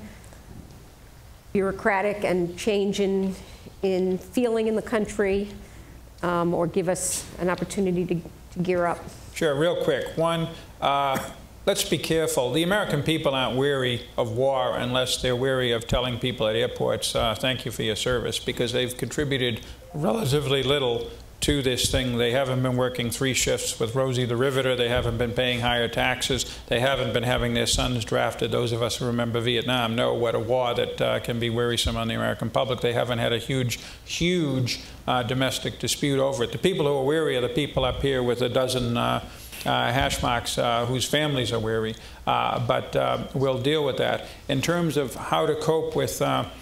bureaucratic and change in feeling in the country, or give us an opportunity to gear up? Sure, real quick. One, let's be careful. The American people aren't weary of war unless they're weary of telling people at airports, thank you for your service, because they've contributed relatively little to this thing. They haven't been working 3 shifts with Rosie the Riveter. They haven't been paying higher taxes. They haven't been having their sons drafted. Those of us who remember Vietnam know what a war that can be wearisome on the American public. They haven't had a huge domestic dispute over it. The people who are weary are the people up here with a dozen hash marks whose families are weary. But we'll deal with that. In terms of how to cope with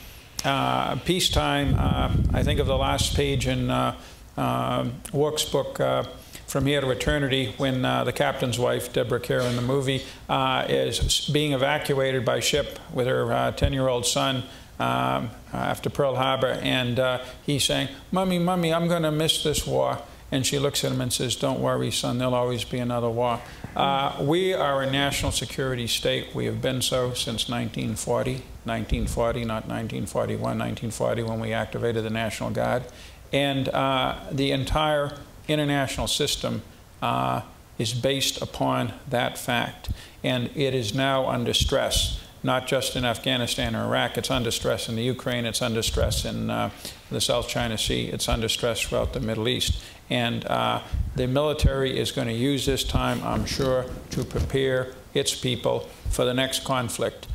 peacetime, I think of the last page in Work's book, From Here to Eternity, when the captain's wife, Deborah Kerr in the movie, is being evacuated by ship with her 10-year-old son after Pearl Harbor, and he's saying, "Mommy, Mommy, I'm going to miss this war." And she looks at him and says, "Don't worry, son, there'll always be another war." We are a national security state. We have been so since 1940. 1940, not 1941, 1940 when we activated the National Guard. And the entire international system is based upon that fact. And it is now under stress, not just in Afghanistan or Iraq. It's under stress in the Ukraine. It's under stress in the South China Sea. It's under stress throughout the Middle East. And the military is going to use this time, I'm sure, to prepare its people for the next conflict.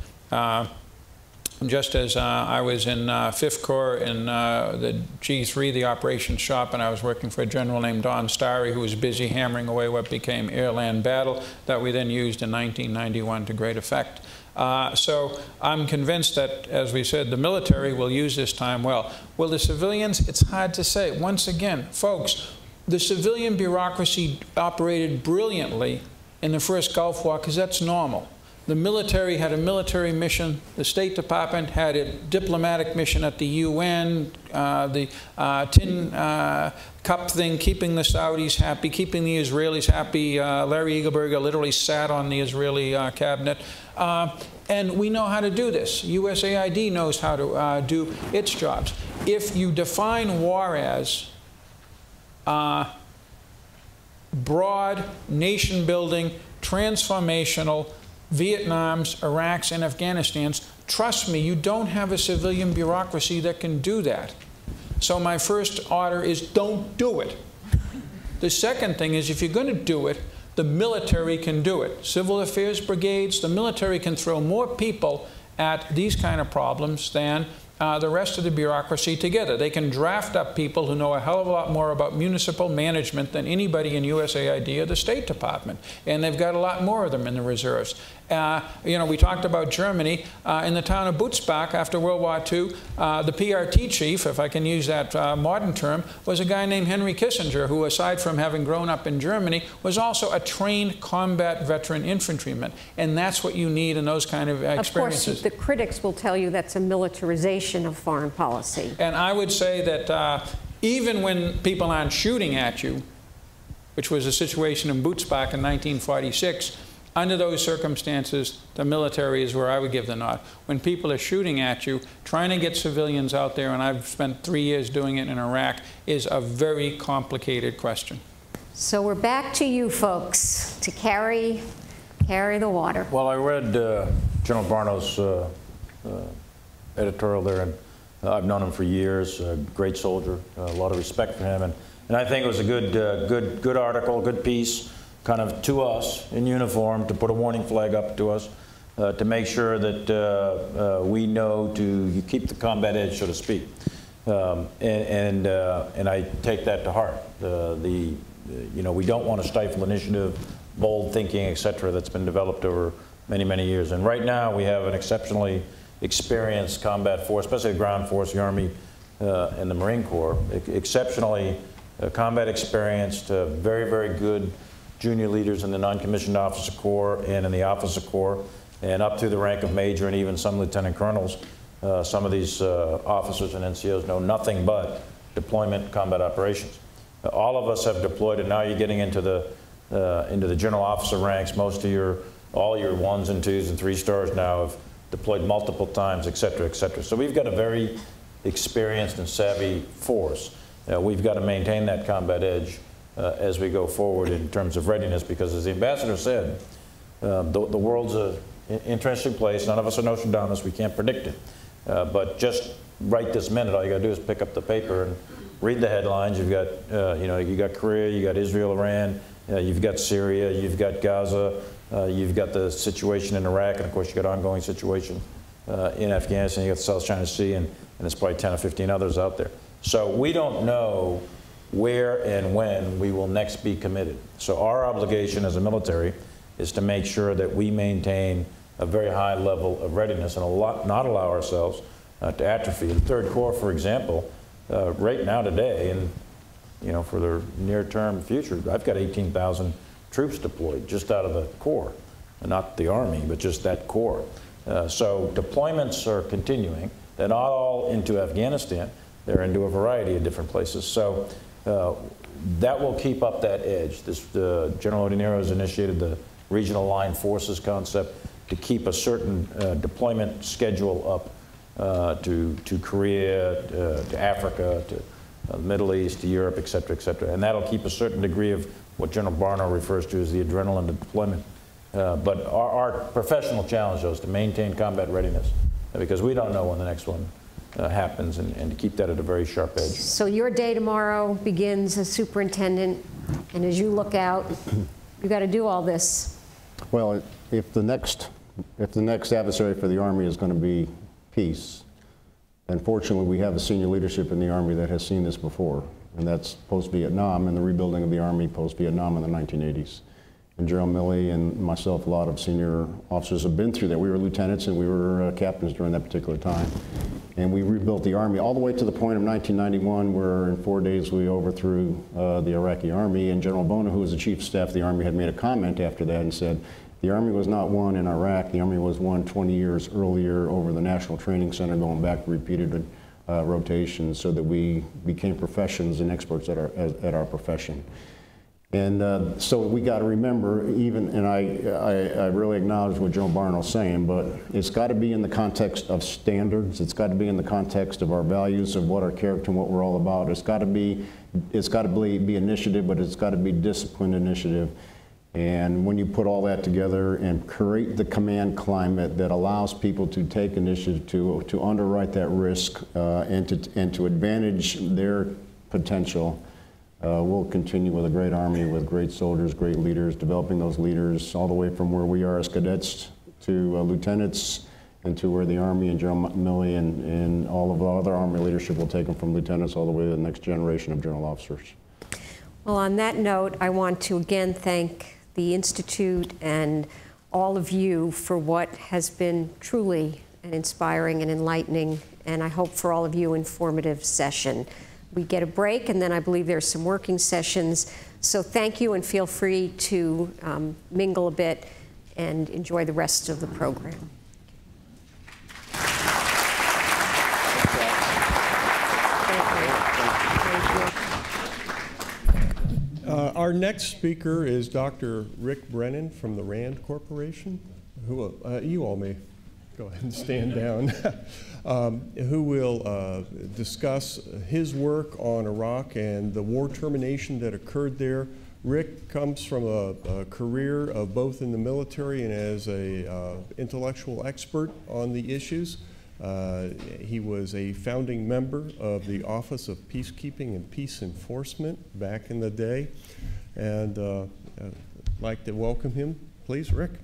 Just as I was in 5th Corps in the G3, the operations shop, and I was working for a general named Don Starry, who was busy hammering away what became air-land battle that we then used in 1991 to great effect. So I'm convinced that, as we said, the military will use this time well. Will the civilians? It's hard to say. Once again, folks, the civilian bureaucracy operated brilliantly in the first Gulf War because that's normal. The military had a military mission. The State Department had a diplomatic mission at the UN, the tin cup thing, keeping the Saudis happy, keeping the Israelis happy. Larry Eagleberger literally sat on the Israeli cabinet. And we know how to do this. USAID knows how to do its jobs. If you define war as broad, nation-building, transformational, Vietnams, Iraqs, and Afghanistans, trust me, you don't have a civilian bureaucracy that can do that. So my first order is don't do it. The second thing is, if you're going to do it, the military can do it. Civil affairs brigades, the military can throw more people at these kind of problems than the rest of the bureaucracy together. They can draft up people who know a hell of a lot more about municipal management than anybody in USAID or the State Department. And they've got a lot more of them in the reserves. You know, we talked about Germany. In the town of Butzbach after World War II, the PRT chief, if I can use that modern term, was a guy named Henry Kissinger, who, aside from having grown up in Germany, was also a trained combat veteran infantryman. And that's what you need in those kind of experiences. Of course, the critics will tell you that's a militarization of foreign policy. And I would say that even when people aren't shooting at you, which was a situation in Butzbach in 1946, under those circumstances, the military is where I would give the nod. When people are shooting at you, trying to get civilians out there, and I've spent 3 years doing it in Iraq, is a very complicated question. So we're back to you folks to carry the water. Well, I read General Barnow's editorial there, and I've known him for years, a great soldier, a lot of respect for him, and I think it was a good article, good piece, kind of to us in uniform, to put a warning flag up to us, to make sure that we know to keep the combat edge, so to speak. And I take that to heart. You know, we don't want to stifle initiative, bold thinking, et cetera, that's been developed over many, many years. And right now we have an exceptionally experienced combat force, especially the ground force, the Army and the Marine Corps, exceptionally combat experienced, very, very good junior leaders in the non-commissioned officer corps and in the officer corps, and up through the rank of major and even some lieutenant colonels. Some of these officers and NCOs know nothing but deployment combat operations. All of us have deployed, and now you're getting into the general officer ranks. Most of your all your 1s and 2s and 3 stars now have deployed multiple times, et cetera, et cetera. So we've got a very experienced and savvy force. We've got to maintain that combat edge as we go forward in terms of readiness, because as the ambassador said, the world's an interesting place. None of us are Nostradamus. We can't predict it. But just right this minute, all you got to do is pick up the paper and read the headlines. You've got, you got Korea, you got Israel, Iran, you've got Syria, you've got Gaza, you've got the situation in Iraq, and of course you got ongoing situation in Afghanistan. You got the South China Sea, and there's probably 10 or 15 others out there. So we don't know where and when we will next be committed. So our obligation as a military is to make sure that we maintain a very high level of readiness and not allow ourselves to atrophy. The Third Corps, for example, right now today, and for the near-term future, I've got 18,000 troops deployed just out of the Corps, not the Army, but just that Corps. So deployments are continuing. They're not all into Afghanistan. They're into a variety of different places. So that will keep up that edge. General Odinero has initiated the regional line forces concept to keep a certain deployment schedule up to Korea, to Africa, to the Middle East, to Europe, et cetera, et cetera. And that'll keep a certain degree of what General Barno refers to as the adrenaline of deployment. But our professional challenge, though, is to maintain combat readiness, because we don't know when the next one happens, and to keep that at a very sharp edge. So your day tomorrow begins as superintendent, and as you look out, you got to do all this. Well, if the next adversary for the Army is going to be peace, unfortunately we have a senior leadership in the Army that has seen this before, and that's post-Vietnam and the rebuilding of the Army post-Vietnam in the 1980s. And General Milley and myself, a lot of senior officers have been through that. We were lieutenants and we were captains during that particular time. And we rebuilt the Army all the way to the point of 1991, where in 4 days we overthrew the Iraqi Army. And General Bono, who was the chief of staff of the Army, had made a comment after that and said, the Army was not won in Iraq. The Army was won 20 years earlier over the National Training Center, going back to repeated rotations, so that we became professions and experts at our profession. And so we got to remember, and I really acknowledge what General Barno's saying, but it's got to be in the context of standards. It's got to be in the context of our values, of what our character and what we're all about. It's got to be initiative, but it's got to be disciplined initiative. And when you put all that together and create the command climate that allows people to take initiative, to underwrite that risk, and to advantage their potential, we'll continue with a great Army, with great soldiers, great leaders, developing those leaders all the way from where we are as cadets to lieutenants, and to where the Army and General Milley and all of the other Army leadership will take them from lieutenants all the way to the next generation of general officers. Well, on that note, I want to again thank the Institute and all of you for what has been truly an inspiring and enlightening, and I hope for all of you, informative session. We get a break, and then I believe there's some working sessions. So thank you, and feel free to mingle a bit and enjoy the rest of the program. Our next speaker is Dr. Rick Brennan from the Rand Corporation, who you all may go ahead and stand down, who will discuss his work on Iraq and the war termination that occurred there. Rick comes from a career of both in the military and as an intellectual expert on the issues. He was a founding member of the Office of Peacekeeping and Peace Enforcement back in the day. And I'd like to welcome him. Please, Rick.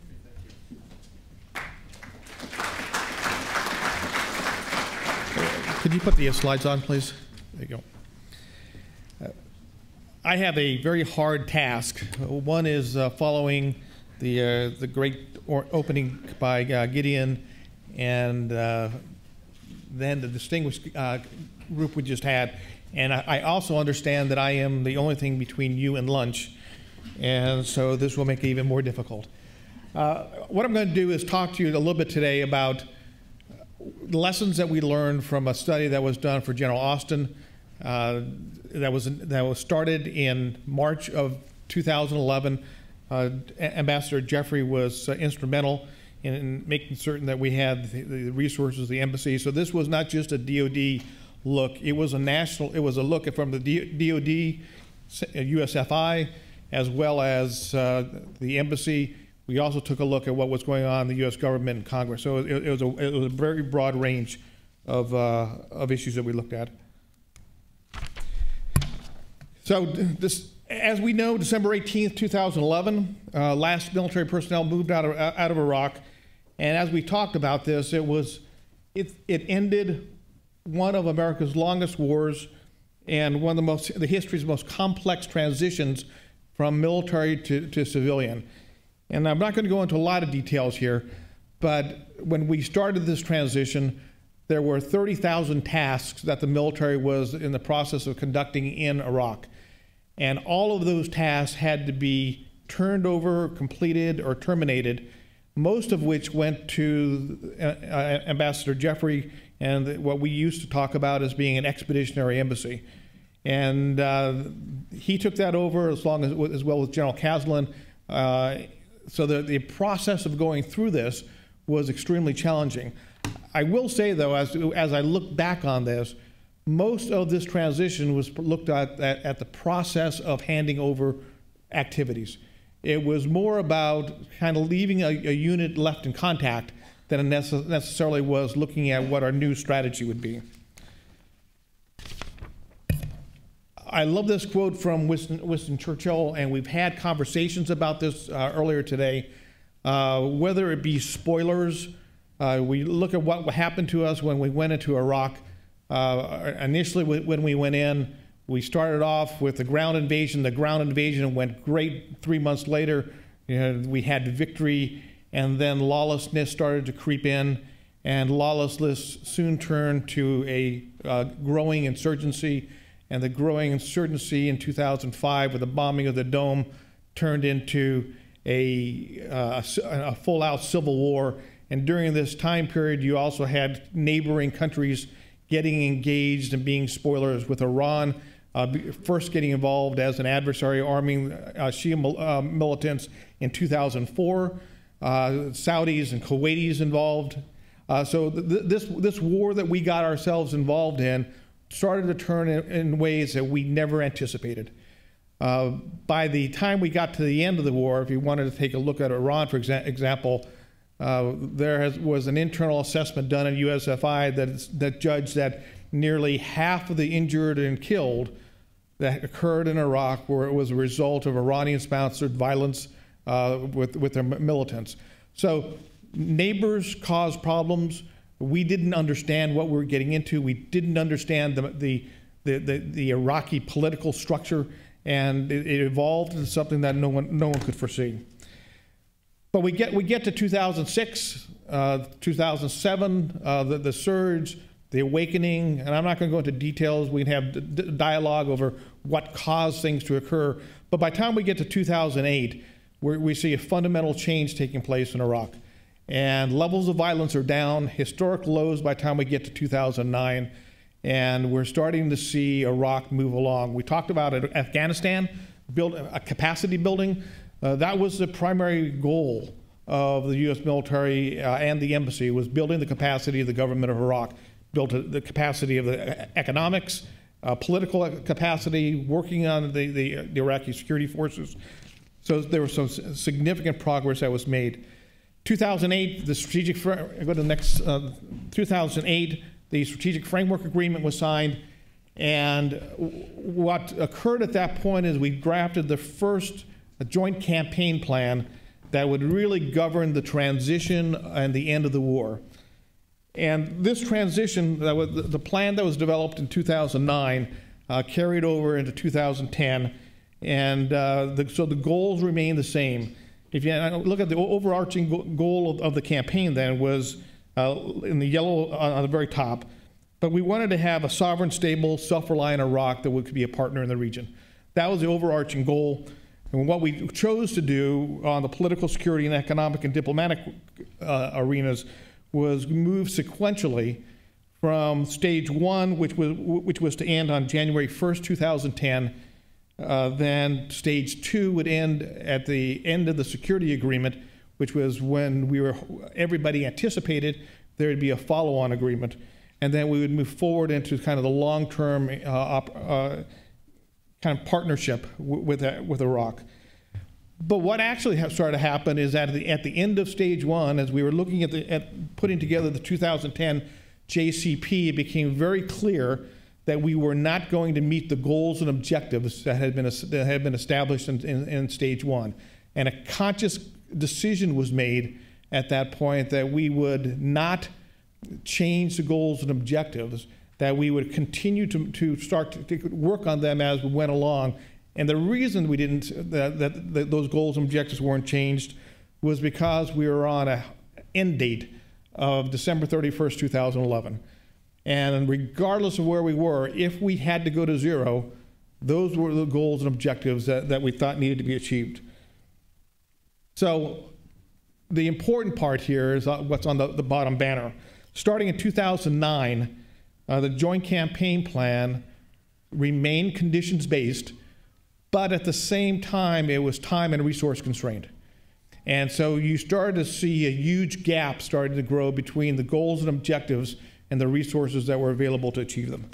Could you put the slides on, please? There you go. I have a very hard task. One is following the great opening by Gideon, and then the distinguished group we just had. And I also understand that I am the only thing between you and lunch, and so this will make it even more difficult. What I'm going to do is talk to you a little bit today about lessons that we learned from a study that was done for General Austin that was started in March of 2011 Ambassador Jeffrey was instrumental in making certain that we had the resources, the embassy. So this was not just a DoD look; it was a national. It was a look from the DoD, USFI, as well as the embassy. We also took a look at what was going on in the U.S. government and Congress. So it was a very broad range of issues that we looked at. So this, as we know, December 18th, 2011, last military personnel moved out of Iraq, and as we talked about this, it ended one of America's longest wars and one of the history's most complex transitions from military to civilian. And I'm not going to go into a lot of details here, but when we started this transition, there were 30,000 tasks that the military was in the process of conducting in Iraq. And all of those tasks had to be turned over, completed, or terminated, most of which went to Ambassador Jeffrey and what we used to talk about as being an expeditionary embassy. And he took that over as well as General Caslin. So the process of going through this was extremely challenging. I will say, though, as I look back on this, most of this transition was looked at the process of handing over activities. It was more about kind of leaving a unit left in contact than it necessarily was looking at what our new strategy would be. I love this quote from Winston Churchill, and we've had conversations about this earlier today. Whether it be spoilers, we look at what happened to us when we went into Iraq. Initially, when we went in, we started off with the ground invasion. The ground invasion went great. 3 months later, we had victory, and then lawlessness started to creep in, and lawlessness soon turned to a growing insurgency. And the growing insurgency in 2005 with the bombing of the Dome turned into a full-out civil war. And during this time period, you also had neighboring countries getting engaged and being spoilers, with Iran first getting involved as an adversary, arming Shia militants in 2004, Saudis and Kuwaitis involved. So this war that we got ourselves involved in started to turn in ways that we never anticipated. By the time we got to the end of the war, if you wanted to take a look at Iran, for example, there was an internal assessment done at USFI that judged that nearly half of the injured and killed that occurred in Iraq was a result of Iranian-sponsored violence with their militants. So neighbors caused problems. We didn't understand what we were getting into. We didn't understand the Iraqi political structure, and it evolved into something that no one could foresee. But we get to 2006, 2007, the surge, the awakening, and I'm not going to go into details. We'd have dialogue over what caused things to occur. But by the time we get to 2008, we see a fundamental change taking place in Iraq. And levels of violence are down, historic lows by the time we get to 2009, and we're starting to see Iraq move along. We talked about Afghanistan, build a capacity building. That was the primary goal of the U.S. military and the embassy, was building the capacity of the government of Iraq, built the capacity of the economics, political capacity, working on the Iraqi security forces. So there was some significant progress that was made. 2008, the strategic, go to the next, 2008, the strategic framework agreement was signed, and what occurred at that point is we drafted the first joint campaign plan that would really govern the transition and the end of the war. And this transition, the plan that was developed in 2009 carried over into 2010, and so the goals remain the same. If you look at the overarching goal of the campaign, then was in the yellow on the very top, but we wanted to have a sovereign, stable, self-reliant Iraq that could be a partner in the region. That was the overarching goal. And what we chose to do on the political, security, and economic and diplomatic arenas was move sequentially from stage one, which was to end on January 1st, 2010, then stage 2 would end at the end of the security agreement, which was when everybody anticipated there would be a follow-on agreement. And then we would move forward into kind of the long-term kind of partnership with Iraq. But what actually started to happen is that at the end of stage 1, as we were looking at putting together the 2010 JCP, it became very clear that we were not going to meet the goals and objectives that had been established in stage 1. And a conscious decision was made at that point that we would not change the goals and objectives, that we would continue to start to work on them as we went along. And the reason we didn't, that those goals and objectives weren't changed was because we were on an end date of December 31st, 2011. And regardless of where we were, if we had to go to 0, those were the goals and objectives that we thought needed to be achieved. So the important part here is what's on the bottom banner. Starting in 2009, the Joint Campaign Plan remained conditions-based, but at the same time, it was time and resource constrained. And so you started to see a huge gap starting to grow between the goals and objectives and the resources that were available to achieve them.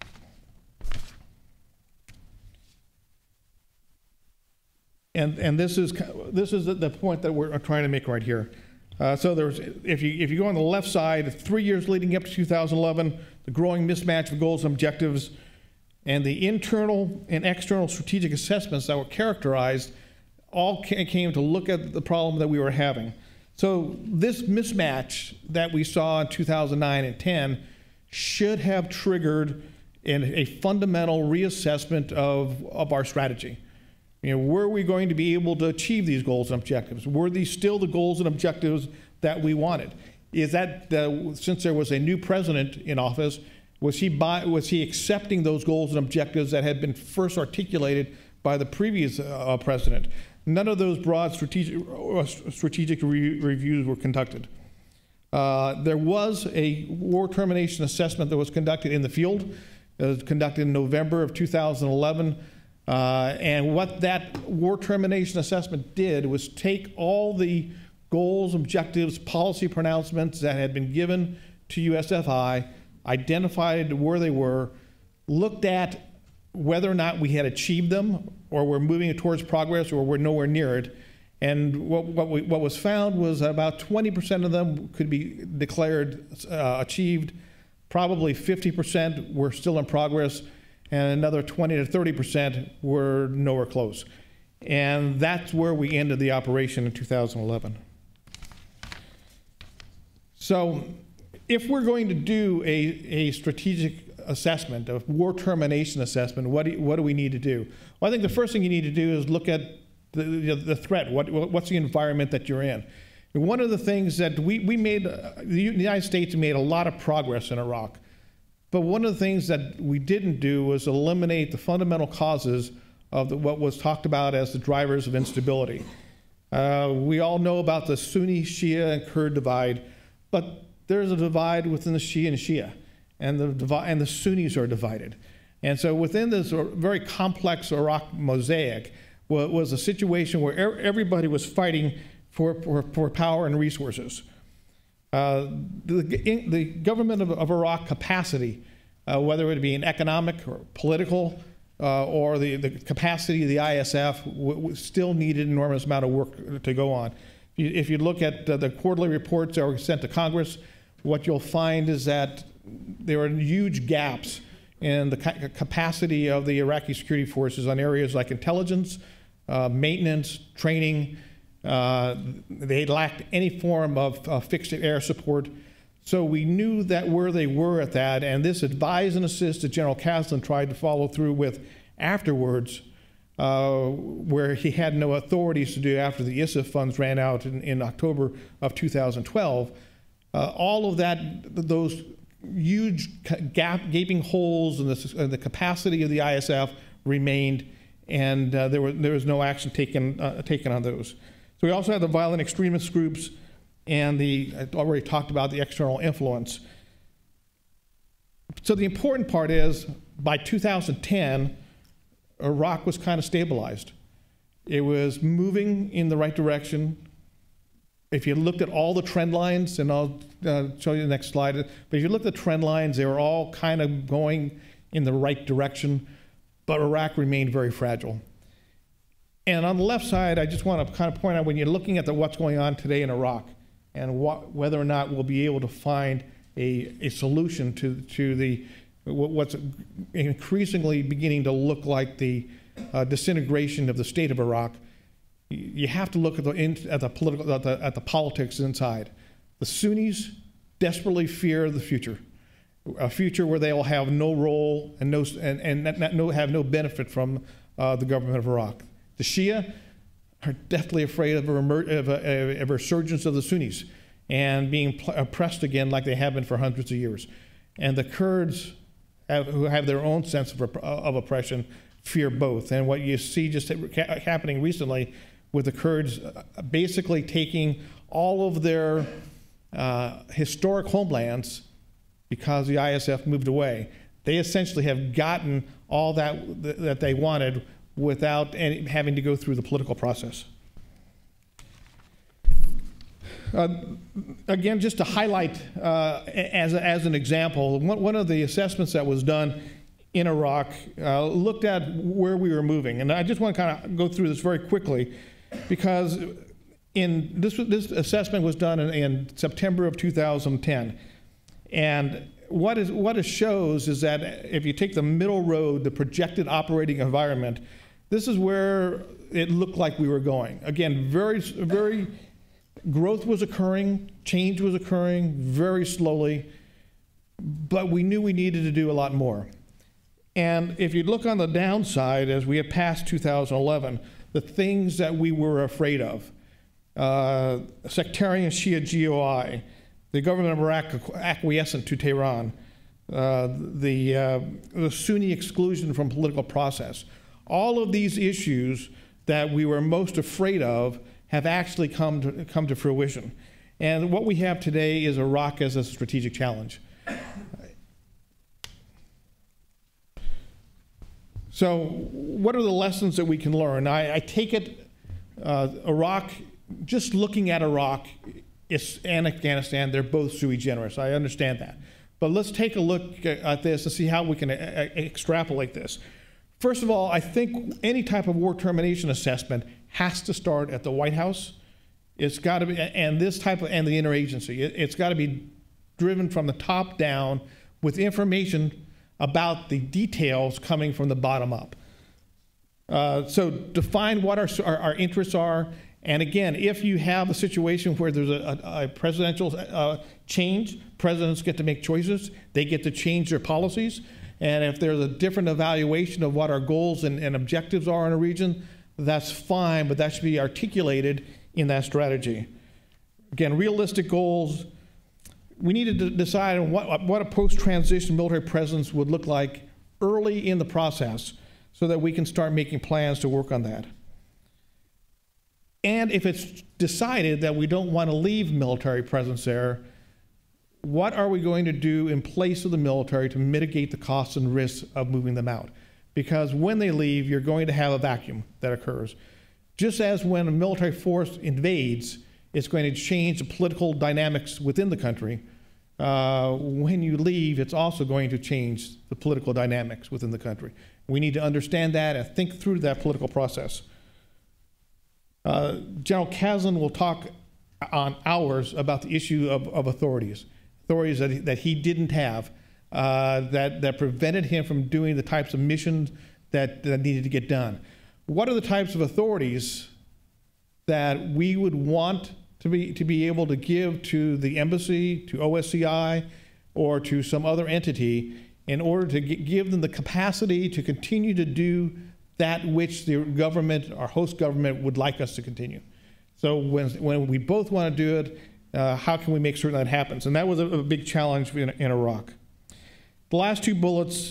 And this is the point that we're trying to make right here. So there's, if you go on the left side, 3 years leading up to 2011, the growing mismatch of goals and objectives, and the internal and external strategic assessments that were characterized all came to look at the problem that we were having. So this mismatch that we saw in 2009 and 10 should have triggered a fundamental reassessment of our strategy. Were we going to be able to achieve these goals and objectives? Were these still the goals and objectives that we wanted? Is that, since there was a new president in office, was he accepting those goals and objectives that had been first articulated by the previous president? None of those broad strategic reviews were conducted. There was a war termination assessment that was conducted in the field. It was conducted in November of 2011. And what that war termination assessment did was take all the goals, objectives, policy pronouncements that had been given to USFI, identified where they were, looked at whether or not we had achieved them, or we're moving towards progress, or we're nowhere near it. And what was found was that about 20% of them could be declared achieved, probably 50% were still in progress, and another 20 to 30% were nowhere close. And that's where we ended the operation in 2011. So if we're going to do a strategic assessment, a war termination assessment, what do we need to do? Well, I think the first thing you need to do is look at the threat. What's the environment that you're in? And one of the things that we made, the United States made a lot of progress in Iraq. But one of the things that we didn't do was eliminate the fundamental causes of what was talked about as the drivers of instability. We all know about the Sunni, Shia, and Kurd divide, but there's a divide within the Shia and Shia, and the Sunnis are divided. And so within this very complex Iraq mosaic was a situation where everybody was fighting for power and resources. The government of Iraq capacity, whether it be an economic or political, or the capacity of the ISF, still needed an enormous amount of work to go on. If you look at the quarterly reports that were sent to Congress, what you'll find is that there are huge gaps in the capacity of the Iraqi security forces on areas like intelligence, maintenance, training. They lacked any form of fixed air support. So we knew that where they were at that, and this advise and assist that General Caslen tried to follow through with afterwards, where he had no authorities to do after the ISAF funds ran out in October of 2012. All of that, those huge gaping holes in the capacity of the ISF remained, and there was no action taken on those. So we also had the violent extremist groups, and I already talked about the external influence. So the important part is, by 2010, Iraq was kind of stabilized. It was moving in the right direction. If you looked at all the trend lines, and I'll show you the next slide, but if you look at the trend lines, they were all kind of going in the right direction, but Iraq remained very fragile. And on the left side, I just want to kind of point out, when you're looking at what's going on today in Iraq, and whether or not we'll be able to find a solution to what's increasingly beginning to look like the disintegration of the state of Iraq, you have to look at the politics inside. The Sunnis desperately fear the future, a future where they will have no role and have no benefit from the government of Iraq. The Shia are deathly afraid of a resurgence of the Sunnis and being oppressed again like they have been for hundreds of years. And the Kurds, who have their own sense of oppression, fear both. And what you see just happening recently with the Kurds basically taking all of their historic homelands because the ISF moved away. They essentially have gotten all that they wanted without having to go through the political process. Again, just to highlight as an example, one of the assessments that was done in Iraq looked at where we were moving. And I just want to kind of go through this very quickly, because this assessment was done in September of 2010. And what it shows is that if you take the middle road, the projected operating environment, this is where it looked like we were going. Again, very growth was occurring, change was occurring very slowly, but we knew we needed to do a lot more. And if you look on the downside, as we have passed 2011, the things that we were afraid of, sectarian Shia GOI, the government of Iraq acquiescent to Tehran, the Sunni exclusion from political process, all of these issues that we were most afraid of have actually come to fruition. And what we have today is Iraq as a strategic challenge. So what are the lessons that we can learn? I take it Iraq, just looking at Iraq and Afghanistan, they're both sui generis. I understand that. But let's take a look at this and see how we can extrapolate this. First of all, I think any type of war termination assessment has to start at the White House. It's got to be, and the interagency. It's got to be driven from the top down with information about the details coming from the bottom up. So define what our interests are. And again, if you have a situation where there's a presidential change, presidents get to make choices. They get to change their policies. And if there's a different evaluation of what our goals and objectives are in a region, that's fine, but that should be articulated in that strategy. Again, realistic goals. We need to decide on what a post-transition military presence would look like early in the process so that we can start making plans to work on that. And if it's decided that we don't want to leave military presence there, what are we going to do in place of the military to mitigate the costs and risks of moving them out? Because when they leave, you're going to have a vacuum that occurs. Just as when a military force invades, it's going to change the political dynamics within the country. When you leave, it's also going to change the political dynamics within the country. We need to understand that and think through that political process. General Kaslan will talk on hours about the issue of authorities that he didn't have, that prevented him from doing the types of missions that needed to get done. What are the types of authorities that we would want to be able to give to the embassy, to OSCI, or to some other entity in order to give them the capacity to continue to do that which the government, our host government, would like us to continue? So when we both want to do it, how can we make certain that happens? And that was a big challenge in Iraq. The last two bullets,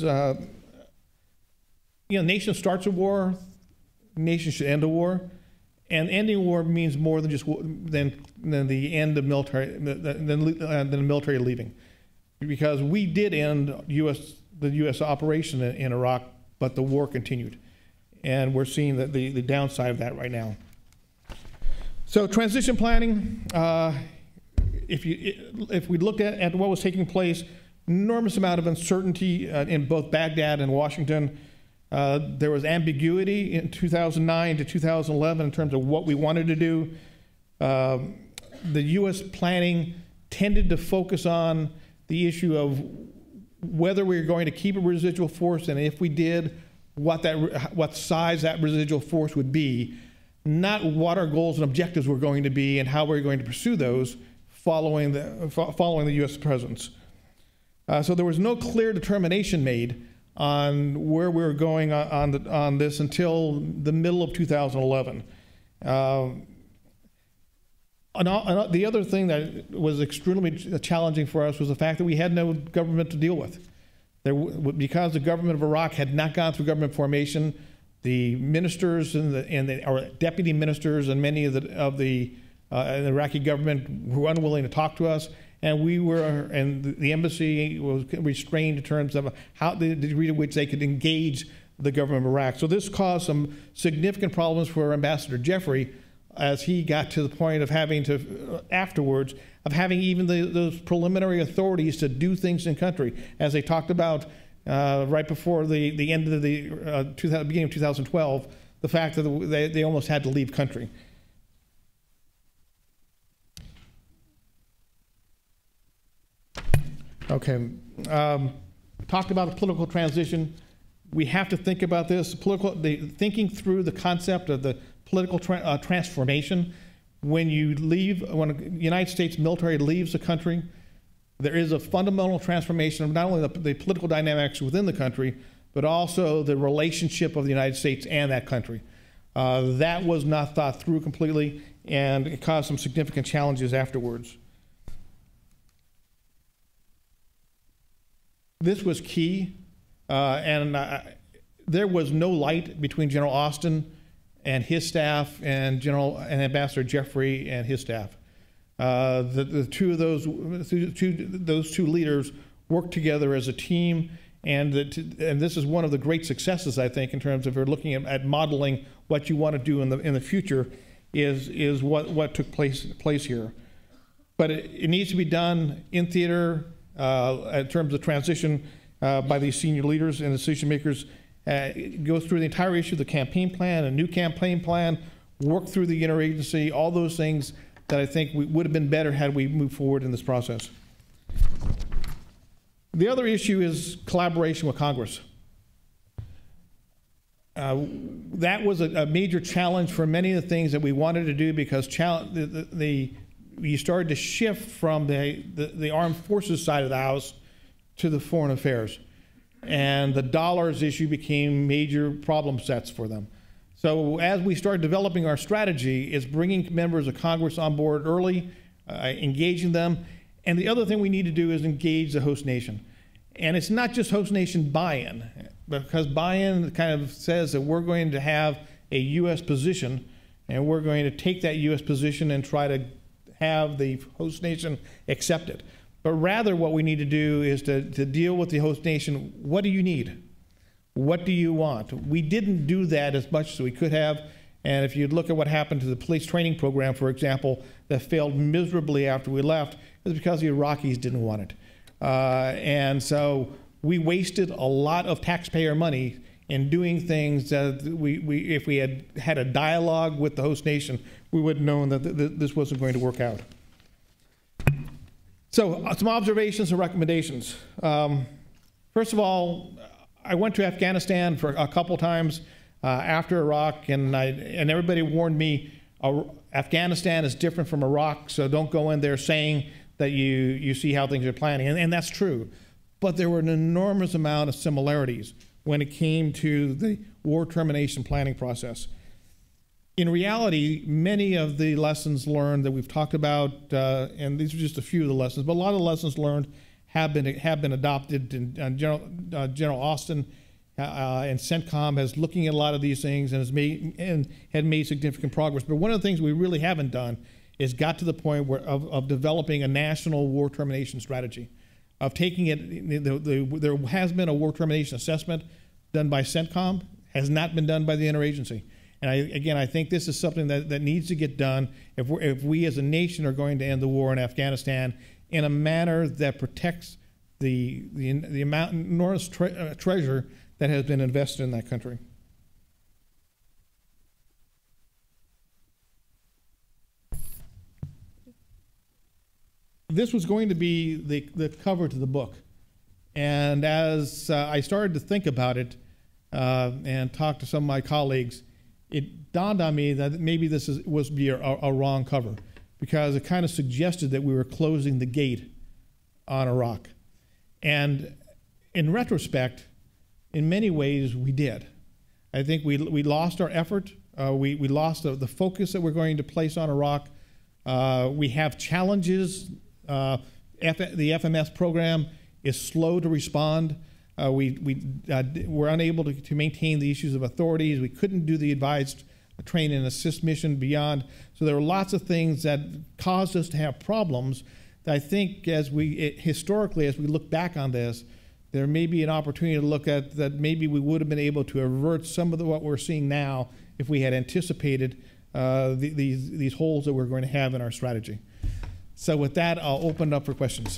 nation starts a war, nation should end a war, and ending a war means more than just than the end of military than military leaving, because we did end the U.S. operation in Iraq, but the war continued. and we're seeing the downside of that right now. So transition planning, if we look at what was taking place, enormous amount of uncertainty in both Baghdad and Washington. There was ambiguity in 2009 to 2011 in terms of what we wanted to do. The U.S. planning tended to focus on the issue of whether we were going to keep a residual force, and if we did, what size that residual force would be, not what our goals and objectives were going to be and how we're going to pursue those following the U.S. presence. So there was no clear determination made on where we were going on this until the middle of 2011. The other thing that was extremely challenging for us was the fact that we had no government to deal with. Because the government of Iraq had not gone through government formation, the ministers or deputy ministers and many of the Iraqi government were unwilling to talk to us, and the embassy was restrained in terms of the degree to which they could engage the government of Iraq. So this caused some significant problems for Ambassador Jeffrey, as he got to the point of having even those preliminary authorities to do things in country, as they talked about right before the end of the beginning of 2012, the fact that they almost had to leave country. Okay, talked about the political transition. We have to think about this, thinking through the concept of the political transformation. When the United States military leaves the country, there is a fundamental transformation of not only the political dynamics within the country, but also the relationship of the United States and that country. That was not thought through completely, and it caused some significant challenges afterwards. This was key, and there was no light between General Austin and his staff and Ambassador Jeffrey and his staff. The two of those two leaders worked together as a team, and this is one of the great successes, I think, in terms of looking at modeling what you want to do in the future is what took place here. But it needs to be done in theater in terms of transition by these senior leaders and decision makers. Go through the entire issue of the campaign plan, a new campaign plan, work through the interagency, all those things that I think would have been better had we moved forward in this process. The other issue is collaboration with Congress. That was a major challenge for many of the things that we wanted to do, because you started to shift from the armed forces side of the House to the foreign affairs. And the dollars issue became major problem sets for them. So as we started developing our strategy, is bringing members of Congress on board early, engaging them. And the other thing we need to do is engage the host nation. And it's not just host nation buy-in, because buy-in kind of says that we're going to have a U.S. position, and we're going to take that U.S. position and try to have the host nation accept it. But rather what we need to do is to deal with the host nation. What do you need? What do you want? We didn't do that as much as we could have. And if you look at what happened to the police training program, for example, that failed miserably after we left, it was because the Iraqis didn't want it. And so we wasted a lot of taxpayer money in doing things that if we had a dialogue with the host nation, we would have known that this wasn't going to work out. So some observations and recommendations. First of all, I went to Afghanistan for a couple times after Iraq, and everybody warned me, Afghanistan is different from Iraq, so don't go in there saying that you see how things are planning. And that's true. But there were an enormous amount of similarities when it came to the war termination planning process. In reality, many of the lessons learned that we've talked about, and these are just a few of the lessons, but a lot of the lessons learned have been adopted. And General Austin and CENTCOM has looking at a lot of these things and had made significant progress. But one of the things we really haven't done is got to the point of developing a national war termination strategy, of taking it. There has been a war termination assessment done by CENTCOM, has not been done by the interagency. And I think this is something that needs to get done if we as a nation are going to end the war in Afghanistan in a manner that protects the amount enormous treasure that has been invested in that country. This was going to be the cover to the book. And as I started to think about it and talk to some of my colleagues, it dawned on me that maybe this was a wrong cover, because it kind of suggested that we were closing the gate on Iraq. And in retrospect, in many ways, we did. I think we lost our effort. We lost the focus that we're going to place on Iraq. We have challenges. The FMS program is slow to respond. We're unable to maintain the issues of authorities. We couldn't do the advised train and assist mission beyond. So there were lots of things that caused us to have problems that I think historically, as we look back on this, there may be an opportunity to look at that maybe we would have been able to avert some of what we're seeing now if we had anticipated these holes that we're going to have in our strategy. So with that, I'll open it up for questions.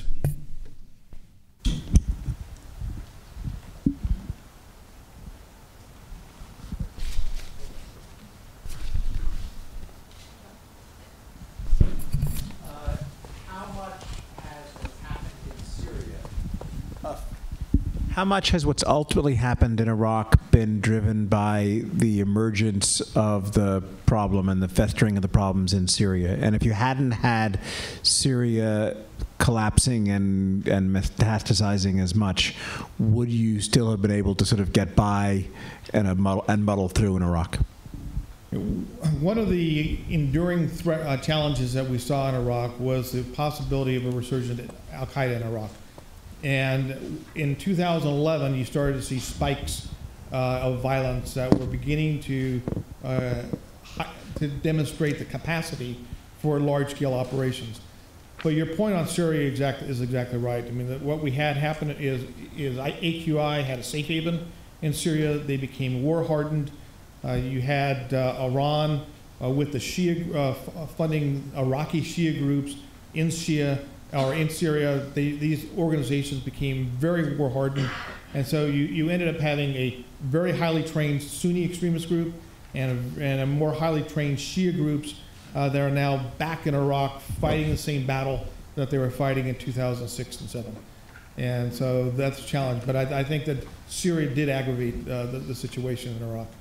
How much has what's ultimately happened in Iraq been driven by the emergence of the problem and the festering of the problems in Syria? And if you hadn't had Syria collapsing and metastasizing as much, would you still have been able to sort of get by and muddle through in Iraq? One of the enduring challenges that we saw in Iraq was the possibility of a resurgence of al-Qaeda in Iraq. And in 2011, you started to see spikes of violence that were beginning to demonstrate the capacity for large-scale operations. But your point on Syria is exactly right. I mean, what we had happen is AQI had a safe haven in Syria. They became war-hardened. You had Iran with the Shia funding Iraqi Shia groups in Syria. These organizations became very war-hardened, and so you ended up having a very highly trained Sunni extremist group and a more highly trained Shia groups that are now back in Iraq fighting the same battle that they were fighting in 2006 and 2007. And so that's a challenge. But I think that Syria did aggravate the situation in Iraq.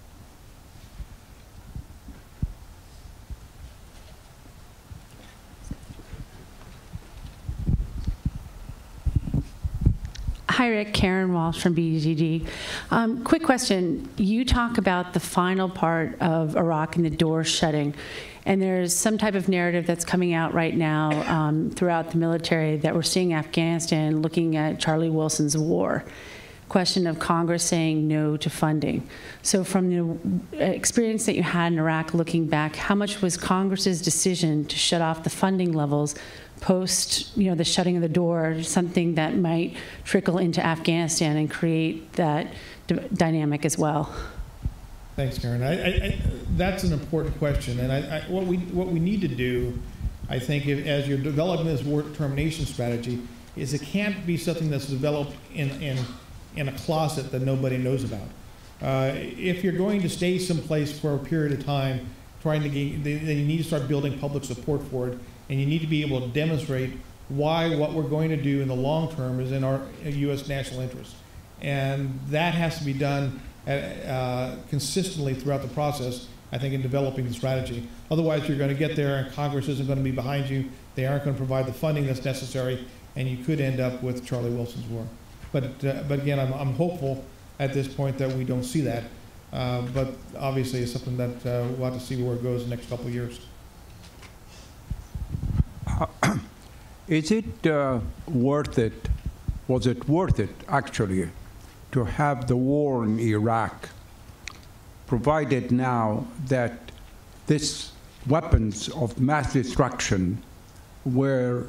Hi, Rick. Karen Walsh from BGG. Quick question. You talk about the final part of Iraq and the door shutting. And there's some type of narrative that's coming out right now throughout the military that we're seeing Afghanistan looking at Charlie Wilson's war. Question of Congress saying no to funding. So from the experience that you had in Iraq looking back, how much was Congress's decision to shut off the funding levels post, the shutting of the door, something that might trickle into Afghanistan and create that dynamic as well? Thanks, Karen. That's an important question, and what we need to do, I think, as you're developing this war termination strategy, is it can't be something that's developed in a closet that nobody knows about. If you're going to stay someplace for a period of time, trying to gain, then you need to start building public support for it. And you need to be able to demonstrate why what we're going to do in the long term is in our U.S. national interest. And that has to be done consistently throughout the process, I think, in developing the strategy. Otherwise, you're going to get there and Congress isn't going to be behind you. They aren't going to provide the funding that's necessary, and you could end up with Charlie Wilson's war. But again, I'm hopeful at this point that we don't see that. But obviously, it's something that we'll have to see where it goes in the next couple of years. Is it worth it, was it worth it actually, to have the war in Iraq, provided now that these weapons of mass destruction were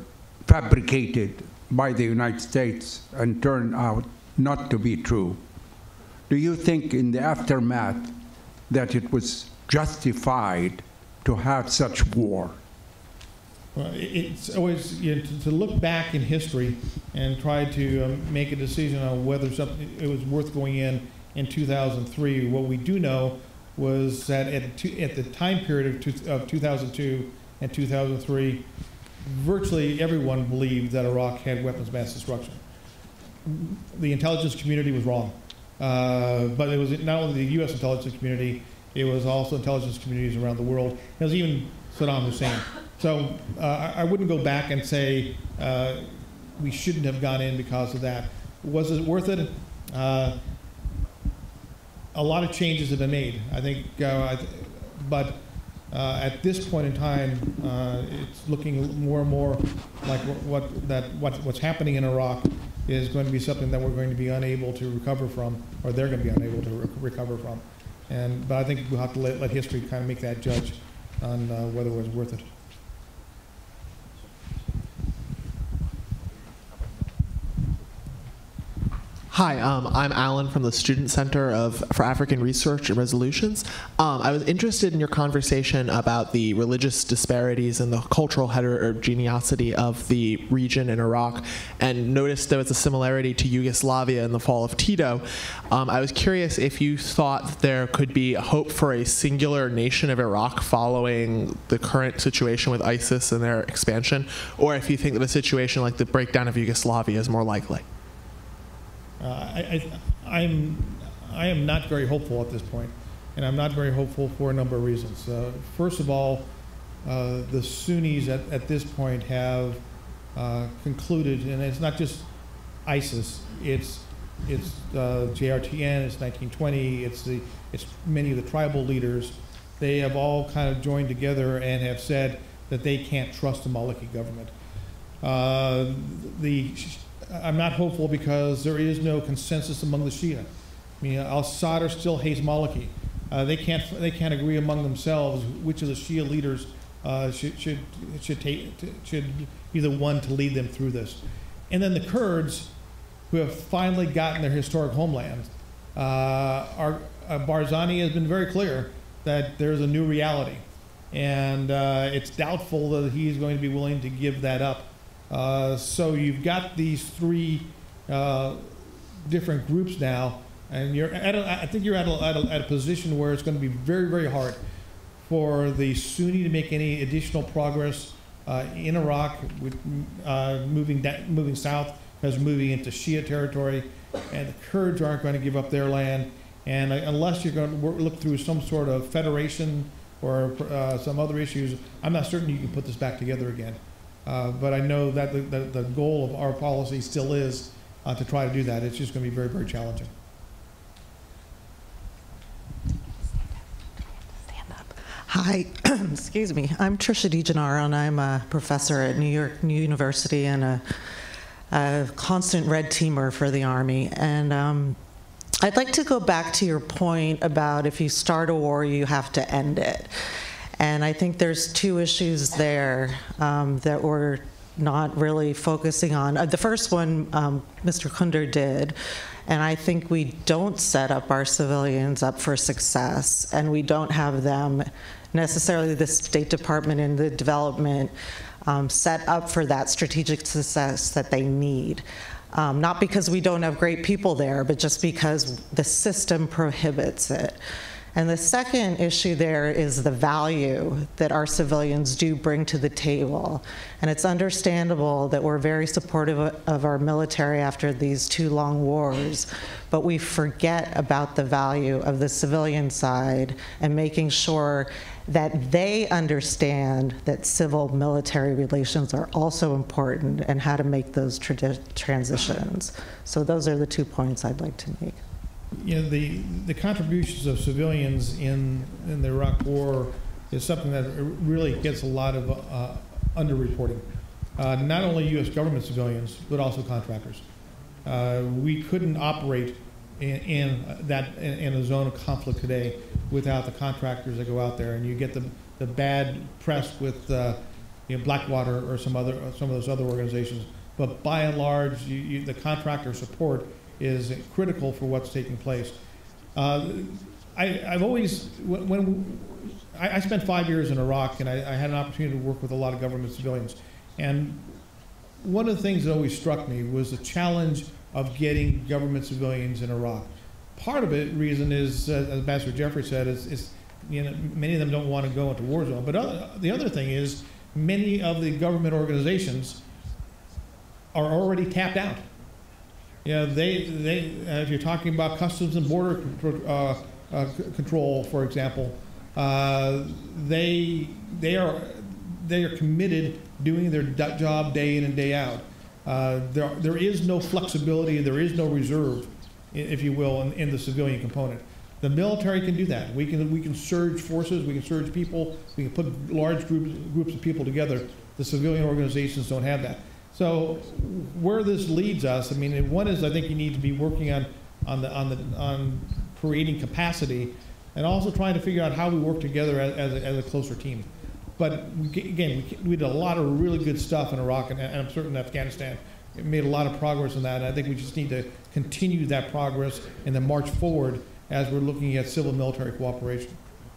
fabricated by the United States and turned out not to be true? do you think in the aftermath that it was justified to have such war? Well, it's always, you know, to look back in history and try to make a decision on whether something it was worth going in 2003. What we do know was that at the time period of 2002 and 2003, virtually everyone believed that Iraq had weapons of mass destruction. The intelligence community was wrong, but it was not only the U.S. intelligence community, it was also intelligence communities around the world. It was even Saddam Hussein. So I wouldn't go back and say we shouldn't have gone in because of that. Was it worth it? A lot of changes have been made, I think, but at this point in time, it's looking more and more like what's happening in Iraq is going to be something that we're going to be unable to recover from, or they're going to be unable to recover from. But I think we'll have to let history kind of make that judge on whether it was worth it. Hi, I'm Alan from the Student Center for African Research and Resolutions. I was interested in your conversation about the religious disparities and the cultural heterogeneity of the region in Iraq, and noticed there was a similarity to Yugoslavia in the fall of Tito. I was curious if you thought there could be a hope for a singular nation of Iraq following the current situation with ISIS and their expansion, or if you think that a situation like the breakdown of Yugoslavia is more likely. I am not very hopeful at this point, and I'm not very hopeful for a number of reasons. First of all, the Sunnis at this point have concluded, and it's not just ISIS, it's JRTN, it's 1920, it's many of the tribal leaders. They have all kind of joined together and have said that they can't trust the Maliki government. I'm not hopeful because there is no consensus among the Shia. I mean, al-Sadr still hates Maliki. They can't agree among themselves which of the Shia leaders should be the one to lead them through this. And then the Kurds, who have finally gotten their historic homeland, Barzani has been very clear that there's a new reality, and it's doubtful that he's going to be willing to give that up. So you've got these three different groups now, and I think you're at a position where it's going to be very, very hard for the Sunni to make any additional progress in Iraq, with moving south as moving into Shia territory, and the Kurds aren't going to give up their land. And unless you're going to look through some sort of federation or some other issues, I'm not certain you can put this back together again. But I know that the goal of our policy still is to try to do that. It's just going to be very, very challenging. Hi, excuse me. I'm Trisha DiGennaro, and I'm a professor at New York University and a constant red teamer for the Army. And I'd like to go back to your point about if you start a war, you have to end it. And I think there's two issues there that we're not really focusing on. The first one, Mr. Kunder did, and I think we don't set up our civilians up for success, and we don't have them, necessarily the State Department and the development, set up for that strategic success that they need. Not because we don't have great people there, but just because the system prohibits it. And the second issue there is the value that our civilians do bring to the table. And it's understandable that we're very supportive of our military after these 2 long wars, but we forget about the value of the civilian side and making sure that they understand that civil-military relations are also important and how to make those transitions. So those are the 2 points I'd like to make. You know, the contributions of civilians in the Iraq War is something that really gets a lot of underreporting. Not only U.S. government civilians, but also contractors. We couldn't operate in a zone of conflict today without the contractors that go out there, and you get the bad press with Blackwater or some of those other organizations. But by and large, the contractor support is critical for what's taking place. I've always, I spent 5 years in Iraq, and I had an opportunity to work with a lot of government civilians. And one of the things that always struck me was the challenge of getting government civilians in Iraq. Part of it, reason is, as Ambassador Jeffrey said, is many of them don't want to go into war zone. But the other thing is, many of the government organizations are already tapped out. If you're talking about Customs and Border Control, for example, they are committed doing their job day in and day out. There is no flexibility, there is no reserve, if you will, in the civilian component. The military can do that. We can surge forces, we can surge people, we can put large groups of people together. The civilian organizations don't have that. So where this leads us, I mean, one is I think you need to be working on creating capacity, and also trying to figure out how we work together as a closer team. But again, we did a lot of really good stuff in Iraq, and I'm certain Afghanistan. It made a lot of progress in that, and I think we just need to continue that progress and then march forward as we're looking at civil-military cooperation.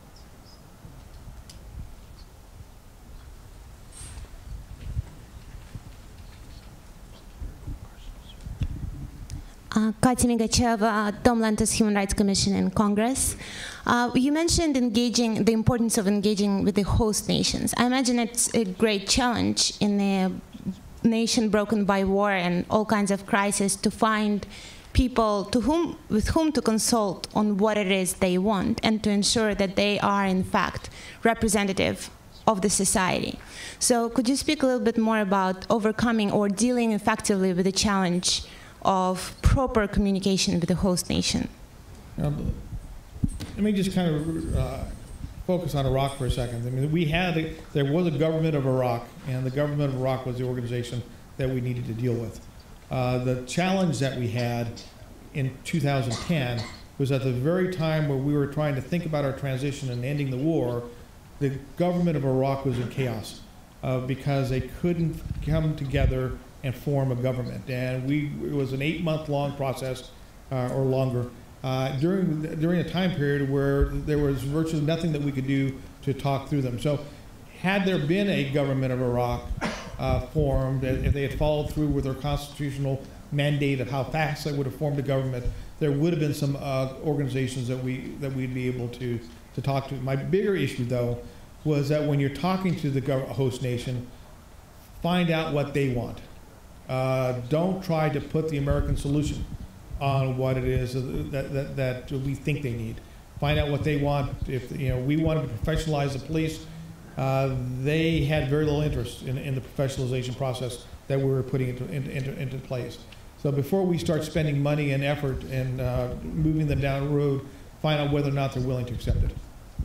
Katya Migacheva, Tom Lantos Human Rights Commission in Congress. You mentioned the importance of engaging with the host nations. I imagine it's a great challenge in a nation broken by war and all kinds of crises to find people with whom to consult on what it is they want, and to ensure that they are in fact representative of the society. So could you speak a little bit more about overcoming or dealing effectively with the challenge of proper communication with the host nation? Let me just kind of focus on Iraq for a second. I mean, there was a government of Iraq, and the government of Iraq was the organization that we needed to deal with. The challenge that we had in 2010 was at the very time where we were trying to think about our transition and ending the war, the government of Iraq was in chaos because they couldn't come together and form a government. And it was an 8-month-long process or longer during a time period where there was virtually nothing that we could do to talk through them. So had there been a government of Iraq formed, if they had followed through with their constitutional mandate of how fast they would have formed a government, there would have been some organizations that we'd be able to talk to. My bigger issue, though, was that when you're talking to the host nation, find out what they want. Don't try to put the American solution on what it is that we think they need. Find out what they want. If we wanted to professionalize the police, they had very little interest in the professionalization process that we were putting into place. So before we start spending money and effort and moving them down the road, find out whether or not they're willing to accept it.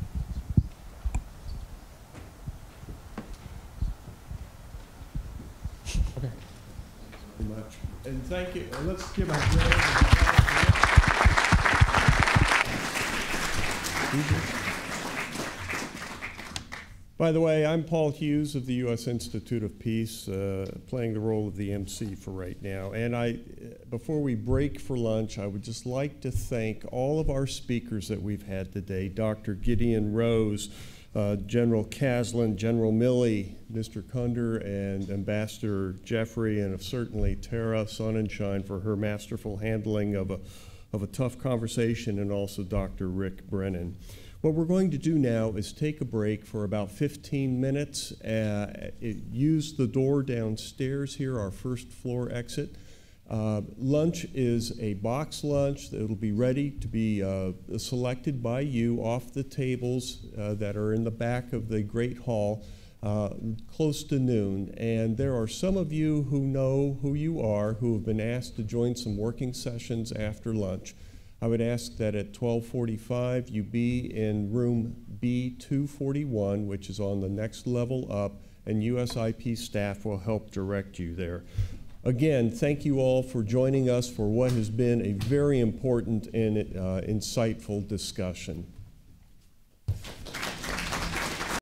Okay. Very much. And thank you. Let's give a By the way, I'm Paul Hughes of the U.S. Institute of Peace, playing the role of the MC for right now. And before we break for lunch, I would just like to thank all of our speakers that we've had today, Dr. Gideon Rose, General Caslin, General Milley, Mr. Kunder, and Ambassador Jeffrey, and certainly Tara Sonnenschein for her masterful handling of a tough conversation, and also Dr. Rick Brennan. What we're going to do now is take a break for about 15 minutes. Use the door downstairs here, our first floor exit. Lunch is a box lunch that will be ready to be selected by you off the tables that are in the back of the Great Hall close to noon. And there are some of you who know who you are who have been asked to join some working sessions after lunch. I would ask that at 12:45 you be in room B241, which is on the next level up, and USIP staff will help direct you there. Again, thank you all for joining us for what has been a very important and insightful discussion.